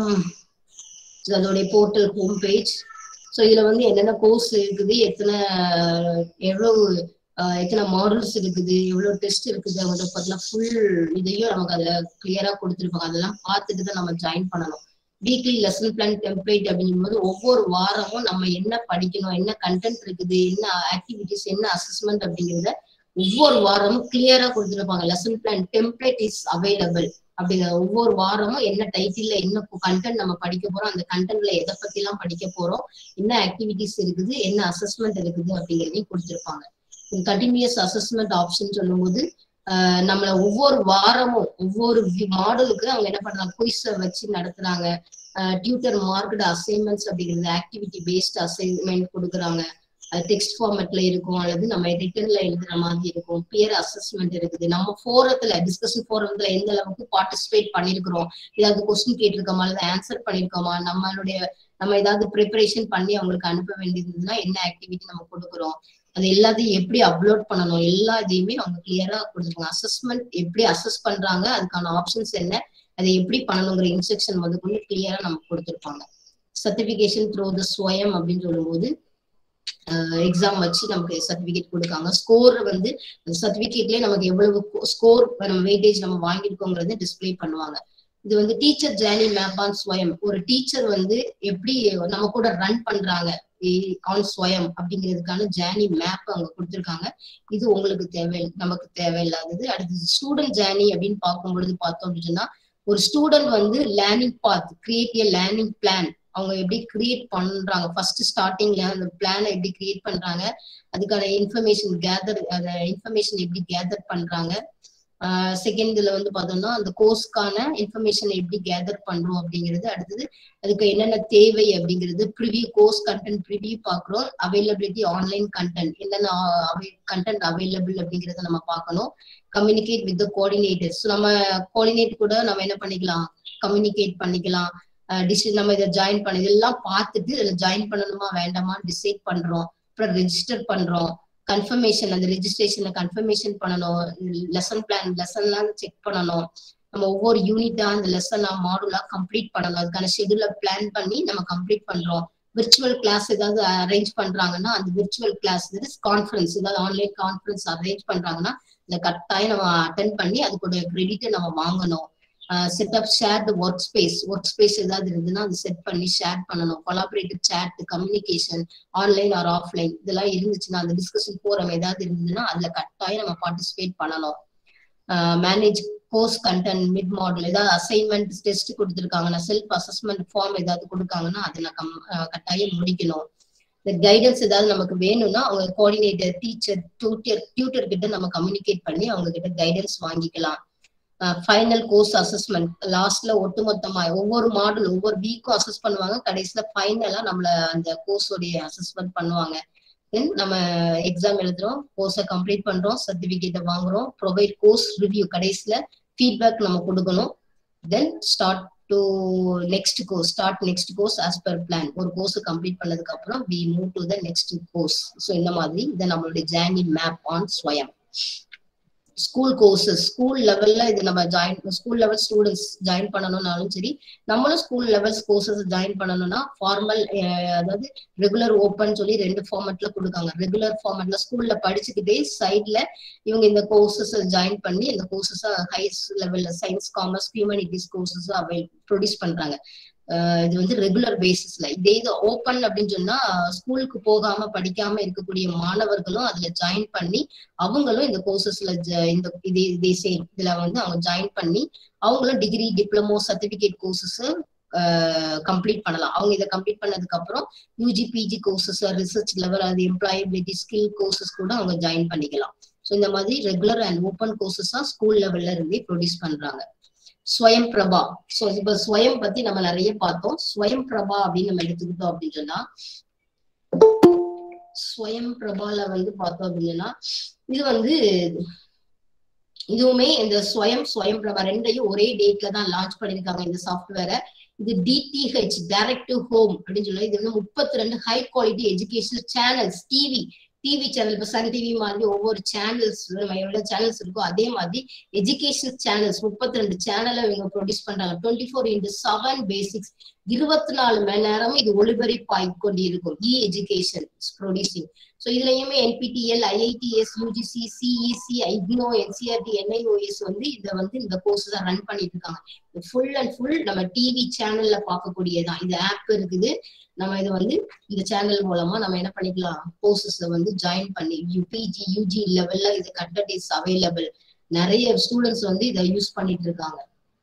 அதோடைய போர்ட்டல் ஹோம் பேஜ். ஸோ இதுல வந்து என்னென்ன கோர்ஸ் இருக்குது, எத்தனை எவ்வளவு எத்தனை மாடல்ஸ் இருக்குது, எவ்வளவு டெஸ்ட் இருக்குது, அவங்க பார்த்தீங்கன்னா ஃபுல் இதையும் நமக்கு அதுல கிளியரா கொடுத்துருப்பாங்க. அதெல்லாம் பார்த்துட்டு தான் நம்ம ஜாயின் பண்ணணும். வீக்லி லெசன் பிளான் டெம்ப்ளேட் அப்படிங்கும் போது ஒவ்வொரு வாரமும் நம்ம என்ன படிக்கணும், என்ன கண்டென்ட் இருக்குது, என்ன ஆக்டிவிட்டிஸ், என்ன அசஸ்மெண்ட் அப்படிங்கிறத ஒவ்வொரு வாரமும் கிளியரா கொடுத்துருப்பாங்க. Lesson plan template is available அப்படிங்கிற ஒவ்வொரு வாரமும் என்ன டைட்டில்ல என்ன கண்டென்ட் நம்ம படிக்க போறோம், அந்த கண்டென்ட்ல எதை பத்தி எல்லாம் படிக்க போறோம், என்ன ஆக்டிவிட்டிஸ் இருக்குது, என்ன அசஸ்மெண்ட் இருக்குது அப்படிங்கிறதையும் கொடுத்துருப்பாங்க. கண்டினியூஸ் அசஸ்மெண்ட் ஆப்ஷன் சொல்லும் போது ஆஹ் நம்மள ஒவ்வொரு வாரமும் ஒவ்வொரு மாடலுக்கு அவங்க என்ன பண்றாங்க, குயிஸை வச்சு நடத்துறாங்க. டியூட்டர் மார்க்டு அசைன்மெண்ட்ஸ் அப்படிங்கிறது ஆக்டிவிட்டி பேஸ்ட் அசைன்மெண்ட் கொடுக்குறாங்க. டெக்ஸ்ட் ஃபார்மேட்ல இருக்கும் அல்லது நம்ம ரிட்டர்ன்ல எழுதுற மாதிரி இருக்கும். பியர் அசஸ்மெண்ட் இருக்குது. நம்ம ஃபோரத்துல டிஸ்கஷன் ஃபோரத்துல எந்த அளவுக்கு பார்ட்டிசிபேட் பண்ணிருக்கிறோம், ஏதாவது கொஸ்டின் கேட்டிருக்கோமா அல்லது ஆன்சர் பண்ணிருக்கோமா, நம்மளுடைய நம்ம ஏதாவது ப்ரிப்பரேஷன் பண்ணி அவங்களுக்கு அனுப்ப வேண்டியதுன்னா என்ன ஆக்டிவிட்டி நம்ம கொடுக்குறோம், அது எல்லாத்தையும் எப்படி அப்லோட் பண்ணணும், எல்லா இதையுமே அவங்க கிளியரா கொடுத்துருக்காங்க. அசஸ்மெண்ட் எப்படி அசஸ் பண்றாங்க, அதுக்கான ஆப்ஷன்ஸ் என்ன, அதை எப்படி பண்ணணுங்கிற இன்ஸ்ட்ரக்ஷன் வந்து கொண்டு கிளியரா நமக்கு கொடுத்துருப்பாங்க. சர்டிபிகேஷன் த்ரூ த ஸ்வயம் அப்படின்னு சொல்லும் போது எக்ஸாம் வச்சு நமக்கு சர்டிபிகேட் கொடுக்காங்க. ஸ்கோர் வந்து சர்டிபிகேட்லயே நமக்கு எவ்வளவு ஸ்கோர் நம்ம வெயிட்டேஜ் நம்ம வாங்கியிருக்கோங்கிறத டிஸ்பிளே பண்ணுவாங்க. இது வந்து டீச்சர் ஜேர்னி மேப் ஆன் ஸ்வயம். ஒரு டீச்சர் வந்து எப்படி நம்ம கூட ரன் பண்றாங்க ஆன் ஸ்வயம் அப்படிங்கிறதுக்கான ஜேர்னி மேப் அவங்க கொடுத்துருக்காங்க. இது உங்களுக்கு தேவை, நமக்கு தேவையில்லாதது. அடுத்தது ஸ்டூடெண்ட் ஜேர்னி அப்படின்னு பார்க்கும் பொழுது பார்த்தோம் அப்படின்னா, ஒரு ஸ்டூடெண்ட் வந்து learning path, create a learning plan அவங்க எப்படி கிரியேட் பண்றாங்க, ஃபர்ஸ்ட் ஸ்டார்டிங்ல அந்த பிளானை எப்படி கிரியேட் பண்றாங்க, அதுக்கான இன்ஃபர்மேஷன் கேதர், அந்த இன்ஃபர்மேஷன் எப்படி கேதர் பண்றாங்க. ஆஹ் செகண்ட்ல வந்து பார்த்தோம்னா அந்த கோர்ஸ்க்கான இன்ஃபர்மேஷன் எப்படி கேதர் பண்றோம் அப்படிங்கிறது. அடுத்தது அதுக்கு என்னென்ன தேவை அப்படிங்கிறது. ப்ரிவியூ, கோர்ஸ் கண்டென்ட் ப்ரிவியூ பாக்குறோம். அவைலபிலிட்டி, ஆன்லைன் கண்டென்ட், என்னென்ன கண்டென்ட் அவைலபிள் அப்படிங்கிறத நம்ம பார்க்கணும். கம்யூனிகேட் வித் கோஆர்டினேட்டர்ஸ், நம்ம கோஆர்டினேட் கூட நம்ம என்ன பண்ணிக்கலாம், கம்யூனிகேட் பண்ணிக்கலாம். டிசி நம்ம இதை ஜாயின் பண்ண இதெல்லாம் பார்த்துட்டு இதில் ஜாயின் பண்ணணுமா வேண்டாமான்னு டிசைட் பண்றோம். அப்புறம் ரெஜிஸ்டர் பண்றோம். கன்ஃபர்மேஷன், அந்த ரெஜிஸ்ட்ரேஷனை கன்ஃபர்மேஷன் பண்ணணும். லெசன் பிளான், லெசன்லாம் செக் பண்ணணும். நம்ம ஒவ்வொரு யூனிட்டா அந்த லெசனா மாடுலா கம்ப்ளீட் பண்ணணும். அதுக்கான ஷெடியூல பிளான் பண்ணி நம்ம கம்ப்ளீட் பண்றோம். விர்ச்சுவல் கிளாஸ் ஏதாவது அரேஞ்ச் பண்றாங்கன்னா அந்த விர்ச்சுவல் கிளாஸ் கான்ஃபரன்ஸ், ஏதாவது ஆன்லைன் கான்ஃபரன்ஸ் அரேஞ்ச் பண்றாங்கன்னா இந்த கட்டாயம் நம்ம அட்டென்ட் பண்ணி அதுக்குடைய கிரெடிட்டை நம்ம வாங்கணும். Set up share the workspace, workspace ஏதாவது இருந்ததுன்னா அது செட் பண்ணி ஷேர் பண்ணணும். Collaborative chat, communication online or offline இதெல்லாம் இருந்துச்சுன்னா, அந்த டிஸ்கஷன் ஃபோரம் ஏதாவது இருந்ததுன்னா அதுல கட்டாயம் நம்ம பார்ட்டிசிபேட் பண்ணணும். Manage course content, mid module, ஏதாவது அசைன்மெண்ட் டெஸ்ட் கொடுத்துருக்காங்கன்னா, செல்ஃப் அசஸ்மெண்ட் ஃபார்ம் ஏதாவது கொடுக்காங்கன்னா அதை நான் கட்டாயம் முடிக்கணும். இந்த கைடன்ஸ் ஏதாவது நமக்கு வேணும்னா அவங்க கோஆர்டினேட்டர், டீச்சர், டியூட்டர் டியூட்டர் கிட்ட நம்ம கம்யூனிகேட் பண்ணி அவங்க கிட்ட கைடன்ஸ் வாங்கிக்கலாம். ஃபைனல் கோர்ஸ் அசஸ்மெண்ட், லாஸ்ட்ல ஒட்டுமொத்தமா ஒவ்வொரு மாடல் ஒவ்வொரு வீக்கும் அசஸ் பண்ணுவாங்க. கடைசியில ஃபைனலா நம்மள அந்த கோர்ஸோடைய அசஸ்மெண்ட் பண்ணுவாங்க. தென் நம்ம எக்ஸாம் எழுதுறோம், கோர்ஸை கம்ப்ளீட் பண்றோம், சர்டிபிகேட்டை வாங்குறோம். ப்ரொவைட் கோர்ஸ் ரிவ்யூ, கடைசியில ஃபீட்பேக் நம்ம கொடுக்கணும். Then start to next course, start next course as per plan. ஒரு கோர்ஸ் கம்ப்ளீட் பண்ணதுக்கு அப்புறம் we move to the next course. So இந்த மாதிரி இத நம்மளுடைய journey map on Swayam. School courses, school லெவல்ல இது நம்ம join, school level students join பண்ணணும்னாலும் சரி, நம்மளும் ஸ்கூல் லெவல் கோர்சஸ் ஜாயின் பண்ணணும்னா ஃபார்மல், அதாவது ரெகுலர் ஓப்பன் சொல்லி ரெண்டு ஃபார்மேட்ல கொடுக்காங்க. ரெகுலர் ஃபார்மேட்ல ஸ்கூல்ல படிச்சுக்கிட்டே சைட்ல இவங்க இந்த கோர்சஸ் ஜாயின் பண்ணி இந்த கோர்சஸ் ஹையஸ்ட் லெவல்ல science, commerce, humanities courses avail produce பண்றாங்க. இது வந்து ரெகுலர் பேசிஸ்ல. இதே இது ஓப்பன் அப்படின்னு சொன்னா ஸ்கூலுக்கு போகாம படிக்காம இருக்கக்கூடிய மாணவர்களும் அதுல ஜாயின் பண்ணி அவங்களும் இந்த கோர்சஸ்ல இந்த இதே இதே சேம் இதுல வந்து அவங்க ஜாயின் பண்ணி அவங்களும் degree, diploma, certificate courses complete பண்ணலாம். அவங்க இதை கம்ப்ளீட் பண்ணதுக்கு அப்புறம் UG, PG courses, research level, அது எம்ப்ளாயபிலிட்டி, ஸ்கில் கோர்சஸ் கூட அவங்க ஜாயின் பண்ணிக்கலாம். ஸோ இந்த மாதிரி ரெகுலர் அண்ட் ஓப்பன் கோர்சஸ் தான் ஸ்கூல் லெவல்ல இருந்தே ப்ரொடியூஸ் பண்றாங்க. ஸ்வயம் பிரபா. சோ இப்ப ஸ்வயம் பத்தி நம்ம நிறைய பார்த்தோம். ஸ்வயம் பிரபா அப்படின்னு நம்ம எடுத்துக்கிட்டோம் அப்படின்னு சொன்னா, ஸ்வயம் பிரபால வந்து பார்த்தோம் அப்படின்னா இது வந்து இதுவுமே இந்த ஸ்வயம் ஸ்வயம் பிரபா ரெண்டையும் ஒரே டேட்ல தான் லான்ச் பண்ணிருக்காங்க இந்த சாஃப்ட்வேரை. இது டிடிஹெச், டைரக்ட் டு ஹோம் அப்படின்னு சொல்லி இது வந்து முப்பத்தி ரெண்டு high quality educational channels, TV TV channel, இப்ப சன் டிவி மாதிரி ஒவ்வொரு சேனல்ஸ் நம்ம எவ்வளவு சேனல்ஸ் இருக்கோ அதே மாதிரி எஜுகேஷன் சேனல்ஸ் முப்பத்தி ரெண்டு சேனலை இவங்க ப்ரொடியூஸ் பண்றாங்க. Twenty four into seven basics, இருபத்தி நாலு மணி நேரமும் இது ஒளிபரப்பாகி கொண்டு இருக்கும். E education producing. ஸோ இதுலயுமே NPTEL, IITs, UGC, CEC, IGNOU, NCERT, NIOS வந்து இதை வந்து இந்த கோர்ஸ் தான் ரன் பண்ணிட்டு இருக்காங்க. ஃபுல் அண்ட் ஃபுல் நம்ம டிவி சேனல்ல பார்க்கக்கூடியதான். இது ஆப் இருக்குது. நம்ம இதை வந்து இந்த சேனல் மூலமா நம்ம என்ன பண்ணிக்கலாம், கோர்சஸ் வந்து ஜாயின் பண்ணி யூபிஜி, யூஜி லெவல்ல இது கண்டென்ட் இஸ் அவைலபிள். நிறைய ஸ்டூடெண்ட்ஸ் வந்து இதை யூஸ் பண்ணிட்டு இருக்காங்க.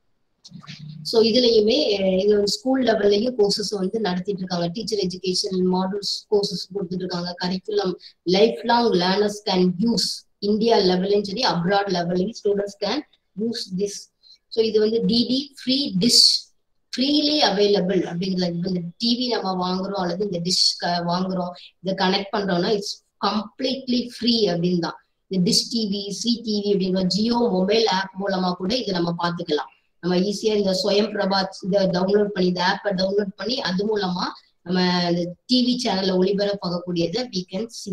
சோ இதுலயுமே இது ஸ்கூல் லெவல்லையும் கோர்சஸ் வந்து நடத்திட்டு இருக்காங்க. டீச்சர் எஜுகேஷன் மாடல்ஸ் கோர்சஸ் கொடுத்துட்டு இருக்காங்க. Curriculum lifelong learners can use India லெவலும் சரி அப்ராட் லெவலையும் students can use this. So இது வந்து DD free dish, freely available அப்படிங்கிறது. இந்த டிவி நம்ம வாங்குறோம் அல்லது இந்த டிஷ் வாங்குறோம், இதை கனெக்ட் பண்றோம்னா இட்ஸ் கம்ப்ளீட்லி ஃப்ரீ அப்படின்னு தான். இந்த டிஷ் டிவி, சி டிவி அப்படிங்கிற ஜியோ மொபைல் ஆப் மூலமா கூட இதை நம்ம பார்த்துக்கலாம். நம்ம ஈஸியா இந்த ஸ்வயம் பிரபா இதை டவுன்லோட் பண்ணி, இந்த ஆப்பை டவுன்லோட் பண்ணி அது மூலமா நம்ம இந்த டிவி சேனல்ல ஒளிபரப்பாகக்கூடியதை we can see.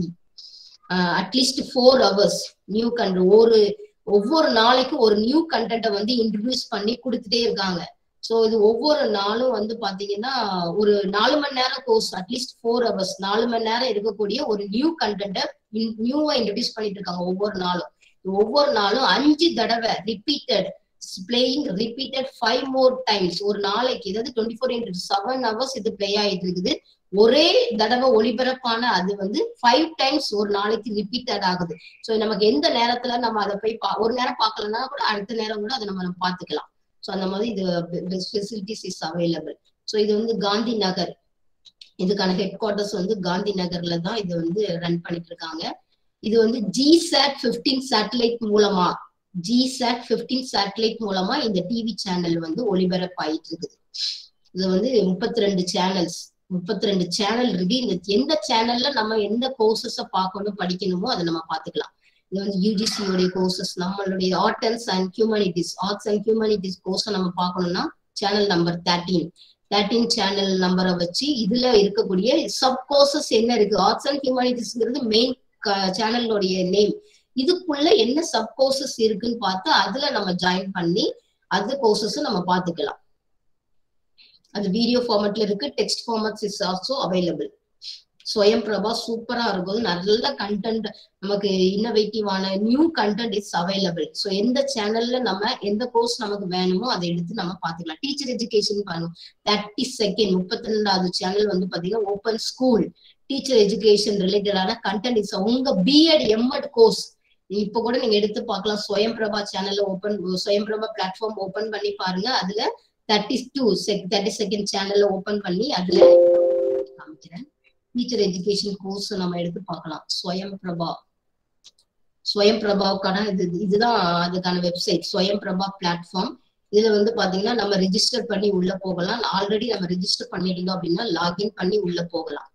At least four hours new content, ஒரு ஒவ்வொரு நாளைக்கும் ஒரு நியூ கண்டென்ட்டை வந்து இன்ட்ரடியூஸ் பண்ணி கொடுத்துட்டே இருக்காங்க. ஸோ இது ஒவ்வொரு நாளும் வந்து பாத்தீங்கன்னா ஒரு நாலு மணி நேரம் கோர்ஸ், அட்லீஸ்ட் ஃபோர் ஹவர்ஸ் நாலு மணி நேரம் இருக்கக்கூடிய ஒரு நியூ கண்டென்ட்டை நியூவா இன்ட்ரடியூஸ் பண்ணிட்டு இருக்காங்க ஒவ்வொரு நாளும். ஒவ்வொரு நாளும் அஞ்சு தடவை repeated playing, repeated five more times ஒரு நாளைக்கு, அதாவது twenty four into seven hours இது பிளே ஆயிட்டு இருக்குது. ஒரே தடவை ஒளிபரப்பான அது வந்து ஃபைவ் டைம்ஸ் ஒரு நாளைக்கு ரிப்பீட்டட் ஆகுது. ஸோ நமக்கு எந்த நேரத்துல நம்ம அதை போய் பா ஒரு நேரம் பார்க்கலன்னா கூட அடுத்த நேரம் கூட அதை நம்ம பார்த்துக்கலாம். ஸோ அந்த மாதிரி இது ஃபெசிலிட்டிஸ் இஸ் அவைலபிள். ஸோ இது வந்து காந்தி நகர், இதுக்கான ஹெட் குவார்டர்ஸ் வந்து காந்தி நகர்ல தான் இது வந்து ரன் பண்ணிட்டு இருக்காங்க. இது வந்து ஜிசாட் பிப்டீன் சேட்டலைட் மூலமா ஜிசாட் பிப்டீன் சேட்டலைட் மூலமா இந்த டிவி சேனல் வந்து ஒளிபரப்பாயிட்டு இருக்குது. இது வந்து முப்பத்தி ரெண்டு சேனல்ஸ் முப்பத்தி ரெண்டு சேனல் இருக்கு. இந்த எந்த சேனல்ல நம்ம எந்த கோர்சஸ பார்க்கணும் படிக்கணுமோ அதை நம்ம பார்த்துக்கலாம். இது வந்து யூஜிசியோடைய கோர்சஸ், நம்மளுடைய arts and humanities arts and humanities கோர்ஸை நம்ம பார்க்கணும்னா channel number thirteen thirteen channel நம்பரை வச்சு இதுல இருக்கக்கூடிய சப் கோர்சஸ் என்ன இருக்கு, ஆர்ட்ஸ் அண்ட் ஹியூமனிட்டிஸ்ங்கிறது மெயின் சேனலோடைய நேம். இதுக்குள்ள என்ன சப் கோர்சஸ் இருக்குன்னு பார்த்து அதுல நம்ம ஜாயின் பண்ணி அது கோர்சஸ் நம்ம பார்த்துக்கலாம். அது வீடியோ ஃபார்மேட்ல இருக்கு, text formats is also available. Swayam Prabha சூப்பரா இருக்கும். நல்ல கண்டென்ட், நமக்கு இன்னோவேட்டிவான new content is available. So எந்த சேனல்ல நம்ம எந்த கோர்ஸ் நமக்கு வேணுமோ அதை எடுத்து நம்ம பார்த்துக்கலாம். டீச்சர் எஜுகேஷன் பண்ணும் தேர்ட்டி செகண்ட் முப்பத்தி ரெண்டாவது சேனல் வந்து பாத்தீங்கன்னா ஓப்பன் ஸ்கூல் டீச்சர் எஜுகேஷன் ரிலேட்டடான கண்டென்ட் இஸ் உங்க பிஎட் எம்எட் கோர்ஸ் இப்ப கூட நீங்க எடுத்து பார்க்கலாம். ஸ்வயம் பிரபா சேனல்ல ஓப்பன் ஸ்வயம் பிரபா பிளாட்ஃபார்ம் ஓப்பன் பண்ணி பாருங்க. அதுல thirty two sec thirty second சேனல்ல ஓப்பன் பண்ணி அதுல காமிக்கிறேன். டீச்சர் எஜுகேஷன் கோர்ஸ் நம்ம எடுத்து பார்க்கலாம். ஸ்வயம் பிரபா ஸ்வயம் பிரபாவுக்கான இது இதுதான் அதுக்கான வெப்சைட் ஸ்வயம் பிரபா பிளாட்ஃபார்ம். இதுல வந்து பாத்தீங்கன்னா நம்ம ரிஜிஸ்டர் பண்ணி உள்ள போகலாம். ஆல்ரெடி நம்ம ரிஜிஸ்டர் பண்ணிருந்தோம் அப்படின்னா லாகின் பண்ணி உள்ள போகலாம்.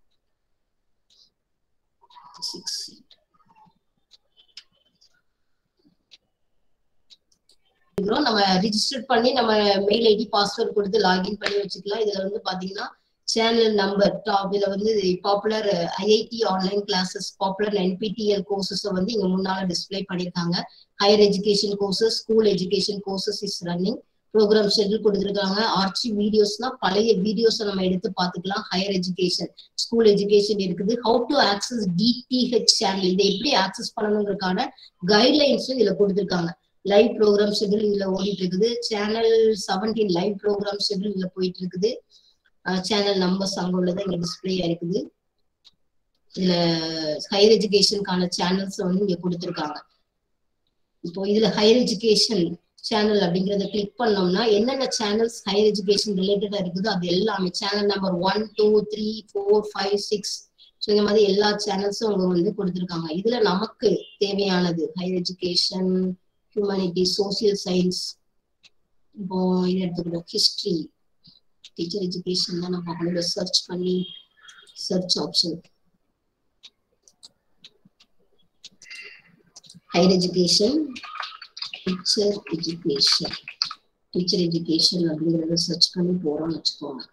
இருக்கிறோம். நம்ம ரிஜிஸ்டர் பண்ணி நம்ம மெயில் ஐடி பாஸ்வேர்ட் கொடுத்து லாகின் பண்ணி வச்சுக்கலாம். இதுல வந்து பாத்தீங்கன்னா சேனல் நம்பர் டாப் இதுல வந்து popular IIT online classes, popular NPTEL courses வந்து இங்க முன்னால டிஸ்பிளே பண்ணிருக்காங்க. Higher education courses, school education courses is running. Programme schedule கொடுத்துருக்காங்க. ஆர்ச்சி வீடியோஸ்னா பழைய வீடியோஸை நம்ம எடுத்து பார்த்துக்கலாம். ஹையர் எஜுகேஷன், ஸ்கூல் எஜுகேஷன் இருக்குது. How to access DTH channel, இதை எப்படி ஆக்சஸ் பண்ணணுங்கிறதுக்கான கைட்லைன்ஸும் இதுல கொடுத்துருக்காங்க. லைவ் ப்ரோக்ராம் ஷெட்யூல் இதுல ஓடிட்டு இருக்குது. Channel seventeen live programme schedule இதுல போயிட்டு இருக்குது. சேனல் நம்பர்ஸ் அங்க உள்ளதை இங்க டிஸ்பிளே ஆயிருக்குது. இதுல ஹையர் எஜுகேஷனுக்கான சேனல்ஸ் வந்து இங்க கொடுத்துருக்காங்க. இப்போ இதுல ஹையர் எஜுகேஷன் சேனல் அப்படிங்கறத கிளிக் பண்ணோம்னா என்னென்ன சேனல்ஸ் ஹையர் எஜுகேஷன் ரிலேட்டடா இருக்குதோ அது எல்லாமே channel number one two three four five six so இந்த மாதிரி எல்லா சேனல்ஸும் அவங்க வந்து கொடுத்துருக்காங்க. இதுல நமக்கு தேவையானது higher education, humanity, social science, இப்போ இது எடுத்துக்கிட்டோம் ஹிஸ்டரி, டீச்சர் எஜுகேஷன் தான் நம்ம பார்க்கணும். சர்ச் பண்ணி search option higher education, teacher education, teacher education அப்படிங்கறத சர்ச் பண்ணி போறோம்னு வச்சுக்கோங்க.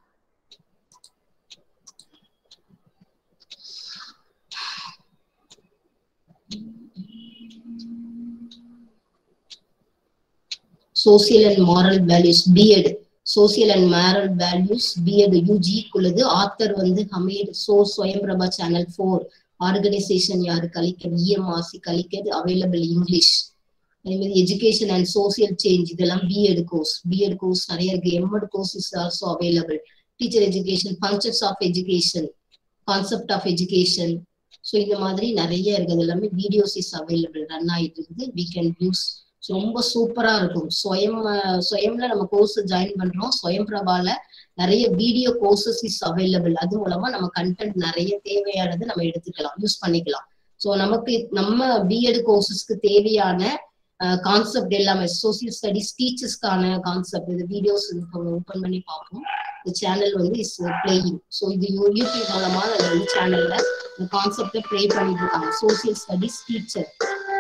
Social and moral values BEd, social and moral values BEd UG குள்ளது. ஆத்தர் வந்து Hameer. So Swayam Prabha channel four. Organisation யாரு? Calicut, EMRC Calicut, available English. அதே மாதிரி எஜுகேஷன் அண்ட் சோசியல் சேஞ்ச் இதெல்லாம் பிஎட் கோர்ஸ். பிஎட் கோர்ஸ் நிறைய இருக்கு. MEd course is also available. Teacher education, functions of education, concept of education. So இந்த மாதிரி நிறைய இருக்குது. எல்லாமே வீடியோஸ் இஸ் அவைலபிள், ரன் ஆயிட்டு இருக்குது. We can use. ரொம்ப சூப்பரா இருக்கும். ஸ்வயம் ஸ்வயம்ல நம்ம கோர்ஸ் ஜாயின் பண்றோம். ஸ்வயம் பிரபால நிறைய வீடியோ கோர்சஸ் இஸ் அவைலபிள். அது மூலமா நம்ம கண்டென்ட் நிறைய தேவையானது நம்ம எடுத்துக்கலாம், யூஸ் பண்ணிக்கலாம். ஸோ நமக்கு நம்ம பிஎட் கோர்சஸ்க்கு தேவையான கான்செப்ட் எல்லாமே சோசியல் ஸ்டடிஸ் டீச்சர்ஸ்க்கான கான்செப்ட் இது வீடியோஸ் ஓப்பன் பண்ணி பார்ப்போம். இந்த சேனல் வந்து இஸ் பிளேயிங். ஸோ இது யூடியூப் மூலமா அந்த சேனல்ல இந்த கான்செப்டை ப்ளே பண்ணிட்டு இருக்காங்க. Social studies teacher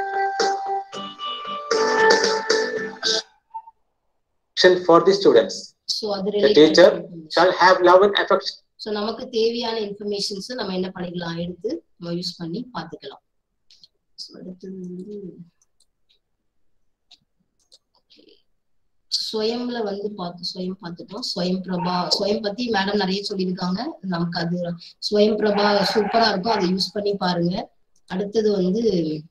for the students. So அது the teacher shall have love and affection. So நமக்கு தேவையான இன்ஃபர்மேஷன்ஸ் நம்ம என்ன பண்ணிக்கலாம், எடுத்து நம்ம யூஸ் பண்ணி பார்த்துக்கலாம். So அடுத்து வந்து ஸ்வயம்ல வந்து பார்த்து ஸ்வயம் பார்த்துட்டோம். ஸ்வயம் பிரபா, ஸ்வயம் பத்தி மேடம் நிறைய சொல்லியிருக்காங்க. நமக்கு அது ஸ்வயம் பிரபா சூப்பரா இருக்கும், அதை யூஸ் பண்ணி பாருங்க. அடுத்தது வந்து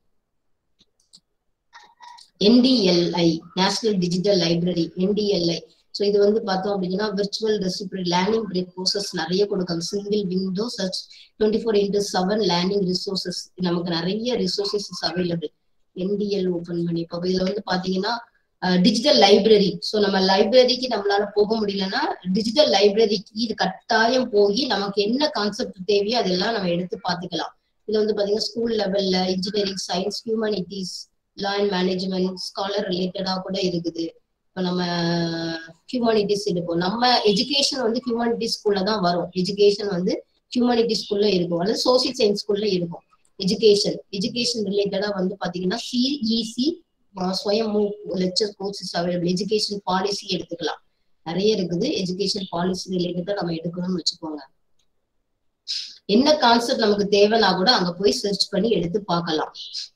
NDLI, national digital library, NDLI. So இது வந்து பார்த்தோம் அப்படின்னா விர்ச்சுவல் ரெசிப்ரி லேர்னிங் பிரேக் கோர்சஸ் நிறைய கொடுக்காங்க. Single window search twenty four into seven learning resources, நமக்கு நிறைய ரிசோர்சஸ் அவைலபிள். என்டிஎல் ஓபன் பண்ணி இப்போ இதுல வந்து பாத்தீங்கன்னா டிஜிட்டல் லைப்ரரி. ஸோ நம்ம லைப்ரரிக்கு நம்மளால போக முடியலன்னா டிஜிட்டல் லைப்ரரிக்கு இது கட்டாயம் போய் நமக்கு என்ன கான்செப்ட் தேவையோ அதெல்லாம் நம்ம எடுத்து பார்த்துக்கலாம். இதுல வந்து பாத்தீங்கன்னா ஸ்கூல் லெவல்ல engineering, science, humanities, law and management, scholar ரிலேட்டடா கூட இருக்குது. இப்போ நம்ம ஹியூமனிட்டிஸ் எடுப்போம். நம்ம எஜுகேஷன் வந்து ஹியூமனிட்டிஸ் ஸ்கூல்ல தான் வரும். எஜுகேஷன் வந்து ஹியூமனிட்டிஸ் ஸ்கூல்ல இருக்கும் அல்லது சோசியல் சயின்ஸ் ஸ்கூல்ல இருக்கும். எஜுகேஷன் எஜுகேஷன் ரிலேட்டடா வந்து பாத்தீங்கன்னா CEC Swayam lecture courses available. Education policy எடுத்துக்கலாம், நிறைய இருக்குது. எஜுகேஷன் பாலிசி ரிலேட்டடா நம்ம எடுக்கணும்னு வச்சுக்கோங்க. என்ன கான்செப்ட் நமக்கு தேவைன்னா கூட அங்க போய் சர்ச் பண்ணி எடுத்து பார்க்கலாம்.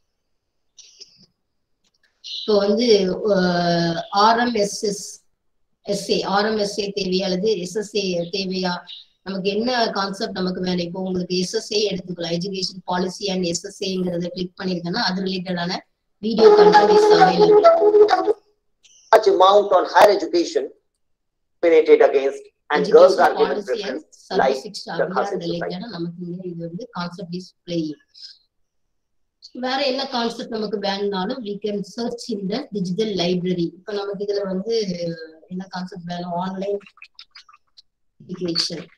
இப்போ வந்து ஆர்எம்எஸ்எஸ் எஸ்ஏ ஆர்எம்எஸ்ஏ தேவையா அல்லது எஸ்எஸ்ஏ தேவையா, நமக்கு என்ன கான்செப்ட் நமக்கு வேணும். இப்போ உங்களுக்கு எஸ்எஸ்ஏ எடுத்துக்கலாம். எஜுகேஷன் பாலிசி அண்ட் எஸ்எஸ்ஏங்கிறத கிளிக் பண்ணிருக்கேன்னா அது ரிலேட்டடான video content is available. Such amount on higher education discriminated against and girls are given preference like the concept ரிலேட்டடா நமக்கு இங்க இது வந்து கான்செப்ட் இஸ் பிளேயிங். வேற என்ன கான்செப்ட் நமக்கு வேணும்னாலும் we can search in the digital library. இப்போ நமக்கு இதுல வந்து என்ன கான்செப்ட் வேணும், ஆன்லைன் எஜுகேஷன்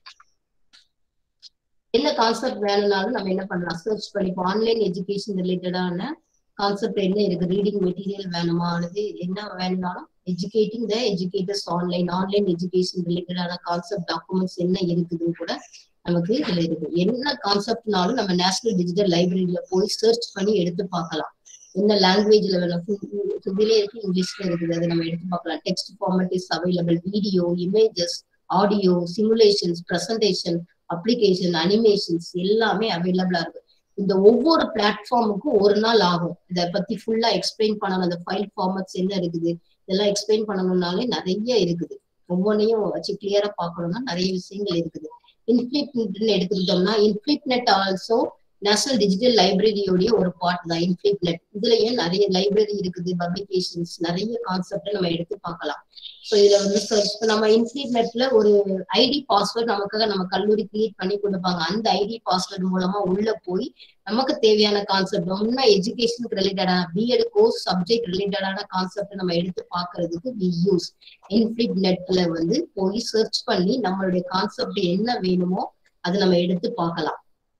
என்ன கான்செப்ட் வேணும்னாலும் நம்ம என்ன பண்ணலாம், சர்ச் பண்ணிப்போம். ஆன்லைன் எஜுகேஷன் ரிலேட்டடான கான்செப்ட் என்ன இருக்கு, ரீடிங் மெட்டீரியல் வேணுமா அல்லது என்ன வேணும்னாலும் educating the educators online, online education ரிலேட்டடான கான்செப்ட் டாக்குமெண்ட்ஸ் என்ன இருக்குதுன்னு கூட நமக்கு இதுல இருக்கு. என்ன கான்செப்ட்னாலும் நம்ம நேஷனல் டிஜிட்டல் லைப்ரரியில போய் சர்ச் பண்ணி எடுத்து பார்க்கலாம். என்ன லாங்குவேஜ்ல வேணும், ஹிந்திலே இருக்கு, இங்கிலீஷ்ல இருக்குது, அதை நம்ம எடுத்து பார்க்கலாம். Text format is available, video, images, audio, simulations, presentation, application, animations எல்லாமே அவைலபிளா இருக்கு. இந்த ஒவ்வொரு பிளாட்ஃபார்முக்கும் ஒரு நாள் ஆகும். இதை பத்தி ஃபுல்லா எக்ஸ்பிளைன் பண்ணணும். அந்த ஃபைல் ஃபார்மட்ஸ் என்ன இருக்குது இதெல்லாம் எக்ஸ்பிளைன் பண்ணணும்னாலே நிறைய இருக்குது. ஒவ்வொன்றையும் வச்சு கிளியரா பார்க்கணும்னா நிறைய விஷயங்கள் இருக்குது. இன்ஃபிளிப்னெட்னு எடுத்துக்கிட்டோம்னா, இன்ஃபிளிப்னெட் ஆல்சோ நேஷனல் டிஜிட்டல் லைப்ரரியோடைய ஒரு பார்ட் தான் இன்ஃபிளிப்னெட். இதுலயே நிறைய லைப்ரரி இருக்குது, பப்ளிகேஷன்ஸ், நிறைய கான்செப்ட் நம்ம எடுத்து பார்க்கலாம். ஸோ இதுல வந்து சர்ச் நம்ம இன்ஃபிளிப்னெட்ல ஒரு ஐடி பாஸ்வேர்ட் நமக்காக நம்ம கல்லூரி கிரியேட் பண்ணி கொடுப்பாங்க. அந்த ஐடி பாஸ்வேர்ட் மூலமா உள்ள போய் நமக்கு தேவையான கான்செப்ட், முன்னா எஜுகேஷனுக்கு ரிலேட்டடான பிஎட் கோர்ஸ் சப்ஜெக்ட் ரிலேட்டடான கான்செப்ட் நம்ம எடுத்து பார்க்கறதுக்கு வி யூஸ் இன்ஃபிளிப்னெட்ல வந்து போய் சர்ச் பண்ணி நம்மளுடைய கான்செப்ட் என்ன வேணுமோ அதை நம்ம எடுத்து பார்க்கலாம்.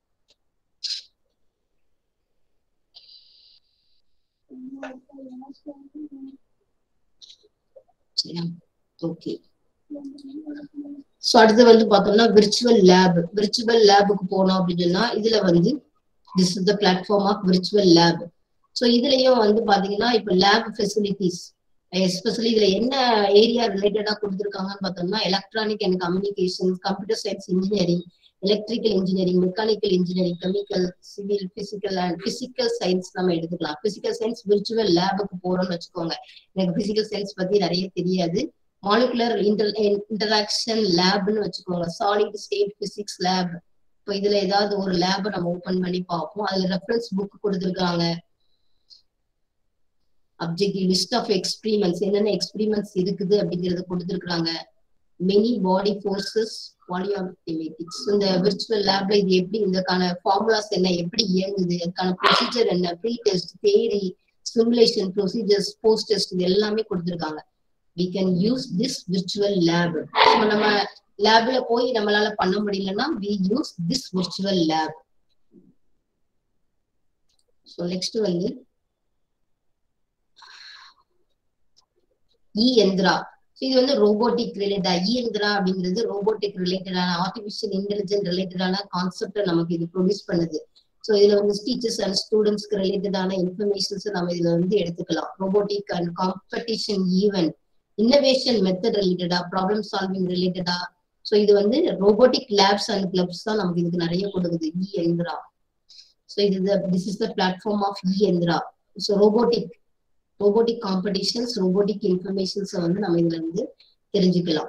ஓகே, சோ அடுத்து வந்து பார்த்தோம்னா விர்ச்சுவல் லேப். விர்ச்சுவல் லேபுக்கு போனோம் அப்படின்னா இதுல வந்து this is the platform of virtual lab. So இதுலயும் வந்து பாத்தீங்கன்னா இப்ப லேப் ஃபெசிலிட்டிஸ் எஸ்பெஷலி இதுல என்ன ஏரியா ரிலேட்டடா கொடுத்துருக்காங்கன்னு பார்த்தோம்னா electronic and communication, computer science engineering, electrical engineering, mechanical engineering, chemical, civil, physical and physical science நம்ம எடுத்துக்கலாம். பிசிக்கல் சயின்ஸ் விர்ச்சுவல் லேபுக்கு போறோம்னு வச்சுக்கோங்க. எனக்கு பிசிக்கல் சயின்ஸ் பத்தி நிறைய தெரியாது. மாலிகுலர் இன்டர் இன்டராக்ஷன் லேப்னு வச்சுக்கோங்க. Solid state physics lab. இப்போ இதுல ஏதாவது ஒரு லேபை நம்ம ஓபன் பண்ணி பார்ப்போம். அதுல ரெஃபரன்ஸ் புக் கொடுத்துருக்காங்க. அப்ஜெக்டிவ் லிஸ்ட் ஆஃப் எக்ஸ்பிரிமெண்ட்ஸ், என்னென்ன எக்ஸ்பிரிமெண்ட்ஸ் இருக்குது அப்படிங்கறத கொடுத்துருக்காங்க. மெனி பாடி ஃபோர்ஸஸ், பாலியோமெட்ரிக்ஸ். இந்த விர்ச்சுவல் லேப்ல இது எப்படி, இதுக்கான ஃபார்முலாஸ் என்ன, எப்படி இயங்குது, அதுக்கான ப்ரொசீஜர் என்ன, pre test, theory, simulation, procedures, post test, இது எல்லாமே கொடுத்துருக்காங்க. we can use this virtual lab. So நம்ம லேப்ல போய் நம்மளால பண்ண முடியலன்னா we use this virtual lab. So next வந்து இ-எந்திரா. இது வந்து ரோபோட்டிக் ரிலேட்டடா, இ-எந்திரா அப்படிங்கிறது ரோபோட்டிக் ரிலேட்டடான, ஆர்டிபிஷியல் இன்டெலிஜென்ட் ரிலேட்டடான கான்செப்ட் நமக்கு இது ப்ரொடியூஸ் பண்ணுது. ஸோ இதுல வந்து டீச்சர்ஸ் அண்ட் ஸ்டூடெண்ட்ஸ்க்கு ரிலேட்டடான இன்ஃபர்மேஷன்ஸ் நம்ம இதுல வந்து எடுத்துக்கலாம். Robotic and competition event, innovation method ரிலேட்டடா, ப்ராப்ளம் சால்விங் ரிலேட்டடா. ஸோ இது வந்து ரோபோட்டிக் லேப்ஸ் அண்ட் கிளப்ஸ் தான் நமக்கு இதுக்கு நிறைய கொடுக்குது இ-எந்திரா. ஸோ இது this is the platform of eYantra. So robotic robotic competitions, robotic informations வந்து நம்ம இதுல இருந்து தெரிஞ்சுக்கலாம்.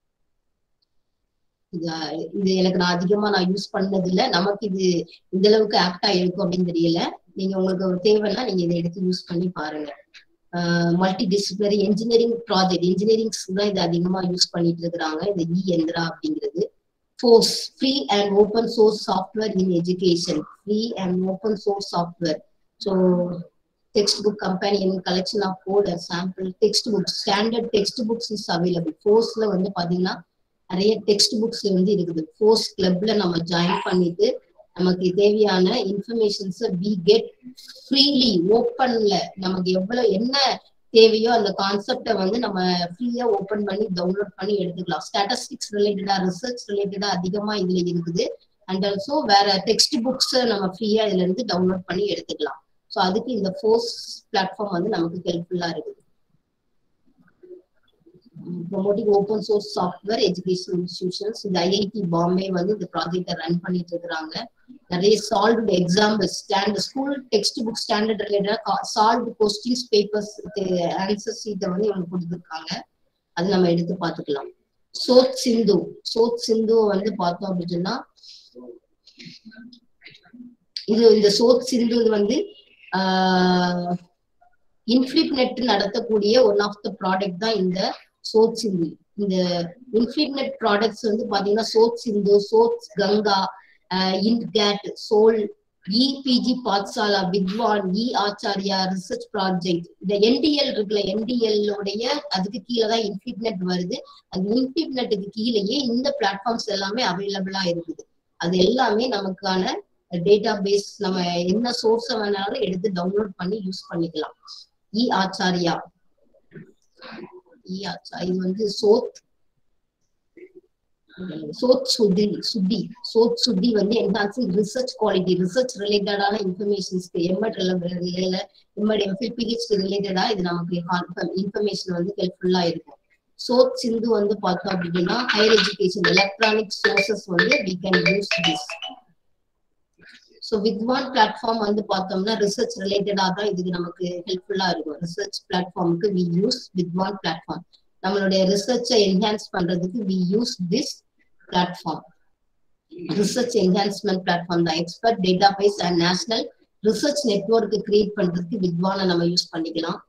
இது எனக்கு நான் அதிகமா நான் யூஸ் பண்ணது இல்லை. நமக்கு இது இந்த அளவுக்கு ஆப்டா இருக்கும் அப்படின்னு தெரியல. நீங்க உங்களுக்கு ஒரு தேவைன்னா நீங்க இதை எடுத்து யூஸ் பண்ணி பாருங்க. Multi disciplinary engineering project, engineerings தான் இது அதிகமா யூஸ் பண்ணிட்டு இருக்கிறாங்க இந்த இ-எந்திரா அப்படிங்கிறது. FOSSEE, free and open source software in education, free and open source software. So text book companion, collection of code and sample text books, standard text books is available. Force ல வந்து பாத்தீங்கன்னா நிறைய text books வந்து இருக்குது. Force கிளப்ல நம்ம join பண்ணிட்டு நமக்கு தேவையான இன்ஃபர்மேஷன்ஸ் வி கெட் ஃப்ரீலி ஓப்பன்ல. நமக்கு எவ்வளவு என்ன தேவையோ அந்த கான்செப்டை வந்து நம்ம ஃப்ரீயா ஓப்பன் பண்ணி டவுன்லோட் பண்ணி எடுத்துக்கலாம். ஸ்டாட்டிஸ்டிக்ஸ் ரிலேட்டடா, ரிசர்ச் ரிலேட்டடா அதிகமா இதுல இருக்குது. அண்ட் ஆல்சோ வேற டெக்ஸ்ட் புக்ஸ் நம்ம ஃப்ரீயா இதுல இருந்து டவுன்லோட் பண்ணி எடுத்துக்கலாம். ஸோ அதுக்கு இந்த ஃபோர்ஸ் பிளாட்ஃபார்ம் வந்து நமக்கு ஹெல்ப்ஃபுல்லா இருக்குது. Promoting open source software education institutions. இந்த ஐஐடி பாம்பே வந்து இந்த ப்ராஜெக்டை ரன் பண்ணிட்டு இருக்கிறாங்க. நிறைய solved example, standard school text book standard ரிலேட்டடா சால்வ்டு கொஸ்டின்ஸ், பேப்பர்ஸ், ஆன்சர்ஸ் இதை வந்து இவங்க கொடுத்துருக்காங்க. அது நம்ம எடுத்து பார்த்துக்கலாம். சோத் சிந்து, சோத் சிந்து வந்து பார்த்தோம் அப்படின்னா இது இந்த சோத் சிந்து வந்து ஆஹ் இன்ஃபிளிப்னெட் நடத்தக்கூடிய ஒன் ஆஃப் த ப்ராடக்ட் தான் இந்த சோத் சிந்து. இந்த இன்ஃபிளிப்னெட் ப்ராடக்ட்ஸ் வந்து பாத்தீங்கன்னா Shodh Sindhu, Shodh Ganga, IndCat, SOUL, ePG Pathshala, Vidwan, e Acharya, research project. இந்த என்டிஎல் இருக்குல்ல, என்டிஎல் உடைய அதுக்கு கீழே தான் இன்ஃபிளிப்னெட் வருது. அந்த இன்ஃபிளிப்னெட்டுக்கு கீழேயே இந்த பிளாட்ஃபார்ம்ஸ் எல்லாமே அவைலபிளா இருக்குது. அது எல்லாமே நமக்கான டேட்டா பேஸ், நம்ம என்ன சோர்ஸ் வேணாலும் எடுத்து டவுன்லோட் பண்ணி யூஸ் பண்ணிக்கலாம். இ ஆச்சாரியா, இ ஆச்சாரியா இது வந்து சோத் சோத் சுத்தி சுத்தி சோத் சுத்தி வந்து என்ஹான்சிங் ரிசர்ச் குவாலிட்டி, ரிசர்ச் ரிலேட்டடான இன்ஃபர்மேஷன்ஸ்க்கு எம்எட் எம்எட் எம்ஃபில் பிஹெச்டி ரிலேட்டடா இது நமக்கு இன்ஃபர்மேஷன் வந்து ஹெல்ப்ஃபுல்லா இருக்கும். சோத் சிந்து வந்து பார்த்தோம் அப்படின்னா ஹையர் எஜுகேஷன் எலக்ட்ரானிக் சோர்சஸ் வந்து we can use this. So Vidwan platform வந்து பார்த்தோம்னா ரிசர்ச் ரிலேட்டடா தான் இதுக்கு நமக்கு ஹெல்ப்ஃபுல்லா இருக்கும். ரிசர்ச் பிளாட்ஃபார்முக்கு we use வித்வான் பிளாட்ஃபார்ம். நம்மளுடைய ரிசர்ச்சை என்ஹான்ஸ் பண்றதுக்கு we use this platform. Research enhancement platform தான். Expert database and national research network create பண்றதுக்கு வித்வானை நம்ம யூஸ் பண்ணிக்கலாம்.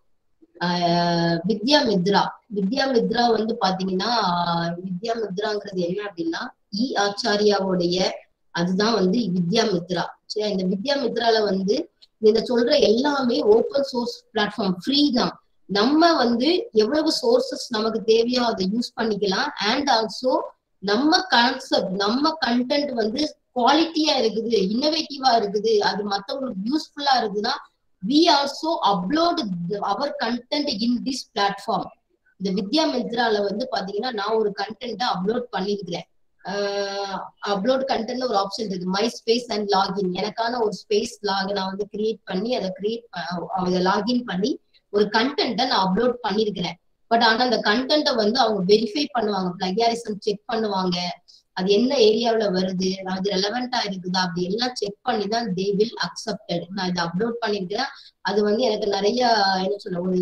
வித்யா மித்ரா வித்யா மித்ரா வந்து பாத்தீங்கன்னா வித்யா மித்ராங்கிறது என்ன அப்படின்னா இ ஆச்சாரியாவுடைய அதுதான் வந்து வித்யா மித்ரா. சரி, இந்த வித்யா மித்ரால வந்து இந்த சொல்ற எல்லாமே ஓப்பன் சோர்ஸ் பிளாட்ஃபார்ம், ஃப்ரீ தான். நம்ம வந்து எவ்வளவு சோர்சஸ் நமக்கு தேவையோ அதை யூஸ் பண்ணிக்கலாம். அண்ட் ஆல்சோ நம்ம கான்செப்ட் நம்ம கண்டென்ட் வந்து குவாலிட்டியா இருக்குது, இன்னோவேட்டிவா இருக்குது, அது மத்தவங்களுக்கு யூஸ்ஃபுல்லா இருக்குதுன்னா we also upload our content in this platform. இந்த வித்யா மித்ரால வந்து பாத்தீங்கன்னா நான் ஒரு கண்டென்ட்டை அப்லோட் பண்ணிருக்கிறேன். அப்லோட் கண்டென்ட்ல ஒரு ஆப்ஷன் இருக்கு, மை ஸ்பேஸ் அண்ட் லாகின். எனக்கான ஒரு ஸ்பேஸ் லாக் நான் வந்து கிரியேட் பண்ணி அதை கிரியேட் அதை லாகின் பண்ணி ஒரு கண்டென்ட்டை நான் அப்லோட் பண்ணிருக்கிறேன். பட் ஆனா அந்த கண்டென்ட்டை வந்து அவங்க வெரிஃபை பண்ணுவாங்க, பிளகியாரிசம் செக் பண்ணுவாங்க, அது என்ன ஏரியாவில வருது, அது ரெலவெண்டா இருக்குதா, அப்படி எல்லாம் செக் பண்ணி தான் தே வில் அக்செப்டட். நான் இதை அப்லோட் பண்ணிருக்கிறேன், அது வந்து எனக்கு நிறைய என்ன சொல்ல ஒரு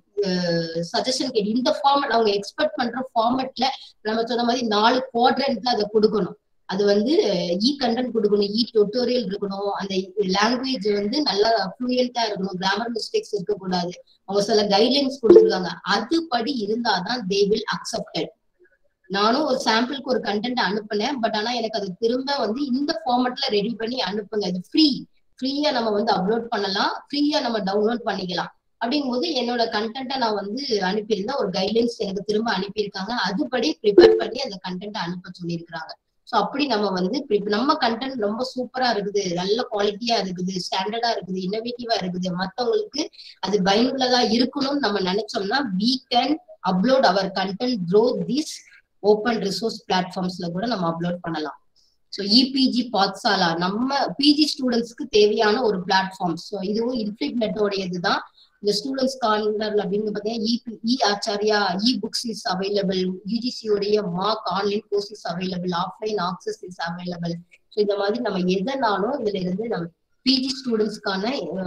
சஜஷன் கேட்டு இந்த ஃபார்மட் அவங்க எக்ஸ்பெக்ட் பண்ற ஃபார்மட்ல நம்ம சொன்ன மாதிரி நாலு குவாட்ரண்ட்ல அதை கொடுக்கணும். அது வந்து இ கண்டென்ட் கொடுக்கணும், இ டுட்டோரியல் இருக்கணும், அந்த லாங்குவேஜ் வந்து நல்லா ஃப்ளூயண்டா இருக்கணும், கிராமர் மிஸ்டேக்ஸ் இருக்கக்கூடாது, அவங்க சில கைட்லைன்ஸ் கொடுத்துருக்காங்க, அதுபடி இருந்தாதான் தே வில் அக்செப்டட். நானும் ஒரு சாம்பிளுக்கு ஒரு கண்டென்ட் அனுப்புனேன், பட் ஆனா எனக்கு அது திரும்ப வந்து இந்த ஃபார்மட்ல ரெடி பண்ணி அனுப்புங்க, அது ஃப்ரீ ஃப்ரீயா நம்ம வந்து அப்லோட் பண்ணலாம், ஃப்ரீயா நம்ம டவுன்லோட் பண்ணிக்கலாம். அப்படிங்கும் போது என்னோட கண்டென்ட்டை நான் வந்து அனுப்பியிருந்தேன், ஒரு கைட்லைன்ஸ் எனக்கு திரும்ப அனுப்பியிருக்காங்க, அதுபடி ப்ரிப்பேர் பண்ணி அந்த கண்டென்ட்டை அனுப்ப சொல்லியிருக்கிறாங்க. ஸோ அப்படி நம்ம வந்து நம்ம கண்டென்ட் ரொம்ப சூப்பரா இருக்குது, நல்ல குவாலிட்டியா இருக்குது, ஸ்டாண்டர்டா இருக்குது, இன்னோவேட்டிவா இருக்குது, மற்றவங்களுக்கு அது பயனுள்ளதா இருக்கணும்னு நம்ம நினைச்சோம்னா we can upload our content through these open resource platformsல கூட நம்ம அப்லோட் பண்ணலாம். ஸோ இபிஜி பாத்சாலா நம்ம பிஜி ஸ்டூடெண்ட்ஸ்க்கு தேவையான ஒரு பிளாட்ஃபார்ம். ஸோ இதுவும் இன்ஃபிளிட் நெட்டோடையது தான். இந்த ஸ்டூடெண்ட்ஸ் கார்னர்ல அப்படின்னு பார்த்தீங்கன்னா e Acharya e books is available, யூஜிசியோடைய mark online course is available, offline access is available. So இந்த மாதிரி நம்ம எதனாலும் இதுல இருந்து நம்ம பிஜி ஸ்டூடெண்ட்ஸ்க்கான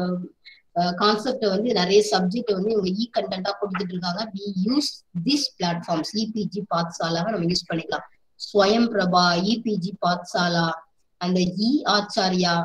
கான்செப்ட் வந்து நிறைய சப்ஜெக்ட் வந்து இவங்க இ கண்டென்ட்டா கொடுத்துட்டு இருக்காங்க. We use this platforms. EPG பாத்சாலாவை நம்ம யூஸ் பண்ணிக்கலாம். ஸ்வயம் பிரபா, இபிஜி பாத்சாலா, அந்த இ ஆச்சாரியா,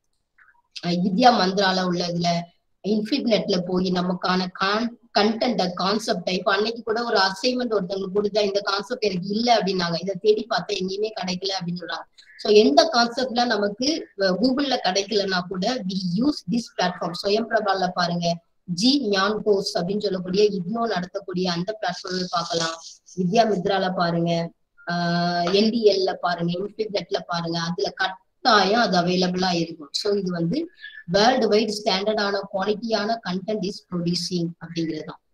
வித்யா மந்திரால உள்ளதுல இன்ஃபிட் நெட்ல போய் நமக்கான கான் கண்டென்ட் கான்செப்டை இப்ப அன்னைக்கு கூட ஒரு அசைன்மெண்ட் ஒருத்தவங்களுக்கு கொடுத்தா இந்த கான்செப்ட் எனக்கு இல்லை அப்படின்னாங்க, இதை தேடி பார்த்தா எங்கேயுமே கிடைக்கல அப்படின்னு சொல்றாங்க. ஸோ எந்த கான்செப்ட்ல நமக்கு கூகுள்ல கிடைக்கலன்னா கூட வி யூஸ் திஸ் பிளாட்ஃபார்ம். ஸ்வயம் பிரபால பாருங்க, ஜி ஞான் கோர்ஸ் அப்படின்னு சொல்லக்கூடிய இக்னோ நடத்தக்கூடிய அந்த பிளாட்ஃபார்ம்ல பார்க்கலாம். வித்யா மித்ரால பாருங்க, ஆஹ் என்டிஎல்ல பாருங்க, இன்ஃபிட் நெட்ல பாருங்க, அதுல கட்டாயம் அது அவைலபிளா இருக்கும். ஸோ இது வந்து வேர்ல்டு வைட் ஸ்டாண்டர்டான குவாலிட்டியான கண்டென்ட் இஸ் ப்ரொடியூசிங் அப்படிங்கிறது தான்.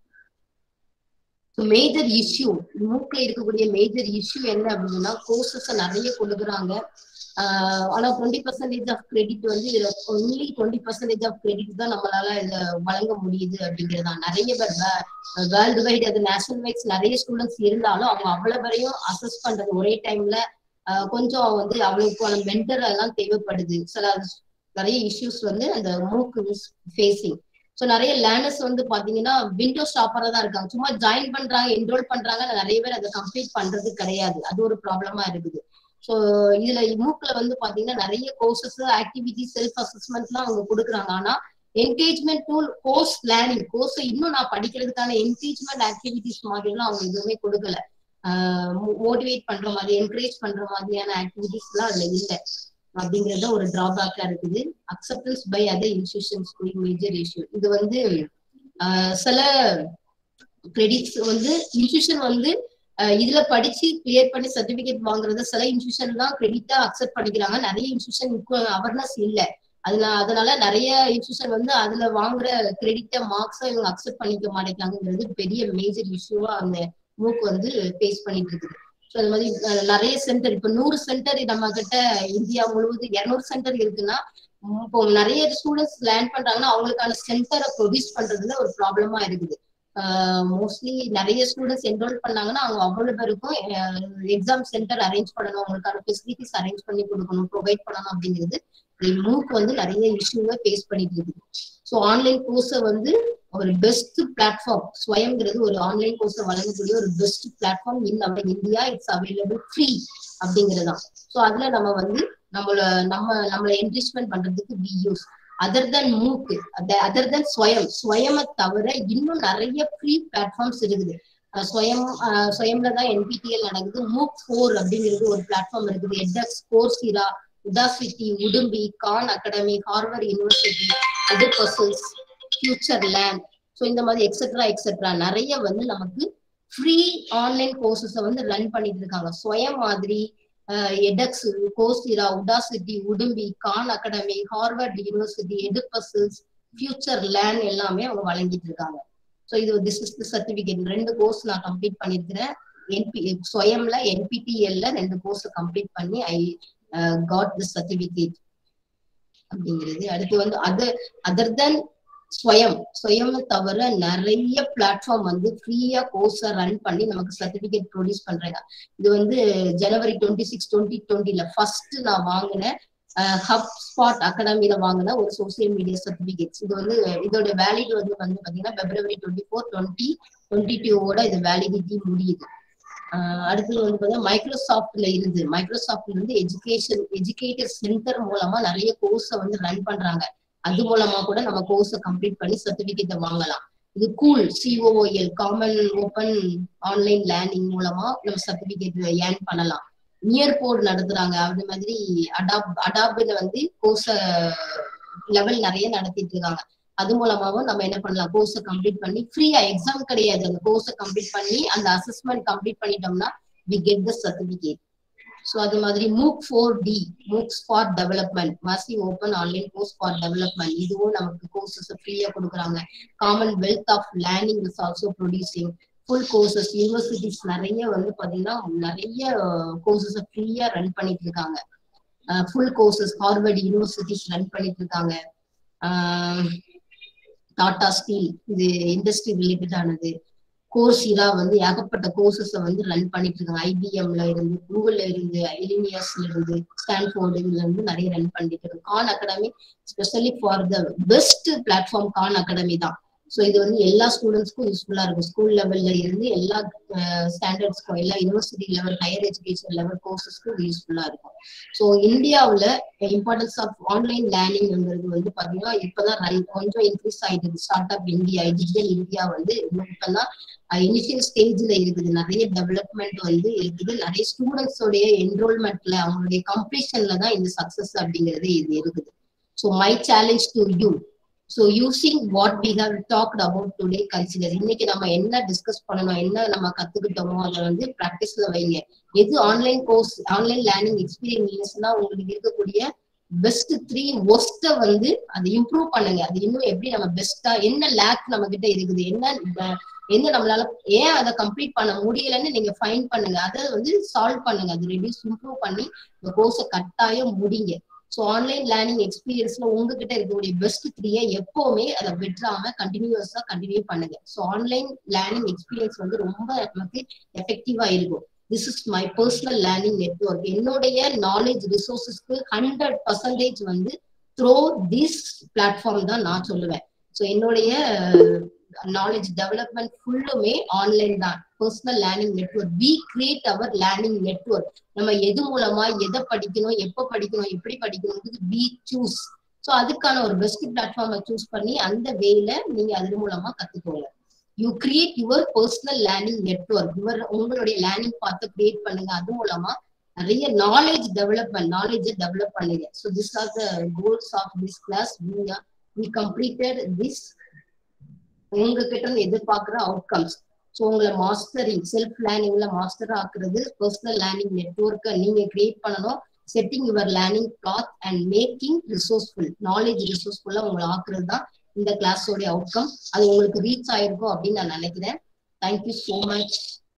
மேஜர் இஷ்யூ மூக்ல இருக்கக்கூடிய மேஜர் இஷ்யூ என்ன அப்படின்னா கோர்சஸ் நிறைய கொடுக்குறாங்க, ஆஹ் ஆனா டுவெண்ட்டி பர்சன்டேஜ் ஆஃப் கிரெடிட் வந்து இதுல only twenty percentage of credit தான் நம்மளால இதை வழங்க முடியுது அப்படிங்கிறதா. நிறைய பேர் வேர்ல்டு வைட் அது நேஷனல் வைட்ஸ் நிறைய ஸ்டூடெண்ட்ஸ் இருந்தாலும் அவங்க அவ்வளவு பேரையும் அசஸ் பண்றது ஒரே டைம்ல ஆஹ் கொஞ்சம் வந்து அவங்களுக்கான மென்டர் எல்லாம் தேவைப்படுது. சில நிறைய இஷ்யூஸ் வந்து அந்த மூக்கு ஃபேஸிங். ஸோ நிறைய லேர்னர்ஸ் வந்து பாத்தீங்கன்னா விண்டோ ஷாப்பரா தான் இருக்காங்க, சும்மா ஜாயின் பண்றாங்க, என்ரோல் பண்றாங்க, நிறைய பேர் அதை கம்ப்ளீட் பண்றது கிடையாது. அது ஒரு ப்ராப்ளமா இருக்குது. ஸோ இதுல மூக்குல வந்து பாத்தீங்கன்னா நிறைய கோர்சஸ் ஆக்டிவிட்டி செல்ஃப் அசஸ்மெண்ட்லாம் அவங்க கொடுக்குறாங்க. ஆனா engagement tool course learning course இன்னும் நான் படிக்கிறதுக்கான என்கேஜ்மெண்ட் ஆக்டிவிட்டிஸ் மாதிரிலாம் அவங்க எதுவுமே கொடுக்கல. ஆஹ் மோட்டிவேட் பண்ற மாதிரி என்கரேஜ் பண்ற மாதிரியான ஆக்டிவிட்டிஸ் எல்லாம் அதுல இல்லை அப்படிங்கறத ஒரு டிராபேக்கா இருக்குது. Acceptance by other institutions major issue. இது வந்து ஆஹ் சில கிரெடிட்ஸ் வந்து இன்ஸ்டிடியூஷன் வந்து இதுல படிச்சு கிளியர் பண்ணி சர்டிபிகேட் வாங்குறத சில இன்ஸ்டிடியூஷன் தான் கிரெடிட்டா அக்செப்ட் பண்ணிக்கிறாங்க, நிறைய இன்ஸ்டிடியூஷன் அவேர்னஸ் இல்லை. அதுல அதனால நிறைய இன்ஸ்டிடியூஷன் வந்து அதுல வாங்குற கிரெடிட்ட மார்க்ஸா இவங்க அக்செப்ட் பண்ணிக்க மாட்டேங்கிறாங்கிறது பெரிய மேஜர் இஷ்யூவா அந்த மூக் வந்து ஃபேஸ் பண்ணிட்டு இருக்குது. ஸோ அது மாதிரி நிறைய சென்டர் இப்ப நூறு சென்டர் நம்ம கிட்ட இந்தியா முழுவதும் இருநூறு சென்டர் இருக்குன்னா இப்போ நிறைய ஸ்டூடெண்ட்ஸ் லேர்ன் பண்றாங்கன்னா அவங்களுக்கான சென்டரை ப்ரொடியூஸ் பண்றதுல ஒரு ப்ராப்ளமா இருக்குது. மோஸ்ட்லி நிறைய ஸ்டூடெண்ட்ஸ் என்ரோல் பண்ணாங்கன்னா அவங்க அவ்வளவு பேருக்கும் எக்ஸாம் சென்டர் அரேஞ்ச் பண்ணணும், அவங்களுக்கான ஃபெசிலிட்டிஸ் அரேஞ்ச் பண்ணி கொடுக்கணும், ப்ரொவைட் பண்ணணும் அப்படிங்கிறது மூக் வந்து நிறைய இஷ்யூவை ஃபேஸ் பண்ணிட்டு இருக்குது. ஸோ ஆன்லைன் கோர்ஸை வந்து ஒரு பெஸ்ட் பிளாட்ஃபார்ம், ஸ்வயம்ங்கிறது ஒரு ஆன்லைன் கோர்ஸை வழங்கக்கூடிய ஒரு பெஸ்ட் பிளாட்ஃபார்ம் இன் நம்ம இந்தியா. இட்ஸ் அவைலபிள் ஃப்ரீ அப்படிங்கிறதான். ஸோ அதுல நம்ம வந்து நம்மள நம்ம நம்மளை என்ரிச்மெண்ட் பண்றதுக்கு we use other than MOOC, other than Swayam. ஸ்வயமை தவிர இன்னும் நிறைய ஃப்ரீ பிளாட்ஃபார்ம்ஸ் இருக்குது. ஸ்வயம் ஸ்வயம்ல தான் என்பிடிஎல் நடக்குது. மூக் ஃபோர் அப்படிங்கிறது ஒரு பிளாட்ஃபார்ம் இருக்குது. EdX, Coursera, Udacity, Udemy, Khan academy, Harvard university, edpuzzles, FutureLearn, so இந்த மாதிரி எக்ஸெட்ரா எக்ஸெட்ரா நிறைய வந்து நமக்கு ஃப்ரீ ஆன்லைன் கோர்சஸை வந்து ரன் பண்ணிட்டு இருக்காங்க. ஸ்வயம் மாதிரி edX, Coursera, Udacity, Udemy, Khan academy, Harvard university, edpuzzles, FutureLearn எல்லாமே அவங்க வழங்கிட்டு இருக்காங்க. ஸோ இது திஸ் இஸ் தி சர்டிபிகேட். ரெண்டு கோர்ஸ் நான் கம்ப்ளீட் பண்ணிருக்கிறேன். என்பி ஸ்வயம்ல என்பிடிஎல்ல ரெண்டு கோர்ஸ் கம்ப்ளீட் பண்ணி ஐ காட் தி சர்டிபிகேட் அப்படிங்கிறது. அடுத்து வந்து அதர் அதர் தென் ஸ்வயம், ஸ்வயம் தவிர நிறைய பிளாட்ஃபார்ம் வந்து ஃப்ரீயா கோர்ஸை ரன் பண்ணி நமக்கு சர்டிபிகேட் ப்ரொடியூஸ் பண்றாங்க. இது வந்து ஜனவரி டுவெண்ட்டி சிக்ஸ் டுவெண்ட்டி டுவெண்ட்டில ஃபர்ஸ்ட் நான் வாங்கினேன் ஹப் ஸ்பாட் அகாடமியில வாங்கின ஒரு சோசியல் மீடியா சர்டிபிகேட்ஸ். இது வந்து இதோட வேலிட் வந்து வந்து பாத்தீங்கன்னா பிப்ரவரி டுவெண்ட்டி ஃபோர் டுவெண்ட்டி டுவெண்ட்டி டூவோட இது வேலிடிட்டி முடியுது. ஆஹ் அடுத்தது வந்து பார்த்தீங்கன்னா மைக்ரோசாஃப்ட்ல இருந்து மைக்ரோசாஃப்ட்ல இருந்து எஜுகேஷன் எஜுகேட்டர் சென்டர் மூலமா நிறைய கோர்ஸை வந்து ரன் பண்றாங்க. அது மூலமா கூட நம்ம கோர்ஸை கம்ப்ளீட் பண்ணி சர்டிபிகேட்டை வாங்கலாம். இது cool, COOL, common open online learning மூலமா நம்ம சர்டிபிகேட் ஏர்ன் பண்ணலாம். நியர் போர்டு நடத்துறாங்க. அது மாதிரி அடாப் அடாப்ல வந்து கோர்ஸை லெவல் நிறைய நடத்திட்டு இருக்காங்க. அது மூலமாவும் நம்ம என்ன பண்ணலாம், கோர்ஸை கம்ப்ளீட் பண்ணி ஃப்ரீயா, எக்ஸாம் கிடையாது, அந்த கோர்ஸை கம்ப்ளீட் பண்ணி அந்த அசஸ்மெண்ட் கம்ப்ளீட் பண்ணிட்டோம்னா we get the certificate. So அது மாதிரி MOOC for D, MOOC for development, massive open online course for development, இதுவும் நமக்கு கோர்சஸ் ஃப்ரீயா கொடுக்குறாங்க. Commonwealth of learning is also producing full courses. Universities நிறைய வந்து பாத்தீங்கன்னா நிறைய கோர்சஸ் ஃப்ரீயா ரன் பண்ணிட்டு இருக்காங்க. Full courses Harvard universities run பண்ணிட்டு இருக்காங்க. டாடா ஸ்டீல், இது இண்டஸ்ட்ரி ரிலேட்டட் ஆனது. கோர்சிரா வந்து ஏகப்பட்ட கோர்சஸை வந்து ரன் பண்ணிட்டு இருக்காங்க. ஐபிஎம்ல இருந்து, கூகுள்ல இருந்து, இலினியஸ்ல இருந்து, ஸ்டான்ஃபோர்டு இதுல இருந்து நிறைய ரன் பண்ணிட்டு இருக்காங்க. Khan academy specially for the best platform Khan academy தான். ஸோ இது வந்து எல்லா ஸ்டூடெண்ட்ஸ்க்கும் யூஸ்ஃபுல்லா இருக்கும். ஸ்கூல் லெவல்ல இருந்து எல்லா ஸ்டாண்டர்ட்ஸ்க்கும், எல்லா university level, higher education level கோர்சஸ்க்கும் இது யூஸ்ஃபுல்லா இருக்கும். ஸோ இந்தியாவில் இம்பார்ட்டன்ஸ் ஆஃப் ஆன்லைன் லேர்னிங்ங்கிறது வந்து பாத்தீங்கன்னா இப்பதான் கொஞ்சம் இன்க்ரீஸ் ஆயிடுது. Start up India, digital India வந்து இப்பதான் இனிஷியல் ஸ்டேஜ்ல இருக்குது. நிறைய டெவலப்மெண்ட் வந்து இருக்குது. நிறைய ஸ்டூடெண்ட்ஸோடைய என்ரோல்மெண்ட்ல, அவங்களுடைய கம்ப்ளீஷன்ல தான் இந்த சக்சஸ் அப்படிங்கிறது இது இருக்குது. So my challenge to you, so using what we have talked about today consider. இன்னைக்கு நம்ம என்ன டிஸ்கஸ் பண்ணணும், என்ன நம்ம கத்துக்கிட்டோமோ அதை வந்து ப்ராக்டிஸ்ல வைங்க. எது ஆன்லைன் கோர்ஸ், ஆன்லைன் லேர்னிங் எக்ஸ்பீரியன்ஸ்னா உங்களுக்கு இருக்கக்கூடிய பெஸ்ட் த்ரீ ஒஸ்ட்டை வந்து அதை இம்ப்ரூவ் பண்ணுங்க. அது இன்னும் எப்படி நம்ம பெஸ்டா, என்ன லேக் நம்ம கிட்ட இருக்குது, என்ன என்ன நம்மளால ஏன் அதை கம்ப்ளீட் பண்ண முடியலன்னு நீங்க ஃபைண்ட் பண்ணுங்க. அதை வந்து சால்வ் பண்ணுங்க. அது ரெடியூஸ் இம்ப்ரூவ் பண்ணி இந்த கோர்ஸை கட்டாயம் முடிங்க. ஸோ ஆன்லைன் லேர்னிங் எக்ஸ்பீரியன்ஸ்ல உங்ககிட்ட இருக்கக்கூடிய பெஸ்ட் த்ரீயை எப்பவுமே அதை விட்டுறாம கண்டினியூஸா கண்டினியூ பண்ணுங்க. ஸோ ஆன்லைன் லேர்னிங் எக்ஸ்பீரியன்ஸ் வந்து ரொம்ப நமக்கு எஃபெக்டிவா இருக்கும். This is my personal learning network. என்னுடைய நாலேஜ் ரிசோர்சஸ்க்கு ஹண்ட்ரட் பர்சன்டேஜ் வந்து த்ரோ திஸ் பிளாட்ஃபார்ம் தான் நான் சொல்லுவேன். ஸோ என்னுடைய நாலேஜ் டெவலப்மெண்ட் ஃபுல்லுமே ஆன்லைன் தான். Personal learning network, we create our learning network. நம்ம எது மூலமா எதை படிக்கணும், எப்ப படிக்கணும், எப்படி படிக்கணும், வி சூஸ். ஸோ அதுக்கான ஒரு பெஸ்ட் பிளாட்ஃபார்மை சூஸ் பண்ணி அந்த வேல நீங்க அது மூலமா கத்துக்கோங்க. You create your personal learning network. Your உங்களுடைய லேர்னிங் பார்த்து கிரியேட் பண்ணுங்க. அது மூலமா நிறைய நாலேஜ் டெவலப்மெண்ட், நாலேஜை டெவலப் பண்ணுங்க. So this are the goals of this class. We completed this. உங்ககிட்ட இருந்து எதிர்பார்க்கிற அவுட்கம்ஸ். ஸோ உங்களை மாஸ்டரிங், செல்ஃப் லேர்னிங்ல மாஸ்டர் ஆக்குறது, பர்சனல் லேர்னிங் நெட்வொர்க்கை நீங்க கிரியேட் பண்ணணும். Setting your learning path and making resourceful, knowledge ரிசோர்ஸ்ஃபுல்லா உங்களை ஆக்குறது தான் இந்த கிளாஸோடைய அவுட்கம். அது உங்களுக்கு ரீச் ஆயிருக்கும் அப்படின்னு நான் நினைக்கிறேன். Thank you so much.